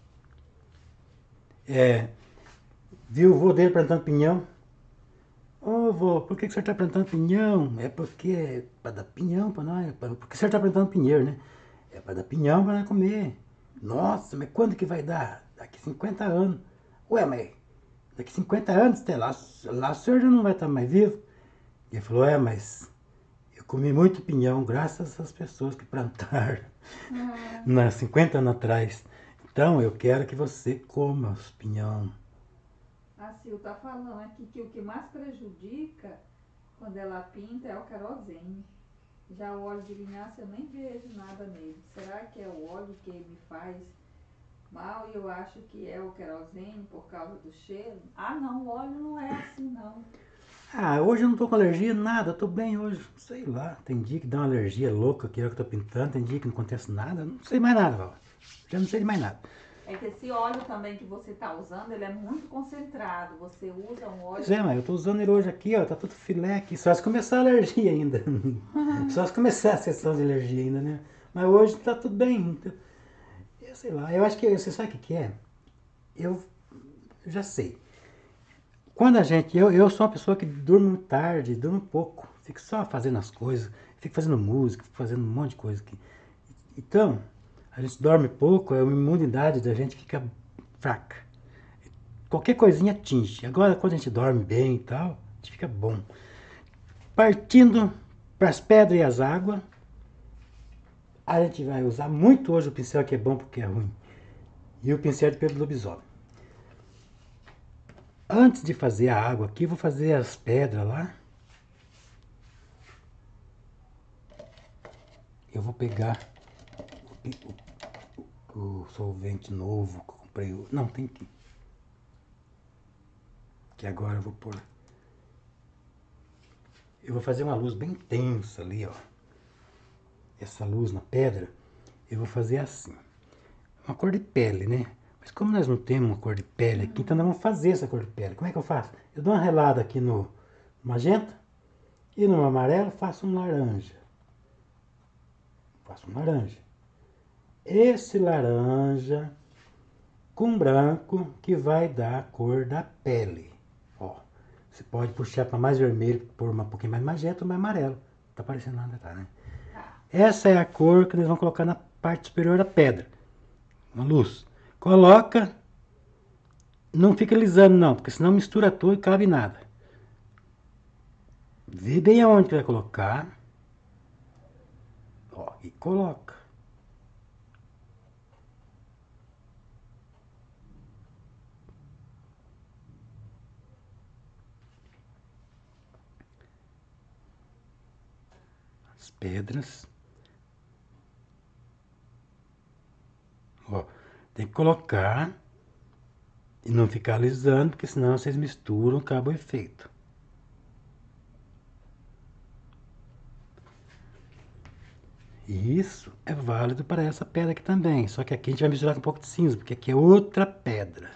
É. Viu o vô dele plantando pinhão. Ô vô, por que, que o senhor está plantando pinhão? É porque é para dar pinhão para nós. Por que o senhor está plantando pinheiro, né? É para dar pinhão para nós comer. Nossa, mas quando que vai dar? Daqui cinquenta anos. Ué, mas daqui cinquenta anos, até lá, lá o senhor já não vai estar mais vivo. E ele falou, é, mas eu comi muito pinhão graças às pessoas que plantaram Hum. na cinquenta anos atrás. Então eu quero que você coma os pinhão. A Sil tá falando aqui que o que mais prejudica quando ela pinta é o querosene. Já o óleo de linhaça eu nem vejo nada nele. Será que é o óleo que me faz mal e eu acho que é o querosene por causa do cheiro? Ah não, o óleo não é assim não. Ah, hoje eu não tô com alergia, nada, eu tô bem hoje. Sei lá, tem dia que dá uma alergia louca que é o que eu tô pintando, tem dia que não acontece nada, não sei mais nada, Val. Já não sei de mais nada. É que esse óleo também que você tá usando, ele é muito concentrado. Você usa um óleo... Pois é, mas eu tô usando ele hoje aqui, ó, tá tudo filé aqui, só se começar a alergia ainda. Só se começar a sessão de alergia ainda, né? Mas hoje tá tudo bem. Então, eu sei lá, eu acho que, você sabe o que que é? Eu, eu já sei. Quando a gente, eu, eu sou uma pessoa que durmo tarde, durmo pouco, fico só fazendo as coisas, fico fazendo música, fico fazendo um monte de coisa aqui. Então, a gente dorme pouco, a imunidade da gente fica fraca. qualquer coisinha tinge. Agora, quando a gente dorme bem e tal, a gente fica bom. Partindo para as pedras e as águas, a gente vai usar muito hoje o pincel que é bom porque é ruim. E o pincel de pelo do lobisomem. Antes de fazer a água aqui, vou fazer as pedras lá. Eu vou pegar o, o, o solvente novo que eu comprei. Não, tem aqui. Que agora eu vou pôr. Eu vou fazer uma luz bem tensa ali, ó. Essa luz na pedra, eu vou fazer assim. Uma cor de pele, né? Mas como nós não temos uma cor de pele aqui, então nós vamos fazer essa cor de pele. Como é que eu faço? Eu dou uma relada aqui no magenta e no amarelo faço um laranja. Faço um laranja. Esse laranja com branco que vai dar a cor da pele. Ó, você pode puxar para mais vermelho, pôr um pouquinho mais magenta ou mais amarelo. Tá parecendo nada, tá, né? Essa é a cor que eles vão colocar na parte superior da pedra. Uma luz. Coloca. Não fica lisando não, porque senão mistura tudo e cabe nada. Vê bem aonde que vai colocar. Ó, e coloca. As pedras. Ó, tem que colocar e não ficar alisando, porque senão vocês misturam, acaba o efeito. E isso é válido para essa pedra aqui também, só que aqui a gente vai misturar com um pouco de cinza, porque aqui é outra pedra.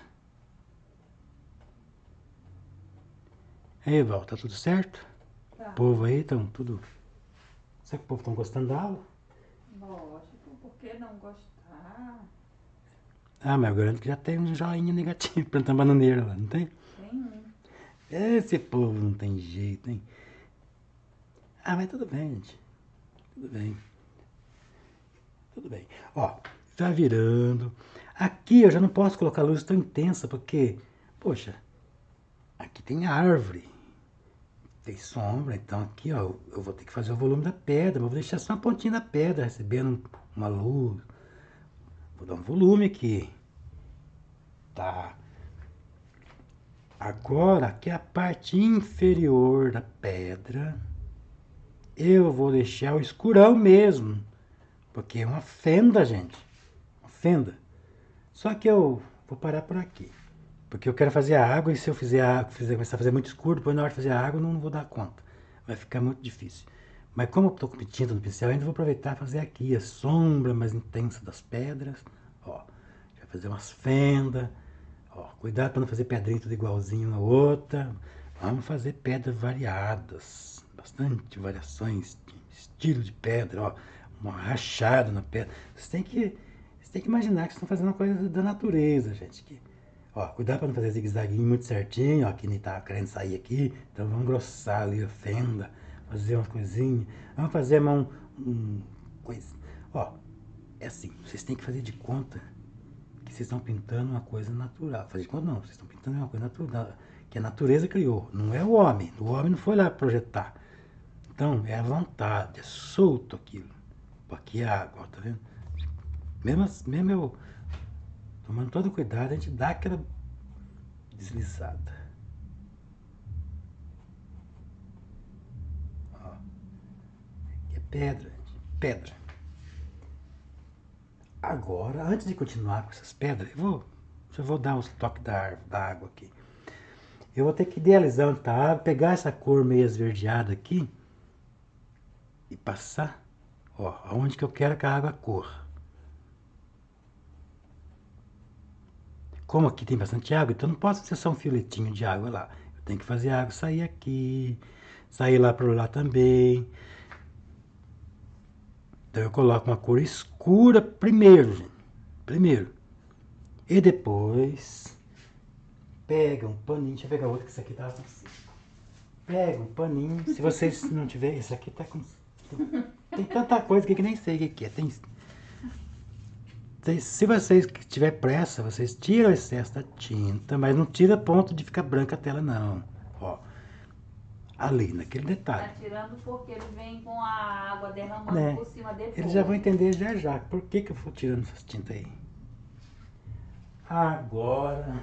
Aí, Val, tá tudo certo? Tá. O povo aí estão tudo... Será que o povo estão gostando da aula? Lógico, por que não gostar? Ah, mas eu garanto que já tem um joinha negativo plantando bananeira lá, não tem? Tem um. Esse povo não tem jeito, hein? Ah, mas tudo bem, gente. Tudo bem. Tudo bem. Ó, tá virando. Aqui eu já não posso colocar luz tão intensa, porque, poxa, aqui tem árvore. Tem sombra, então aqui, ó, eu vou ter que fazer o volume da pedra. Vou deixar só a pontinha da pedra recebendo uma luz. Vou dar um volume aqui. Tá. Agora, aqui é a parte inferior da pedra. Eu vou deixar o escurão mesmo. Porque é uma fenda, gente. Uma fenda. Só que eu vou parar por aqui. Porque eu quero fazer a água e se eu fizer a água, fizer, começar a fazer muito escuro, depois na hora de fazer a água eu não vou dar conta. Vai ficar muito difícil. Mas como eu estou com tinta no pincel, eu ainda vou aproveitar e fazer aqui a sombra mais intensa das pedras. Ó, já fazer umas fendas. Ó, cuidado para não fazer pedrinha tudo igualzinho uma outra. Vamos fazer pedras variadas. Bastante variações de estilo de pedra. Ó, uma rachada na pedra. Você tem que, você tem que imaginar que vocês estão fazendo uma coisa da natureza, gente. Que, ó, cuidado para não fazer zigue-zaguinho muito certinho. Ó, que nem tá querendo sair aqui. Então vamos engrossar ali a fenda. Fazer umas coisinhas. Vamos fazer uma, um, um coisa. Ó, é assim. Vocês têm que fazer de conta que vocês estão pintando uma coisa natural. Fazer de conta não. Vocês estão pintando uma coisa natural. Que a natureza criou. Não é o homem. O homem não foi lá projetar. Então, é a vontade. É solto aquilo. Aqui é água, ó, tá vendo? Mesmo, mesmo eu tomando todo cuidado, a gente dá aquela deslizada. Ó, aqui é pedra, gente. Pedra. Agora, antes de continuar com essas pedras, eu vou, já vou dar uns toques da, da água aqui. Eu vou ter que idealizar onde tá a água, pegar essa cor meio esverdeada aqui e passar, ó, aonde que eu quero que a água corra. Como aqui tem bastante água, então não posso ser só um filetinho de água lá. Eu tenho que fazer a água sair aqui, sair lá para lá também. Então eu coloco uma cor escura primeiro, gente. Primeiro. E depois pega um paninho. Deixa eu pegar outro que esse aqui tá assim. Pega um paninho. Se vocês não tiverem, esse aqui tá com. Tem tanta coisa aqui que nem sei o que é. Tem Vocês- Se vocês que tiver pressa, vocês tiram o excesso da tinta, mas não tira a ponto de ficar branca a tela, não. Ó, ali, naquele detalhe. Tá tirando porque ele vem com a água derramando Né? por cima depois. Eles já vão entender já já por que, que eu vou tirando essas tintas aí. Agora.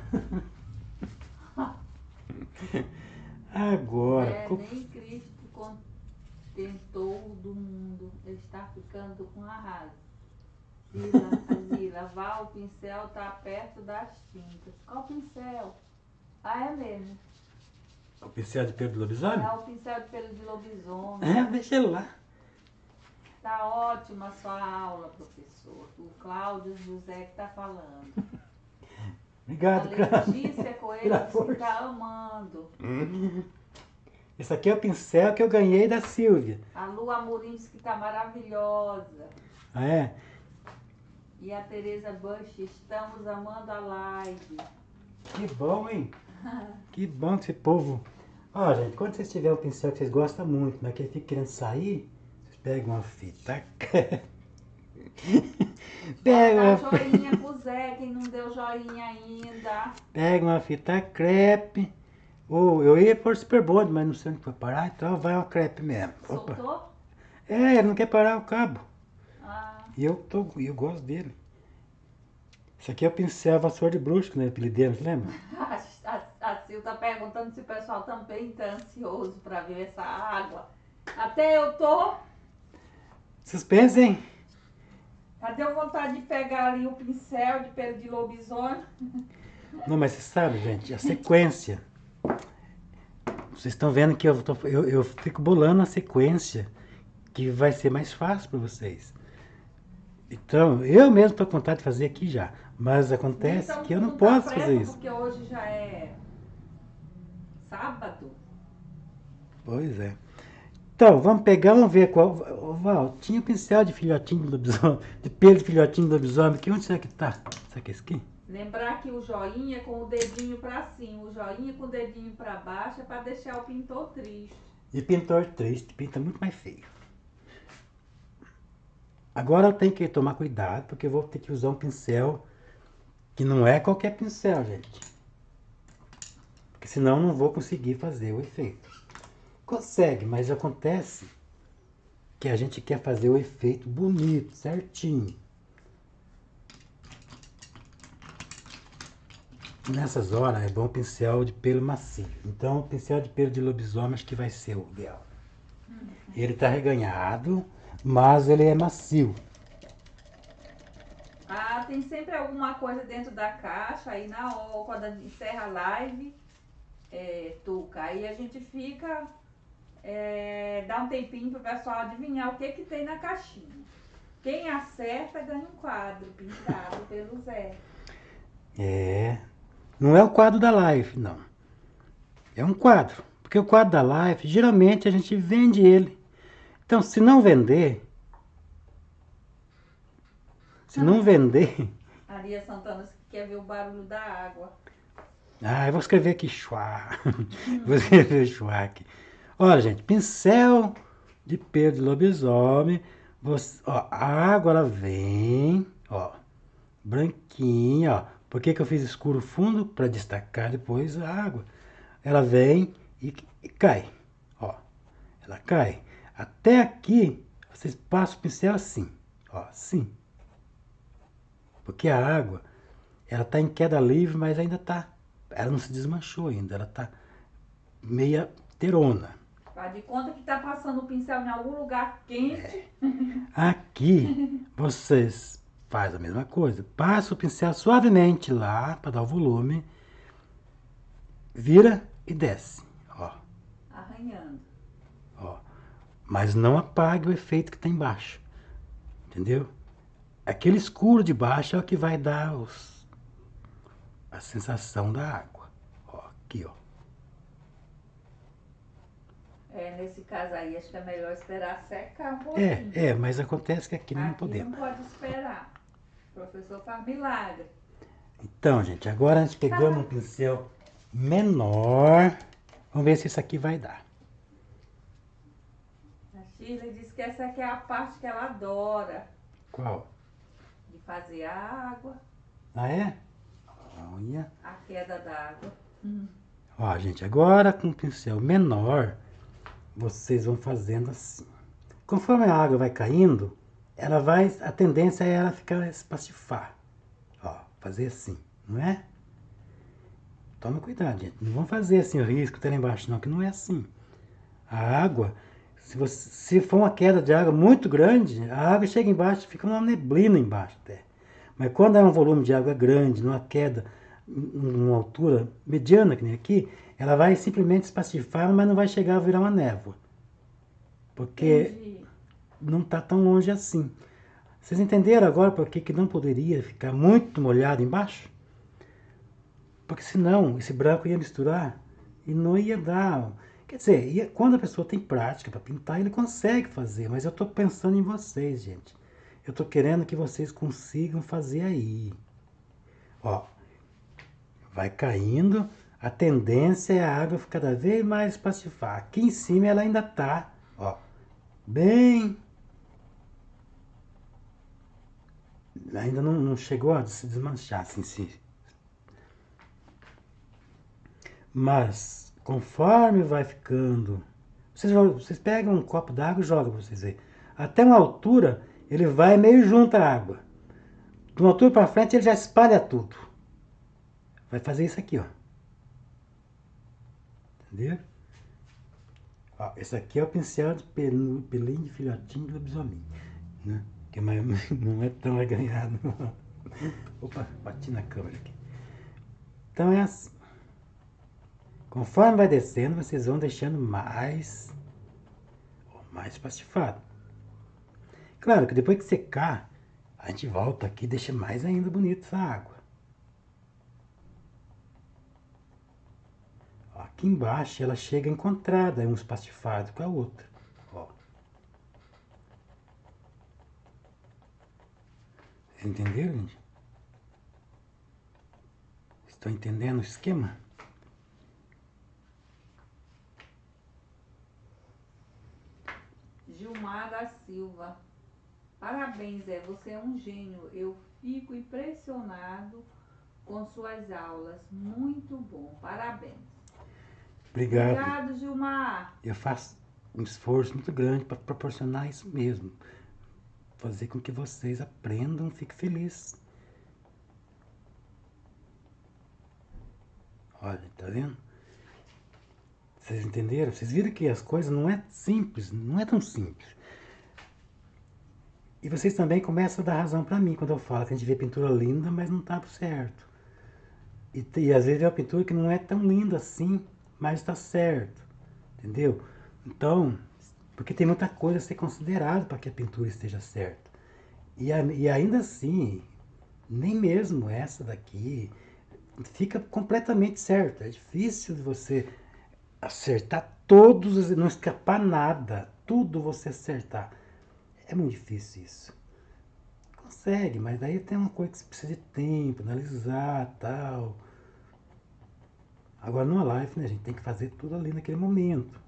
Agora. É, co- nem Cristo contentou do mundo. Ele está ficando com a raiva. Zila, Zila, vá, o pincel tá perto das tintas. Qual pincel? Ah, é mesmo. O pincel de pelo do lobisomem? É o pincel de pelo de lobisomem. É, deixa ele lá. Tá ótima a sua aula, professor. O Cláudio José que tá falando. Obrigado, A Cláudio. Letícia Coelho Pela que força. tá amando. Esse aqui é o pincel que eu ganhei da Silvia. A Lu Amorim diz que tá maravilhosa. Ah, é? E a Tereza Bush, estamos amando a live. Que bom, hein? Que bom que esse povo... Ó, gente, quando vocês tiverem um pincel que vocês gostam muito, mas que ele fica querendo sair, vocês pegam uma fita... Pega Dá uma... joinha pro Zé, quem não deu joinha ainda. Pega uma fita crepe. Ou eu ia pôr super bonde, mas não sei onde foi parar, então vai uma crepe mesmo. Opa. Soltou? É, ele não quer parar o cabo. Ah, E eu, tô, eu gosto dele. Isso aqui é o pincel vassoura de bruxo, né? Apelidemos, lembra? a, a, a Sil tá perguntando se o pessoal também tá ansioso pra ver essa água. Até eu tô. Suspense, hein? Já deu vontade de pegar ali o pincel de pelo de lobisomem. Não, mas você sabe, gente, a sequência. Vocês estão vendo que eu, tô, eu, eu fico bolando a sequência que vai ser mais fácil para vocês. Então, eu mesmo estou com vontade de fazer aqui já. Mas acontece Então, que eu não tá posso pressa, fazer isso. Porque hoje já é sábado. Pois é. Então, vamos pegar, vamos ver qual. Ô, Val, tinha pincel de filhotinho de lobisomem, de pelo de filhotinho de lobisomem. Que onde será que tá? Será que é esse aqui? Lembrar que o joinha com o dedinho pra cima, o joinha com o dedinho pra baixo é pra deixar o pintor triste. E pintor triste, pinta muito mais feio. Agora eu tenho que tomar cuidado, porque eu vou ter que usar um pincel que não é qualquer pincel, gente. Porque senão eu não vou conseguir fazer o efeito. Consegue, mas acontece que a gente quer fazer o efeito bonito, certinho. Nessas horas é bom pincel de pelo macio. Então o pincel de pelo de lobisomem acho que vai ser o ideal. Ele tá reganhado, mas ele é macio. Ah, tem sempre alguma coisa dentro da caixa, aí na hora, quando encerra a live, é, Tuca, aí a gente fica, é, dá um tempinho pro pessoal adivinhar o que que tem na caixinha. Quem acerta ganha um quadro pintado pelo Zé. É. Não é o quadro da live, não. É um quadro. Porque o quadro da live, geralmente a gente vende ele. Então, se não vender. Se não vender. Maria Santana quer ver o barulho da água. Ah, eu vou escrever aqui chua. Vou escrever chua aqui. Olha, gente, pincel de pelo de lobisomem. Você, ó, a água ela vem, ó, branquinha, ó. Por que que eu fiz escuro fundo? Para destacar depois a água. Ela vem e, e cai, ó. Ela cai. Até aqui, vocês passam o pincel assim, ó, assim. Porque a água, ela tá em queda livre, mas ainda tá, ela não se desmanchou ainda, ela tá meia terona. Faz de conta que tá passando o pincel em algum lugar quente. Aqui, vocês fazem a mesma coisa. Passa o pincel suavemente lá, para dar o volume. Vira e desce, ó, Arranhando. ó. Mas não apague o efeito que tá embaixo, entendeu? Aquele escuro de baixo é o que vai dar os, a sensação da água. Ó, aqui, ó. É, nesse caso aí, acho que é melhor esperar secar um É, pouquinho. é, mas acontece que aqui não Aqui podemos. não pode esperar. O professor faz milagre. Então, gente, agora nós pegamos um pincel menor. Vamos ver se isso aqui vai dar. A Shirley disse que essa aqui é a parte que ela adora. Qual? De de fazer a água. Ah, é? Olha. A queda d'água. Hum. Ó, gente, agora com um pincel menor, vocês vão fazendo assim. Conforme a água vai caindo, ela vai, a tendência é ela ficar espacifar. Ó, fazer assim, não é? Toma cuidado, gente. Não vão fazer assim o risco tá lá embaixo, não, que não é assim. A água, se, você, se for uma queda de água muito grande, a água chega embaixo, fica uma neblina embaixo até. Mas quando é um volume de água grande, numa queda, numa altura mediana, que nem aqui, ela vai simplesmente espacifar, mas não vai chegar a virar uma névoa. Porque Entendi. não está tão longe assim. Vocês entenderam agora por que, que não poderia ficar muito molhado embaixo? Porque senão esse branco ia misturar e não ia dar. Quer dizer, ia, quando a pessoa tem prática para pintar, ele consegue fazer, mas eu estou pensando em vocês, gente. Eu estou querendo que vocês consigam fazer aí. Ó, vai caindo, a tendência é a água ficar cada vez mais espacifar. Aqui em cima ela ainda está, ó, bem. Ainda não, não chegou a se desmanchar assim, sim. Mas, conforme vai ficando. Vocês, vocês pegam um copo d'água e jogam para vocês verem. Até uma altura, ele vai meio junto à água. De uma altura para frente, ele já espalha tudo. Vai fazer isso aqui, ó. Entendeu? Ó, esse aqui é o pincel de pelinho de filhotinho de lobisomem. Né? Que não é tão aganhado. Opa, bati na câmera aqui. Então é assim. Conforme vai descendo, vocês vão deixando mais, mais espacifado. Claro que depois que secar, a gente volta aqui e deixa mais ainda bonito essa água. Aqui embaixo ela chega encontrada, um espacifado com a outra. Ó. Vocês entenderam, gente? Estão entendendo o esquema? Gilmar da Silva. Parabéns, Zé. Você é um gênio. Eu fico impressionado com suas aulas. Muito bom. Parabéns. Obrigado. Obrigado, Gilmar. Eu faço um esforço muito grande para proporcionar isso mesmo. Fazer com que vocês aprendam, fiquem felizes. Olha, tá vendo? Vocês entenderam? Vocês viram que as coisas não é simples, não é tão simples. E vocês também começam a dar razão para mim quando eu falo que a gente vê pintura linda, mas não está certo. E, e às vezes é uma pintura que não é tão linda assim, mas está certo. Entendeu? Então, porque tem muita coisa a ser considerada para que a pintura esteja certa. E, a, e ainda assim, nem mesmo essa daqui fica completamente certa. É difícil de você acertar todos, não escapar nada, tudo você acertar. É muito difícil isso. Consegue, mas daí tem uma coisa que você precisa de tempo, analisar, tal. Agora numa live, né, a gente tem que fazer tudo ali naquele momento.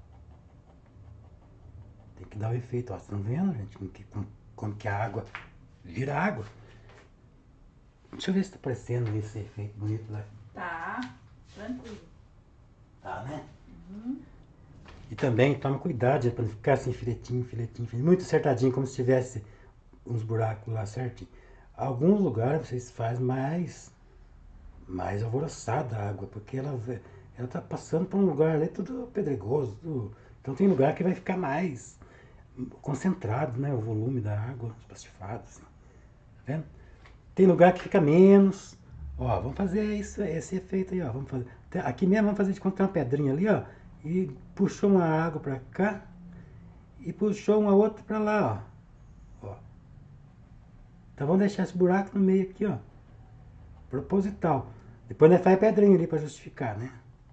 Tem que dar o efeito. Ó, vocês estão vendo, gente, como que, como, como que a água vira água? Deixa eu ver se tá aparecendo esse efeito bonito lá. Tá, tranquilo. Tá, né? Uhum. E também toma cuidado, gente, pra não ficar assim, filetinho, filetinho, filetinho, muito acertadinho, como se tivesse uns buracos lá certinho. Alguns lugares vocês fazem mais, mais alvoroçada a água, porque ela, ela tá passando por um lugar ali tudo pedregoso, tudo. Então tem lugar que vai ficar mais concentrado, né, o volume da água, espacifado, assim. Tá vendo? Tem lugar que fica menos. Ó, vamos fazer isso, esse efeito aí, ó. Vamos fazer. Aqui mesmo vamos fazer de conta uma pedrinha ali, ó. E puxou uma água pra cá e puxou uma outra pra lá, ó. ó. Então vamos deixar esse buraco no meio aqui, ó. Proposital. Depois nós faz pedrinha ali pra justificar, né?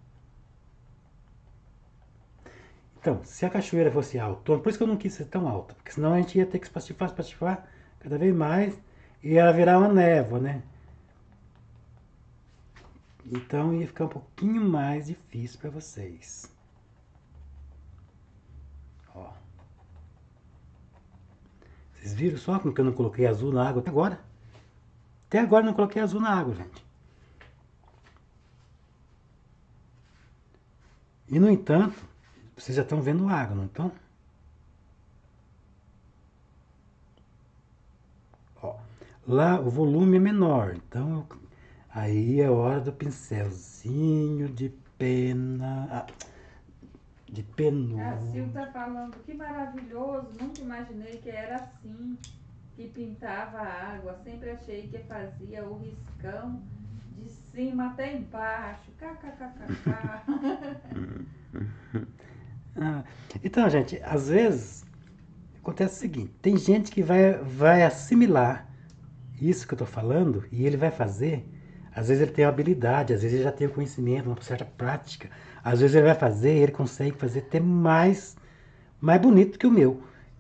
Então, se a cachoeira fosse alta, por isso que eu não quis ser tão alta, porque senão a gente ia ter que espacifar, espacifar cada vez mais e ela virar uma névoa, né? Então ia ficar um pouquinho mais difícil para vocês. Ó. Vocês viram só como que eu não coloquei azul na água até agora? Até agora eu não coloquei azul na água, gente. E no entanto, vocês já estão vendo água, não estão? Ó, lá o volume é menor, então aí é hora do pincelzinho de pena, ah, de penugem. A Sil tá falando, que maravilhoso, nunca imaginei que era assim, que pintava a água, sempre achei que fazia o riscão de cima até embaixo, kkkk. Ah, então, gente, às vezes acontece o seguinte, tem gente que vai, vai assimilar isso que eu estou falando e ele vai fazer, às vezes ele tem uma habilidade, às vezes ele já tem o conhecimento, uma certa prática, às vezes ele vai fazer e ele consegue fazer até mais, mais bonito que o meu.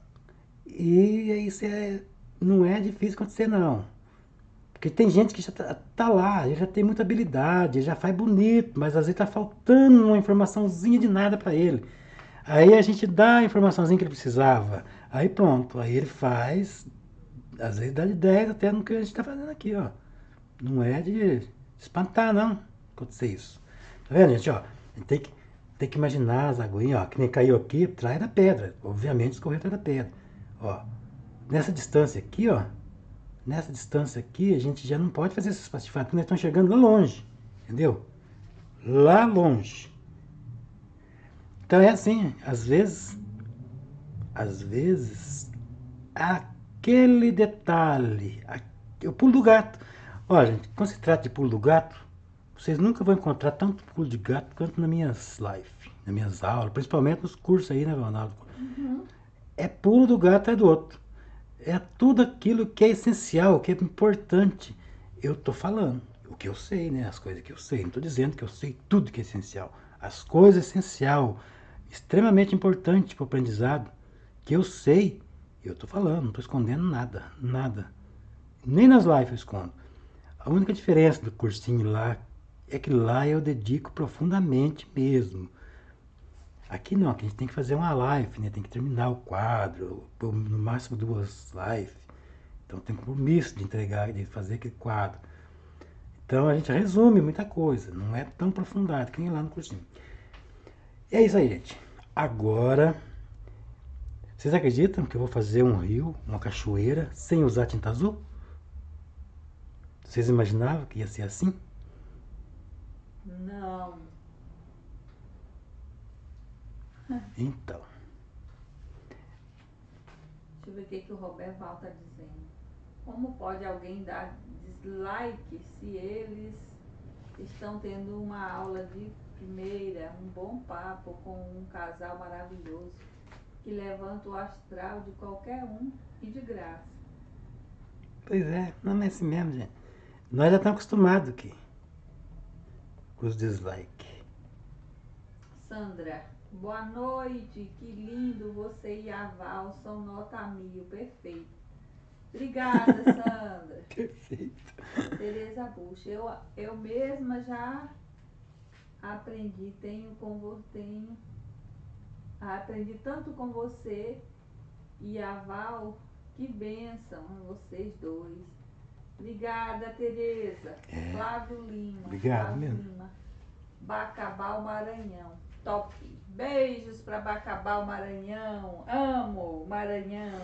E isso é, não é difícil acontecer não. Porque tem gente que já tá, tá lá, já tem muita habilidade, já faz bonito, mas às vezes tá faltando uma informaçãozinha de nada para ele. Aí a gente dá a informaçãozinha que ele precisava. Aí pronto, aí ele faz, às vezes dá de dez até no que a gente está fazendo aqui, ó. Não é de espantar, não, acontecer isso. Tá vendo, gente, ó? A gente tem que, tem que imaginar as aguinhas, ó, que nem caiu aqui, atrás da pedra. Obviamente escorreu atrás da pedra. Ó, nessa distância aqui, ó, nessa distância aqui, a gente já não pode fazer essas pastifadas, porque nós estamos chegando lá longe, entendeu? Lá longe. Então é assim, às vezes, às vezes, aquele detalhe, o pulo do gato. Olha, gente, quando se trata de pulo do gato, vocês nunca vão encontrar tanto pulo de gato quanto nas minhas lives, nas minhas aulas, principalmente nos cursos aí, né, Ronaldo? Uhum. É pulo do gato é do outro. É tudo aquilo que é essencial, que é importante. Eu tô falando o que eu sei, né? As coisas que eu sei. Não tô dizendo que eu sei tudo que é essencial. As coisas essencial, extremamente importante para o aprendizado, que eu sei, eu tô falando, não tô escondendo nada, nada. Nem nas lives eu escondo. A única diferença do cursinho lá é que lá eu dedico profundamente mesmo. Aqui não, aqui a gente tem que fazer uma live, né? Tem que terminar o quadro, no máximo duas lives. Então tem compromisso de entregar, de fazer aquele quadro. Então a gente resume muita coisa, não é tão aprofundado que nem lá no cursinho. E é isso aí, gente. Agora, vocês acreditam que eu vou fazer um rio, uma cachoeira, sem usar tinta azul? Vocês imaginavam que ia ser assim? Não. Então. Deixa eu ver o que, que o Roberto Val está dizendo. Como pode alguém dar dislike se eles estão tendo uma aula de primeira, um bom papo com um casal maravilhoso que levanta o astral de qualquer um e de graça? Pois é, não é assim mesmo, gente. Nós já estamos acostumados aqui com os dislikes. Sandra, boa noite, que lindo, você e a Val são nota mil, perfeito. Obrigada, Sandra. Perfeito. Tereza Bush, eu, eu mesma já aprendi, tenho com você, tenho, aprendi tanto com você e a Val, que bênção, vocês dois. Obrigada, Tereza. É. Flávio Lima. Obrigado Flávio mesmo. Lima. Bacabal, Maranhão. Top. Beijos para Bacabal, Maranhão. Amo Maranhão.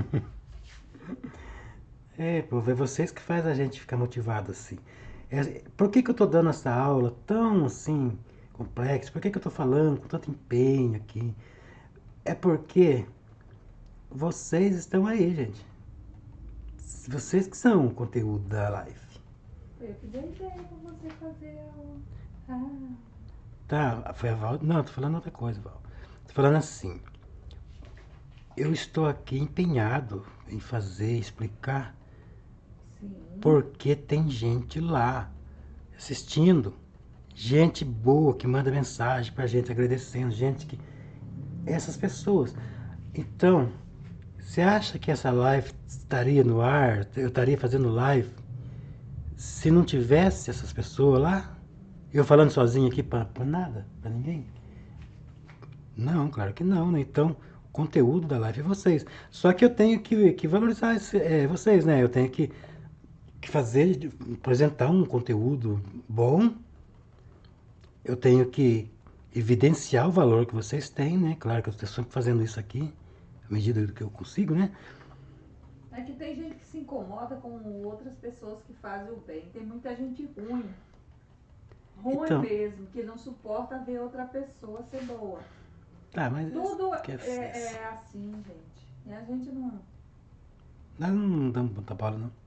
É, povo, é vocês que fazem a gente ficar motivado assim. É, por que, que eu estou dando essa aula tão assim complexa? Por que, que eu estou falando com tanto empenho aqui? É porque vocês estão aí, gente. Vocês que são o conteúdo da live. Eu que dei ideia para você fazer o... Ah. Tá, foi a Val. Não, tô falando outra coisa, Val. Tô falando assim. Eu estou aqui empenhado em fazer, explicar. Sim. Porque tem gente lá assistindo. Gente boa que manda mensagem pra gente agradecendo. Gente que. Essas pessoas. Então, você acha que essa live estaria no ar? Eu estaria fazendo live se não tivesse essas pessoas lá? Eu falando sozinho aqui para nada? Para ninguém? Não, claro que não, né? Então, conteúdo da live é vocês. Só que eu tenho que, que valorizar esse- é, vocês, né? Eu tenho que, que fazer, apresentar um conteúdo bom. Eu tenho que evidenciar o valor que vocês têm, né? Claro que eu estou sempre fazendo isso aqui, à medida do que eu consigo, né? É que tem gente que se incomoda com outras pessoas que fazem o bem. Tem muita gente ruim. Ruim Então. mesmo, que não suporta ver outra pessoa ser boa. Tá, mas Tudo que é, é- é assim, gente. E a gente não. nós não damos muita bola, não.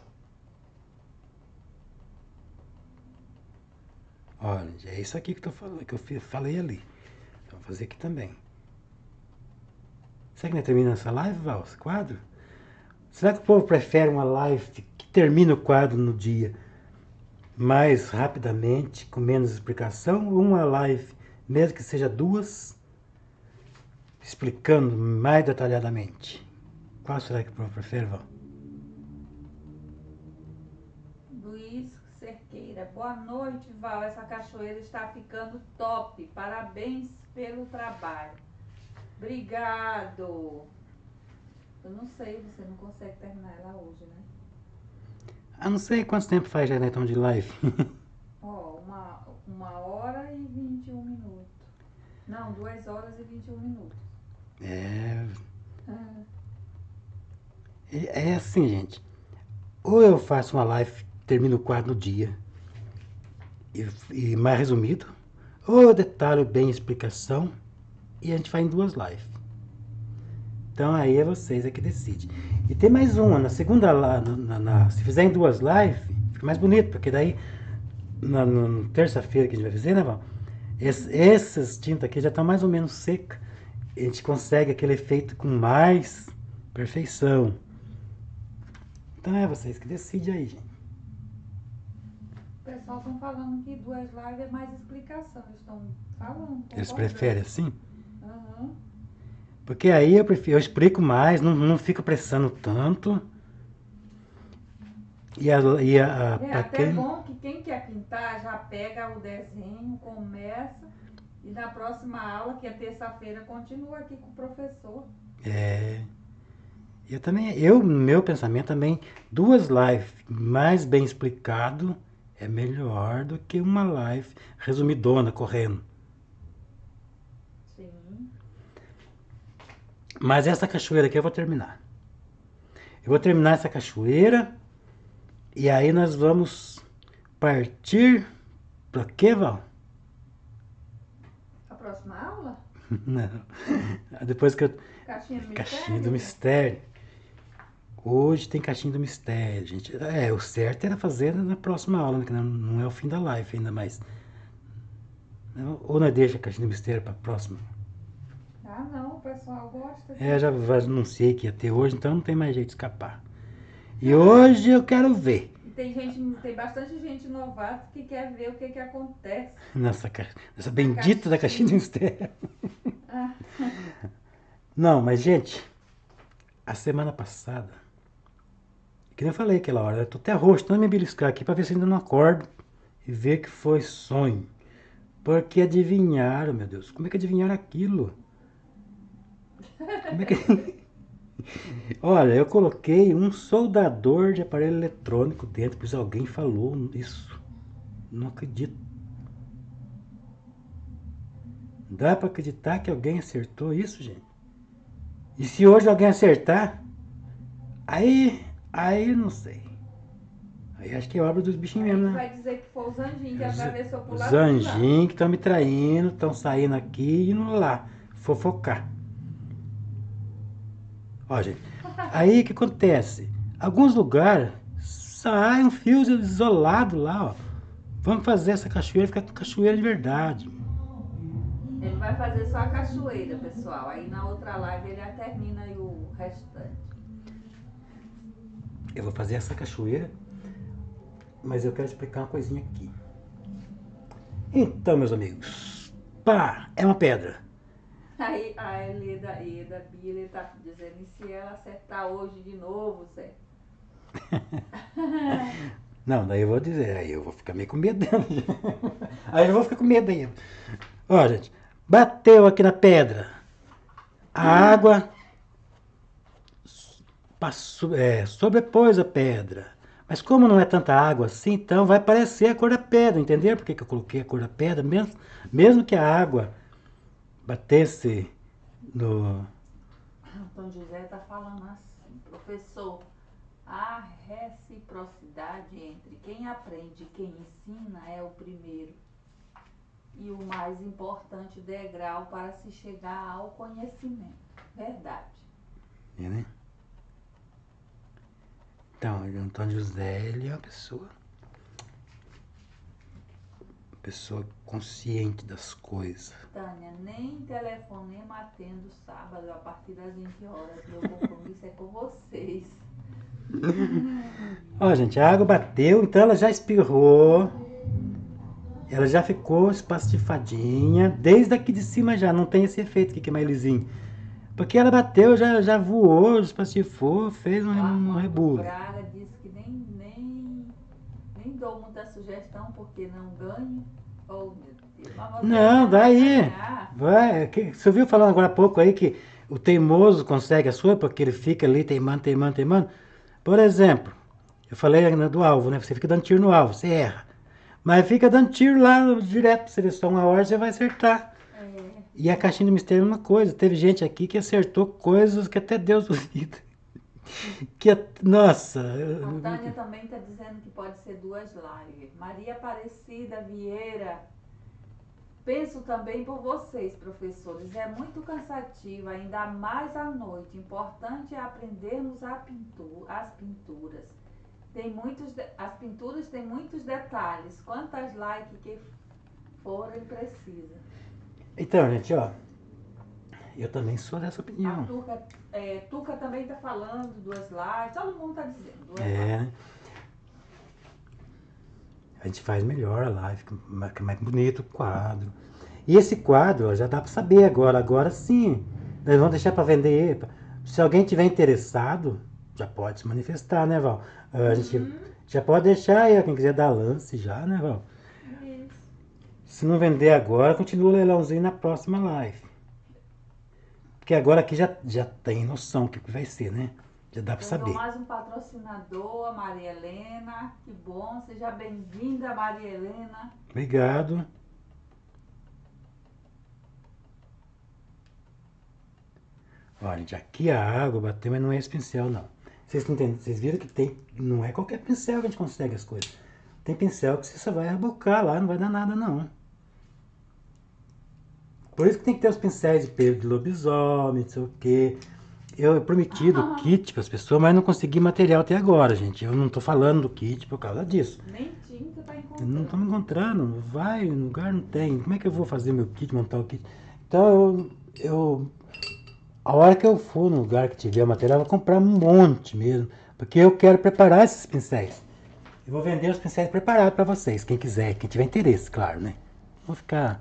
Olha, é isso aqui que, tô falando, que eu fi- falei ali. Vou fazer aqui também. Será que nós terminamos essa live, Val, esse quadro? Será que o povo prefere uma live que termina o quadro no dia mais rapidamente, com menos explicação, ou uma live, mesmo que seja duas, explicando mais detalhadamente? Qual será que o povo prefere, Val? Luiz Cerqueira. Boa noite, Val. Essa cachoeira está ficando top. Parabéns pelo trabalho. Obrigado. Eu não sei, você não consegue terminar ela hoje, né? Ah, não sei quanto tempo faz já, né, então, de live. Ó, uma, uma hora e vinte e um minutos. Não, duas horas e vinte e um minutos. É, Ah, é é assim, gente. Ou eu faço uma live, termino o quadro no dia, e, e mais resumido, ou eu detalho bem a explicação e a gente faz em duas lives. Então aí é vocês é que decidem. E tem mais uma, na segunda, la- na, na- se fizer em duas lives, fica mais bonito, porque daí, na, na terça-feira que a gente vai fazer, né, Val? Es- essas tintas aqui já estão mais ou menos secas. A gente consegue aquele efeito com mais perfeição. Então é vocês que decidem aí, gente. o pessoal estão falando que duas lives é mais explicação. Eles estão falando. Eles concordando. preferem assim? Aham. Porque aí eu, prefiro, eu explico mais, não, não fico pressando tanto. E a, e a, a É pra até quem. bom que quem quer pintar já pega o desenho, começa e na próxima aula, que é terça-feira, continua aqui com o professor. É. Eu também, eu, no meu pensamento também, duas lives mais bem explicado é melhor do que uma live resumidona, correndo. Sim. Mas essa cachoeira aqui eu vou terminar. Eu vou terminar essa cachoeira e aí nós vamos partir para quê, Val? A próxima aula? Não. Depois que eu. Caixinha do Caixinha do mistério? mistério. Hoje tem caixinha do mistério, gente. É, o certo era fazer na próxima aula, né, que não, não é o fim da live ainda mais. Ou não deixa a caixinha do mistério para a próxima. Ah, não, o pessoal gosta. de- É, já anunciei que ia ter hoje, então não tem mais jeito de escapar. E hoje eu quero ver E tem gente, tem bastante gente novata que quer ver o que que acontece. nessa, ca- nessa bendita da caixinha do mistério. Ah, Não, mas gente, a semana passada, que nem eu falei aquela hora, eu tô até roxo, tentando me beliscar aqui para ver se ainda não acordo e ver que foi sonho. Porque adivinharam, meu Deus, como é que adivinharam aquilo? Como é que... Olha, eu coloquei um soldador de aparelho eletrônico dentro, pois alguém falou isso. Não acredito. Dá para acreditar que alguém acertou isso, gente? E se hoje alguém acertar, aí, aí não sei. Aí acho que é obra dos bichinhos aí mesmo, né? vai dizer que foi os anjinhos que Os, atravessou por os lá. por lá. anjinhos que estão me traindo, estão saindo aqui e indo lá, fofocar. Ó, gente, aí o que acontece? Alguns lugares sai um fio isolado lá, ó. Vamos fazer essa cachoeira ficar cachoeira de verdade. Ele vai fazer só a cachoeira, pessoal. Aí na outra live ele termina aí o restante. Eu vou fazer essa cachoeira, mas eu quero explicar uma coisinha aqui. Então, meus amigos, pá, é uma pedra. Aí a Elida, Eda Bia, ele tá dizendo, e se ela acertar hoje de novo, Zé? Não, daí eu vou dizer, aí eu vou ficar meio com medo dela. Aí eu vou ficar com medo aí. Ó, gente, bateu aqui na pedra. A água passou, é, sobrepôs a pedra. Mas como não é tanta água assim, então vai parecer a cor da pedra, entendeu? Por que que eu coloquei a cor da pedra? Mesmo, mesmo que a água batesse no... Antônio José está falando assim, professor, a reciprocidade entre quem aprende e quem ensina é o primeiro e o mais importante degrau para se chegar ao conhecimento. Verdade. É, né? Então, o Antônio José, ele é uma pessoa, pessoa consciente das coisas. Tânia, nem telefonema atendo sábado a partir das vinte horas. Meu compromisso é com vocês. Ó, gente, a água bateu, então ela já espirrou. Ela já ficou espastifadinha. Desde aqui de cima já, não tem esse efeito aqui que é mais lisinho. Porque ela bateu, já, já voou, espastifou, fez um, um rebulo. O Braga disse que nem, nem, nem dou muita sugestão porque não ganho. Oh, meu Deus. Mas você Não, vai daí. ganhar. Vai. Que- Você ouviu falando agora há pouco aí que o teimoso consegue a sua porque ele fica ali teimando, teimando, teimando? Por exemplo, eu falei ainda do alvo, né? Você fica dando tiro no alvo, você erra. Mas fica dando tiro lá direto, você vê só uma hora, você vai acertar. É. E a caixinha do mistério é uma coisa. Teve gente aqui que acertou coisas que até Deus duvida. Que, é- nossa. A Tânia também está dizendo que pode ser duas lives. Maria Aparecida Vieira. Penso também por vocês, professores. É muito cansativo, ainda mais à noite. Importante é aprendermos a pintura, as pinturas. Tem muitos, de- as pinturas têm muitos detalhes. Quantas likes que forem precisa. Então, gente, ó. Eu também sou dessa A opinião. Tuca, é, Tuca também está falando duas lives. Todo mundo está dizendo duas lives. É. A gente faz melhor a live, fica mais, fica mais bonito o quadro. E esse quadro, ó, já dá para saber agora. Agora sim. Nós vamos deixar para vender. Se alguém tiver interessado, já pode se manifestar, né, Val? A gente Uhum. já pode deixar aí, ó, quem quiser dar lance já, né, Val? Isso. Se não vender agora, continua o leilãozinho na próxima live. Porque agora aqui já, já tem noção o que vai ser, né? Já dá para Chegou saber. mais um patrocinador, a Maria Helena. Que bom, seja bem-vinda, Maria Helena. Obrigado. Olha, gente, aqui a água bateu, mas não é esse pincel, não. Vocês entendem? Vocês viram que tem. Não é qualquer pincel que a gente consegue as coisas. Tem pincel que você só vai rebocar lá, não vai dar nada, não. Por isso que tem que ter os pincéis de pelo de lobisomem, não sei o quê. Eu prometi do kit para as pessoas, mas não consegui material até agora, gente. Eu não tô falando do kit por causa disso. Nem tinta tá Eu encontrando. não tô me encontrando. Vai, no lugar não tem. Como é que eu vou fazer meu kit, montar o kit? Então eu. eu a hora que eu for no lugar que tiver material, eu vou comprar um monte mesmo. Porque eu quero preparar esses pincéis. Eu vou vender os pincéis preparados para vocês, quem quiser, quem tiver interesse, claro, né? Não vou ficar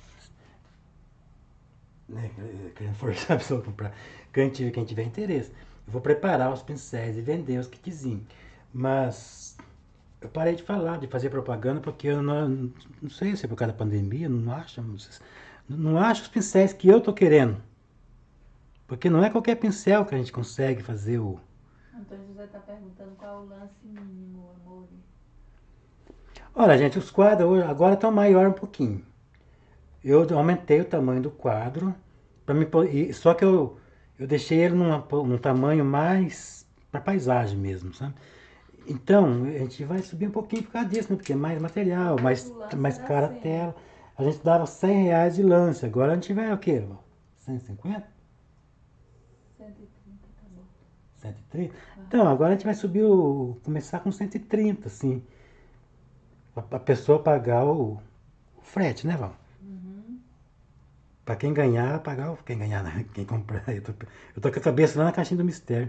né, querendo forçar a pessoa a comprar. Quem tiver, quem tiver interesse. Eu vou preparar os pincéis e vender os kitzinhos. Mas eu parei de falar, de fazer propaganda, porque eu não, não sei se é por causa da pandemia, não acho, não acho os pincéis que eu tô querendo. Porque não é qualquer pincel que a gente consegue fazer o... Antônio José está perguntando qual é o lance mínimo, amor. Olha, gente, os quadros hoje, agora estão maior um pouquinho. Eu aumentei o tamanho do quadro, pra me, e- só que eu, eu deixei ele numa, num tamanho mais para paisagem mesmo, sabe? Então, a gente vai subir um pouquinho por causa disso, né? Porque é mais material, mais, O lance mais era cara a cem. tela. A gente dava cem reais de lance, agora a gente vai o quê? cento e cinquenta? cento e trinta, tá bom. cento e trinta? Então, agora a gente vai subir o. Começar com cento e trinta, assim. A, a pessoa pagar o, o frete, né, Val? Uhum. Pra quem ganhar, pagar o. Quem ganhar, né? Quem comprar. Eu tô, eu tô com a cabeça lá na caixinha do mistério.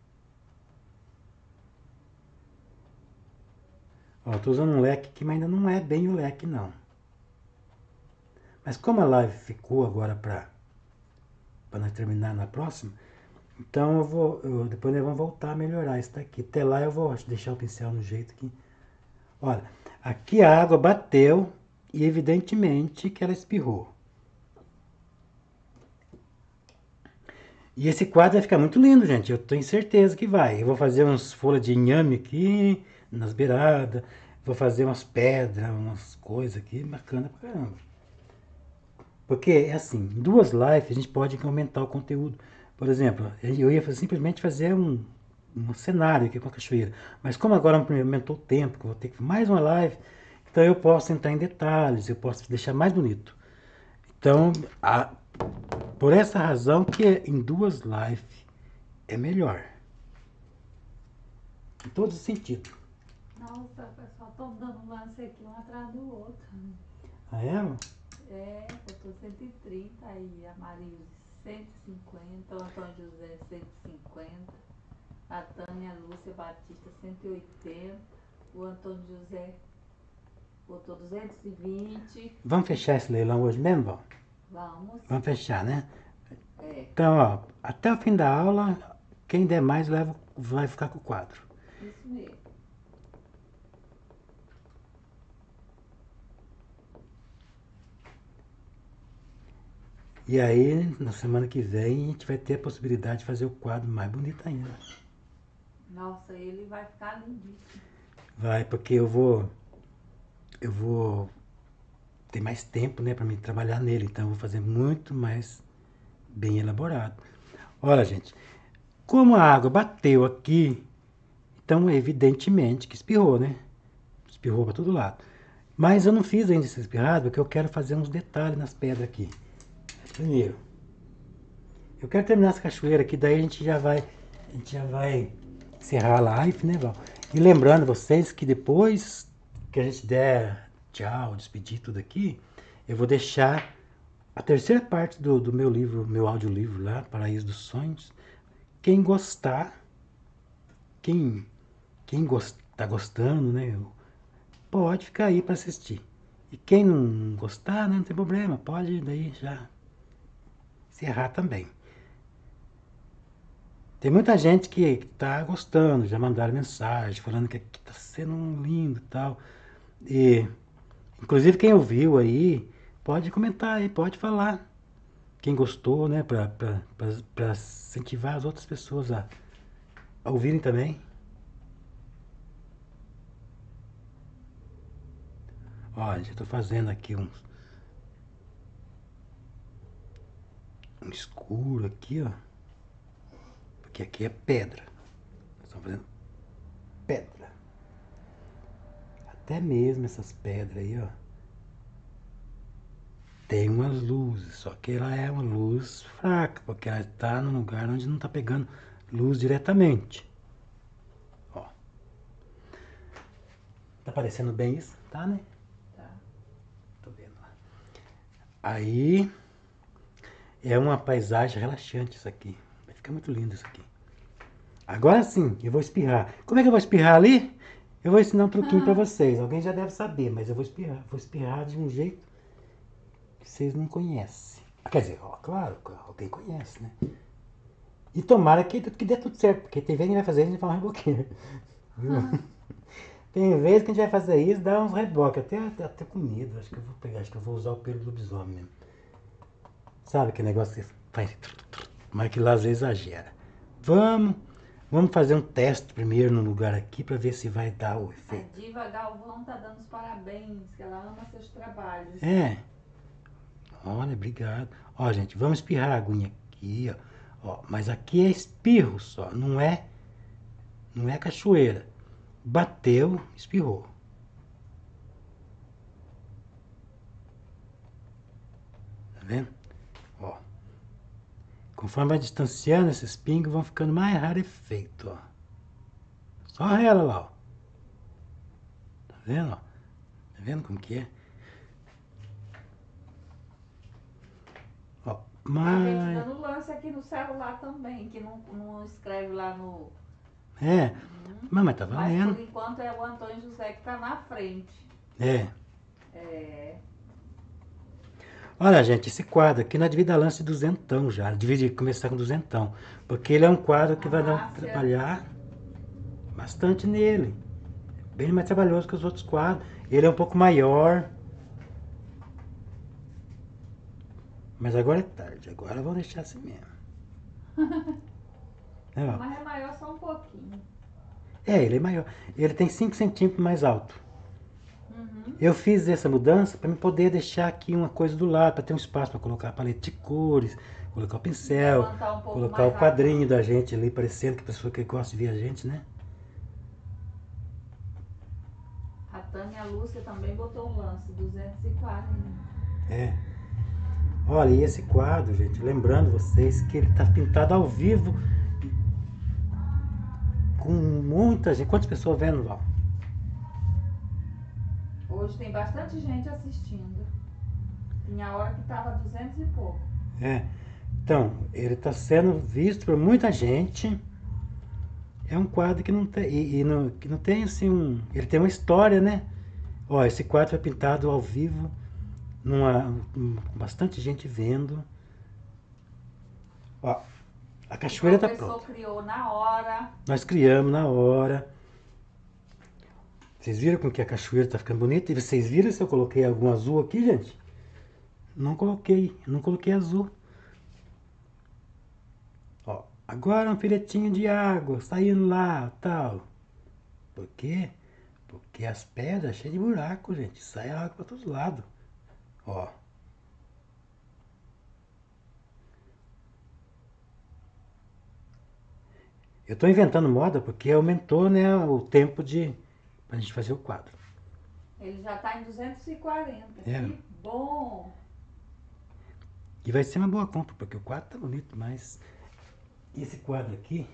Ó, eu tô usando um leque que ainda não é bem o leque, não. Mas como a live ficou agora pra, pra nós terminar na próxima, então eu vou. Eu, depois nós vamos voltar a melhorar isso daqui. Até lá eu vou deixar o pincel no jeito que. Olha, aqui a água bateu e evidentemente que ela espirrou. E esse quadro vai ficar muito lindo, gente. Eu tenho certeza que vai. Eu vou fazer umas folhas de inhame aqui, nas beiradas. Vou fazer umas pedras, umas coisas aqui, bacana pra caramba. Porque é assim, em duas lives a gente pode aumentar o conteúdo. Por exemplo, eu ia simplesmente fazer um, um cenário aqui com a cachoeira. Mas como agora aumentou o tempo, que eu vou ter que mais uma live, então eu posso entrar em detalhes, eu posso deixar mais bonito. Então, a, por essa razão que em duas lives é melhor. Em todos os sentidos. Nossa, pessoal, tô dando lance aqui um atrás do outro. Ah, é? É, eu tô cento e trinta aí, a Marilze cento e cinquenta, o Antônio José cento e cinquenta, a Tânia Lúcia Batista cento e oitenta, o Antônio José botou duzentos e vinte. Vamos fechar esse leilão hoje mesmo, Val? Vamos. Vamos fechar, né? É, Então, ó, até o fim da aula, quem der mais leva, vai ficar com o quadro. isso mesmo. E aí, na semana que vem, a gente vai ter a possibilidade de fazer o quadro mais bonito ainda. Nossa, ele vai ficar lindíssimo. Vai, porque eu vou. Eu vou ter mais tempo, né, para mim trabalhar nele. Então, eu vou fazer muito mais bem elaborado. Olha, gente, como a água bateu aqui, então evidentemente que espirrou, né? Espirrou para todo lado. Mas eu não fiz ainda esse espirrado porque eu quero fazer uns detalhes nas pedras aqui. Primeiro, eu quero terminar essa cachoeira aqui, daí a gente já vai, a gente já vai encerrar a live, né, Val? E lembrando vocês que depois que a gente der tchau, despedir tudo aqui, eu vou deixar a terceira parte do, do meu livro, meu audiolivro lá, Paraíso dos Sonhos. Quem gostar, quem, quem gost, tá gostando, né, pode ficar aí para assistir. E quem não gostar, né, não tem problema, pode daí já encerrar também. Tem muita gente que está gostando, já mandaram mensagem falando que aqui está sendo um lindo e tal. E, inclusive, quem ouviu aí, pode comentar aí, pode falar. Quem gostou, né, para incentivar as outras pessoas a, a ouvirem também. Olha, já estou fazendo aqui um, um escuro aqui, ó. Porque aqui é pedra. Estão fazendo pedra. Até mesmo essas pedras aí, ó. Tem umas luzes, só que ela é uma luz fraca, porque ela está num lugar onde não está pegando luz diretamente. Ó. Tá parecendo bem isso? Tá, né? Tá. Tô vendo lá. Aí é uma paisagem relaxante isso aqui. Vai ficar muito lindo isso aqui. Agora sim, eu vou espirrar. Como é que eu vou espirrar ali? Eu vou ensinar um truquinho pra vocês. Alguém já deve saber, mas eu vou espirrar. Vou espirrar de um jeito que vocês não conhecem. Quer dizer, ó, claro, alguém conhece, né? E tomara que, que dê tudo certo, porque tem vezes que a gente vai fazer isso e vai um reboquinho. Tem vezes que a gente vai fazer isso, dá uns reboques, até, até, até com medo. Acho que eu vou pegar, acho que eu vou usar o pelo do lobisomem mesmo. Sabe aquele negócio que faz. Mas que lá às vezes exagera. Vamos, vamos fazer um teste primeiro no lugar aqui para ver se vai dar o A efeito. Diva Galvão tá dando os parabéns, que ela ama seus trabalhos. É. Olha, obrigado. Ó, gente, vamos espirrar a aguinha aqui, ó. Ó, mas aqui é espirro só, não é, não é cachoeira. Bateu, espirrou. Tá vendo? Ó. Conforme vai distanciando, esses pingos vão ficando mais rarefeitos, ó. Só ela lá, ó. Tá vendo, ó? Tá vendo como que é? Ó, A gente mas... dando lance aqui no celular também, que não, não escreve lá no. É, mas, mas tá Mas valendo. por enquanto é o Antônio José que tá na frente. É. É. Olha, gente, esse quadro aqui não devia dar lance de duzentão já. Devia começar com duzentão. Porque ele é um quadro que A vai dar, Márcia. trabalhar bastante nele. Bem mais trabalhoso que os outros quadros. Ele é um pouco maior. Mas agora é tarde. Agora vamos deixar assim mesmo. É, ó. Mas é maior só um pouquinho. É, ele é maior. Ele tem cinco centímetros mais alto. Uhum. Eu fiz essa mudança para poder deixar aqui uma coisa do lado, para ter um espaço para colocar a paleta de cores, colocar o pincel, Levantar um pouco colocar o mais a quadrinho cama. da gente ali, parecendo que a pessoa que gosta de ver a gente, né? A Tânia Lúcia também botou um lance, duzentos e quarenta. É. Olha, e esse quadro, gente, lembrando vocês que ele está pintado ao vivo com muita gente. Quantas pessoas vendo, Val? Hoje tem bastante gente assistindo. Tinha hora que tava duzentos e pouco. É. Então, ele está sendo visto por muita gente. É um quadro que não tem, e, e não, que não tem assim um. Ele tem uma história, né? Ó, esse quadro foi pintado ao vivo, numa, com bastante gente vendo. Ó, a cachoeira O está professor pronta. criou na hora. Nós criamos na hora. Vocês viram como que a cachoeira está ficando bonita? E vocês viram se eu coloquei algum azul aqui, gente? Não coloquei, não coloquei azul. Ó, agora um filetinho de água saindo lá, tal. Por quê? Porque as pedras cheias de buraco, gente. Sai água para todos lados. Ó. Eu estou inventando moda porque aumentou, né, o tempo de pra gente fazer o quadro. Ele já tá em duzentos e quarenta. É. Que bom! E vai ser uma boa compra, porque o quadro tá bonito, mas esse quadro aqui,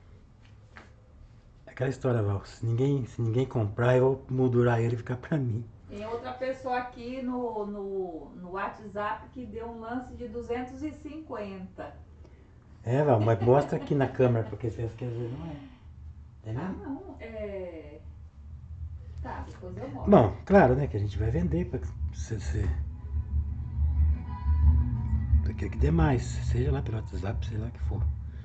aquela história, Val, se ninguém, se ninguém comprar, eu vou moldurar ele e ficar pra mim. Tem outra pessoa aqui no, no, no WhatsApp que deu um lance de duzentos e cinquenta. É, Val, mas mostra aqui na câmera, porque você quer ver, não é. É Ah, mesmo? não, é... Tá, depois eu mostro. Bom, claro, né, que a gente vai vender para você, você... Pra que dê mais, seja lá pelo WhatsApp, sei lá o que for.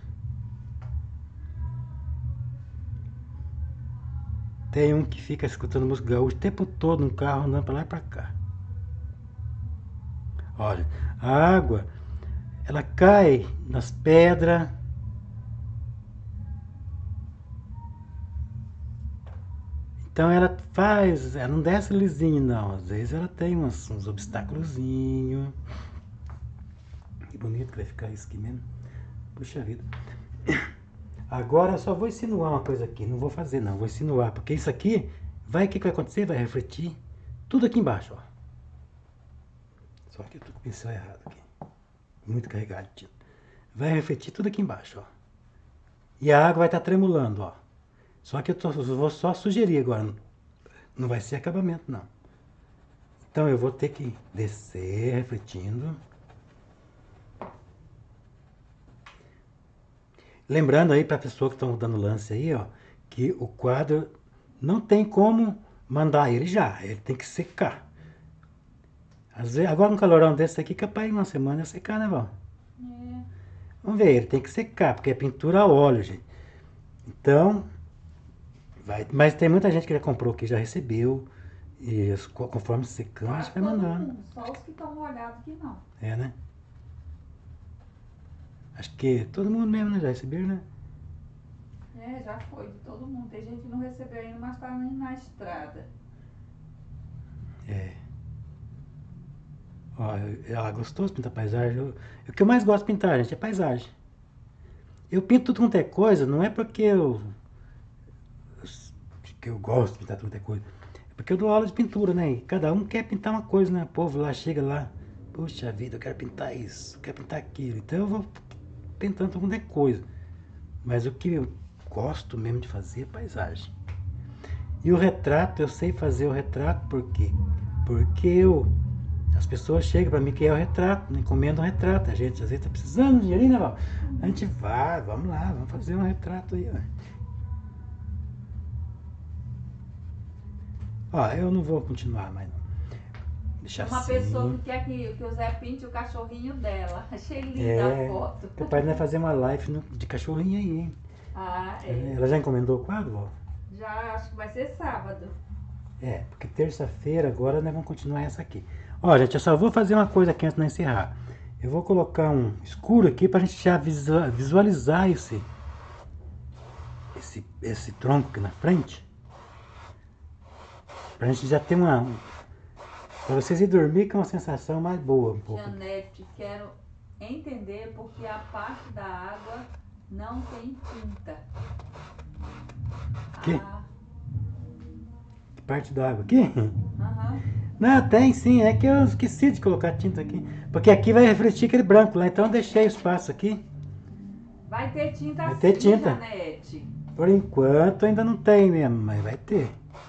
Tem um que fica escutando música gaúcha o tempo todo no carro, andando pra lá e pra cá. Olha, a água, ela cai nas pedras. Então ela faz, ela não desce lisinho não, às vezes ela tem uns, uns obstáculozinhos. Que bonito que vai ficar isso aqui mesmo. Puxa vida. Agora eu só vou insinuar uma coisa aqui, não vou fazer não, vou insinuar, porque isso aqui, vai, o que, que vai acontecer? Vai refletir tudo aqui embaixo, ó. Só que eu tô com o pincel errado aqui, muito carregado de tinta. Vai refletir tudo aqui embaixo, ó. E a água vai estar tremulando, ó. Só que eu tô, vou só sugerir agora, não vai ser acabamento não. Então eu vou ter que descer refletindo. Lembrando aí para a pessoa que estão dando lance aí, ó, que o quadro não tem como mandar ele já, ele tem que secar. Às vezes, agora um calorão desse aqui, capaz de uma semana secar, né, Val? É. Vamos ver, ele tem que secar, porque é pintura a óleo, gente. Então, vai, mas tem muita gente que já comprou, que já recebeu, e conforme secando, Quase vai todo mandando. mundo, só os que estão molhados que não. É, né? Acho que todo mundo mesmo, né, já recebeu, né? É, já foi de todo mundo. Tem gente que não recebeu ainda, mas tá indo na estrada. É. Ó, ela gostou de pintar paisagem. Eu, o que eu mais gosto de pintar, gente, é paisagem. Eu pinto tudo quanto é coisa, não é porque eu, que eu gosto de pintar tudo quanto é coisa. É porque eu dou aula de pintura, né? E cada um quer pintar uma coisa, né? O povo lá chega lá, puxa vida, eu quero pintar isso, eu quero pintar aquilo. Então eu vou pintando tudo quanto é coisa. Mas o que eu gosto mesmo de fazer é paisagem. E o retrato, eu sei fazer o retrato por quê? Porque eu, as pessoas chegam para mim que é o retrato, né? Encomenda um retrato. A gente às vezes está precisando de dinheiro, né, Val? A gente vai, vamos lá, vamos fazer um retrato aí. Ó, ó eu não vou continuar mais não. Deixa Uma assim. pessoa que quer que, que o Zé pinte o cachorrinho dela. Achei linda É, a foto. capaz de nós fazer uma live no, de cachorrinho aí, hein? Ah, é. Ela já encomendou o quadro, Val? Já acho que vai ser sábado. É, porque terça-feira agora nós vamos continuar essa aqui. Ó, gente, eu só vou fazer uma coisa aqui antes de nós encerrar. Eu vou colocar um escuro aqui pra gente já visualizar esse, esse, esse tronco aqui na frente. Pra gente já ter uma... Pra vocês ir dormir com uma sensação mais boa um pouco. Janete, quero entender porque a parte da água não tem tinta. Que? Ah, Que parte da água aqui? aham. Não, tem sim, é que eu esqueci de colocar tinta aqui. Porque aqui vai refletir aquele branco lá, então eu deixei o espaço aqui. Vai ter tinta Vai sim, ter tinta. Janete. Por enquanto ainda não tem mesmo, mas vai ter.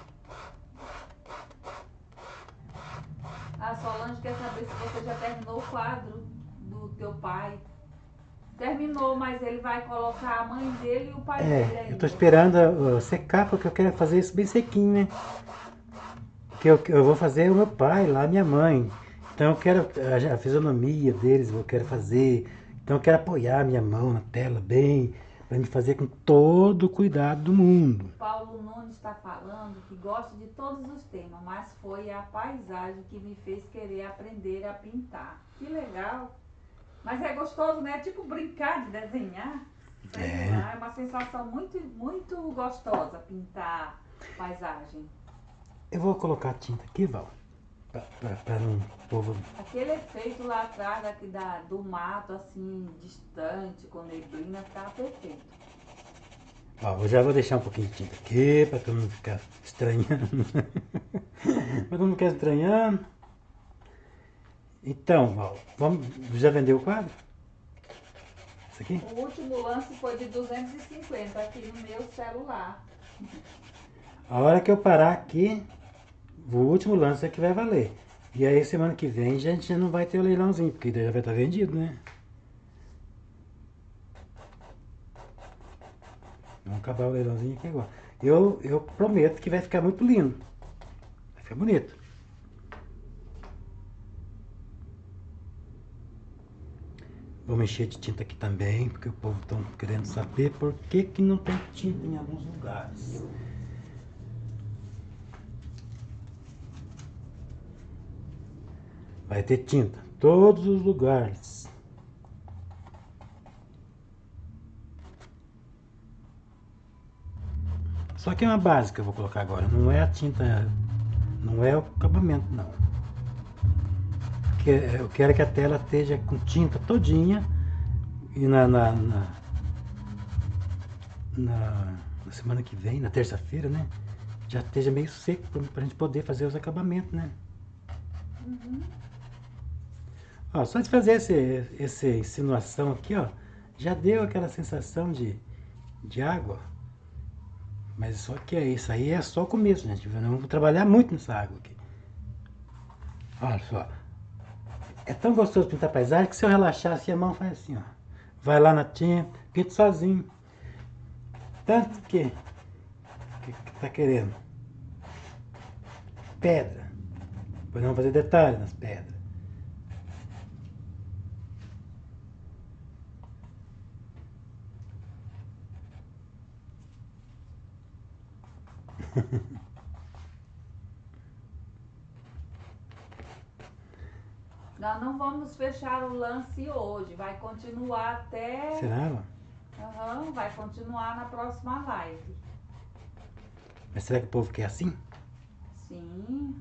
A Solange quer saber se você já terminou o quadro do teu pai. Terminou, mas ele vai colocar a mãe dele e o pai dele É, ainda. eu tô esperando uh, secar porque eu quero fazer isso bem sequinho, né? Porque eu, eu vou fazer o meu pai lá, minha mãe. Então eu quero a, a fisionomia deles, eu quero fazer. Então eu quero apoiar minha mão na tela bem, para me fazer com todo o cuidado do mundo. Paulo Nunes está falando que gosta de todos os temas, mas foi a paisagem que me fez querer aprender a pintar. Que legal! Mas é gostoso, né? Tipo brincar de desenhar. Sei É. lá, é uma sensação muito, muito gostosa pintar paisagem. Eu vou colocar tinta aqui, Val, para não o povo. Aquele efeito lá atrás daqui da, do mato, assim, distante, com neblina, tá perfeito. Ó, eu já vou deixar um pouquinho de tinta aqui, para todo mundo ficar estranhando. Para todo mundo ficar estranhando. Então, Val, vamos, já vendeu o quadro? Isso aqui? O último lance foi de duzentos e cinquenta aqui no meu celular. A hora que eu parar aqui, o último lance é que vai valer. E aí semana que vem a gente já não vai ter o leilãozinho, porque já vai estar vendido, né? Vamos acabar o leilãozinho aqui agora. Eu, eu prometo que vai ficar muito lindo. Vai ficar bonito. Vou mexer de tinta aqui também, porque o povo está querendo saber por que, que não tem tinta em alguns lugares. Vai ter tinta em todos os lugares. Só que é uma básica que eu vou colocar agora. Não é a tinta, não é o acabamento, não. Porque eu quero que a tela esteja com tinta todinha. E na, na, na, na, na semana que vem, na terça-feira, né? Já esteja meio seco para a gente poder fazer os acabamentos, né? Uhum. Ó, só de fazer esse, essa insinuação aqui, ó, já deu aquela sensação de, de água. Mas só que é isso aí, é só o começo, gente. Nós vamos trabalhar muito nessa água aqui. Olha só. É tão gostoso pintar paisagem que se eu relaxar assim, a mão faz assim, ó. Vai lá na tinta, pinta sozinho. Tanto que, que, que tá querendo. Pedra. Depois vamos fazer detalhes nas pedras. Nós não vamos fechar o lance hoje, vai continuar até... Será? Uhum, vai continuar na próxima live. Mas será que o povo quer assim? Sim,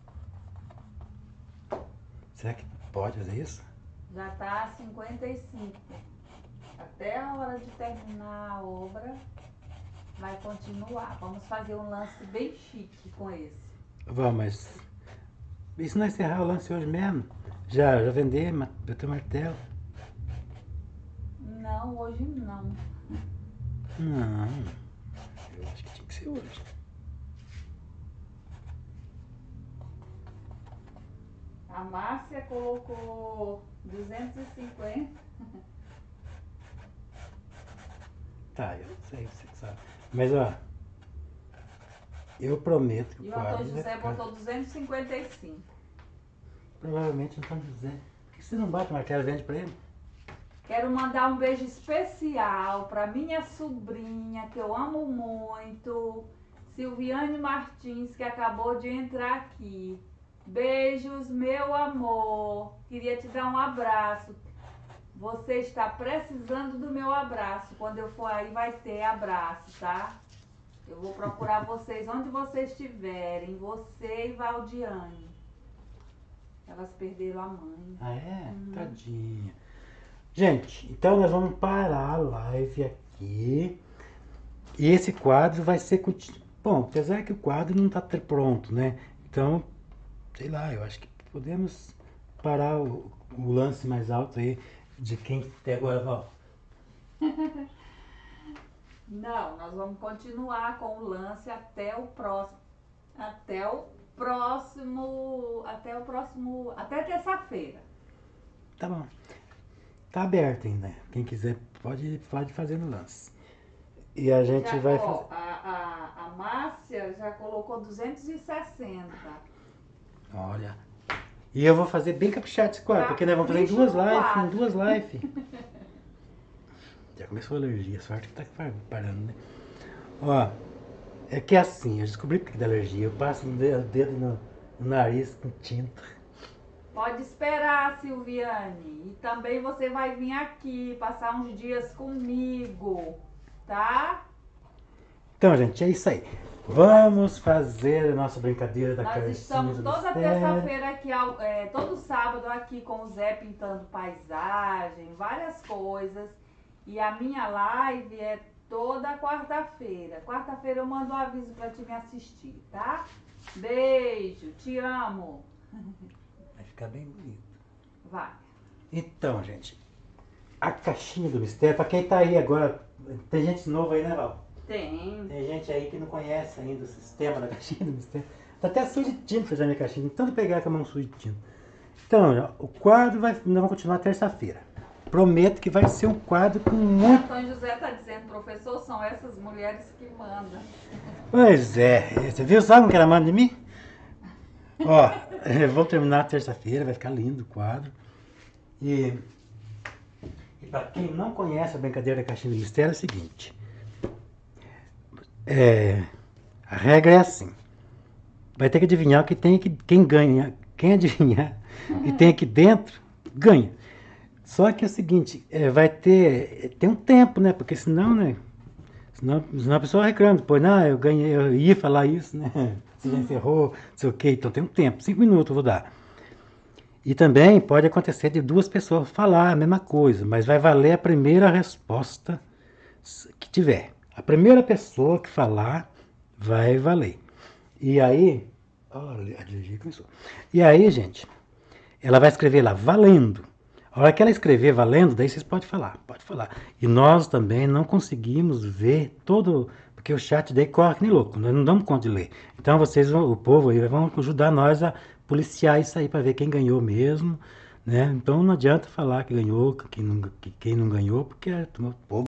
Será que pode fazer isso? já tá cinquenta e cinco. Até a hora de terminar a obra, vai continuar. Vamos fazer um lance bem chique com esse. Vamos, mas... E se nós encerrar o lance hoje mesmo? Já, já vender, bater o martelo? Não, hoje não. Não. Eu acho que tinha que ser hoje. A Márcia colocou duzentos e cinquenta. Tá, eu sei, você que sabe. Mas ó, eu prometo que E o o quadro Antônio vai José ficar... botou duzentos e cinquenta e cinco. Provavelmente o Antônio José. Por que você não bate o martelo e vende pra ele? Quero mandar um beijo especial para minha sobrinha, que eu amo muito, Silviane Martins, que acabou de entrar aqui. Beijos, meu amor. Queria te dar um abraço. Você está precisando do meu abraço. Quando eu for aí vai ter abraço, tá? Eu vou procurar vocês onde vocês estiverem. Você e Valdiane. Elas perderam a mãe. Ah, é? Uhum. Tadinha. Gente, então nós vamos parar a live aqui. E esse quadro vai ser... conti- Bom, apesar que o quadro não está pronto, né? Então, sei lá, eu acho que podemos parar o, o lance mais alto aí de quem até agora, ó. Não, nós vamos continuar com o lance até o próximo. Até o próximo. Até o próximo. Até terça-feira. Tá bom. Tá aberto ainda. Quem quiser pode, pode fazer no lance. E a gente Já, vai ó, fazer. a, a, a Márcia já colocou duzentos e sessenta. Olha. E eu vou fazer bem caprichado esse quadro, porque nós vamos fazer em Capricha duas no lives, em quadro. duas lives. Já começou a alergia, sorte que tá parando, né? Ó, é que é assim, eu descobri porque dá alergia. Eu passo o dedo no, no nariz com tinta. Pode esperar, Silviane. E também você vai vir aqui passar uns dias comigo, tá? Então, gente, é isso aí. Vamos fazer a nossa brincadeira da Nós carcinha estamos do toda mistério. terça-feira aqui, ao- é, todo sábado aqui com o Zé pintando paisagem, várias coisas. E a minha live é toda quarta-feira. Quarta-feira eu mando um aviso pra te me assistir, tá? Beijo, te amo. Vai ficar bem bonito. Vai. Então, gente, a caixinha do mistério, pra quem tá aí agora, tem gente nova aí, né, Val? Tem. Tem gente aí que não conhece ainda o sistema da caixinha do mistério. Tá até sujo de tinta já minha caixinha, de tanto pegar com a mão suja de tinta. Então, ó, o quadro vai, nós vamos continuar terça-feira. Prometo que vai ser um quadro com O muito... Antônio José tá dizendo, professor, são essas mulheres que mandam. Pois é, você viu só como que ela manda de mim? Ó, vamos terminar terça-feira, vai ficar lindo o quadro. E, e para quem não conhece a brincadeira da caixinha do mistério é o seguinte. É, a regra é assim. Vai ter que adivinhar o que tem que quem ganha, quem adivinhar o que tem aqui dentro ganha. Só que é o seguinte, é, vai ter tem um tempo, né? Porque senão, né? Senão, senão a pessoa reclama, depois, não, eu ganhei, eu ia falar isso, né? Você já encerrou, não sei o quê, então tem um tempo, cinco minutos eu vou dar. E também pode acontecer de duas pessoas falar a mesma coisa, mas vai valer a primeira resposta que tiver. A primeira pessoa que falar vai valer. E aí, olha, a alergia começou. E aí, gente, ela vai escrever lá, valendo. A hora que ela escrever valendo, daí vocês podem falar, pode falar. E nós também não conseguimos ver todo, porque o chat daí corre que nem louco, nós não damos conta de ler. Então vocês, o povo aí, vão ajudar nós a policiar isso aí para ver quem ganhou mesmo, né? Então não adianta falar que ganhou, que, não, que quem não ganhou, porque o povo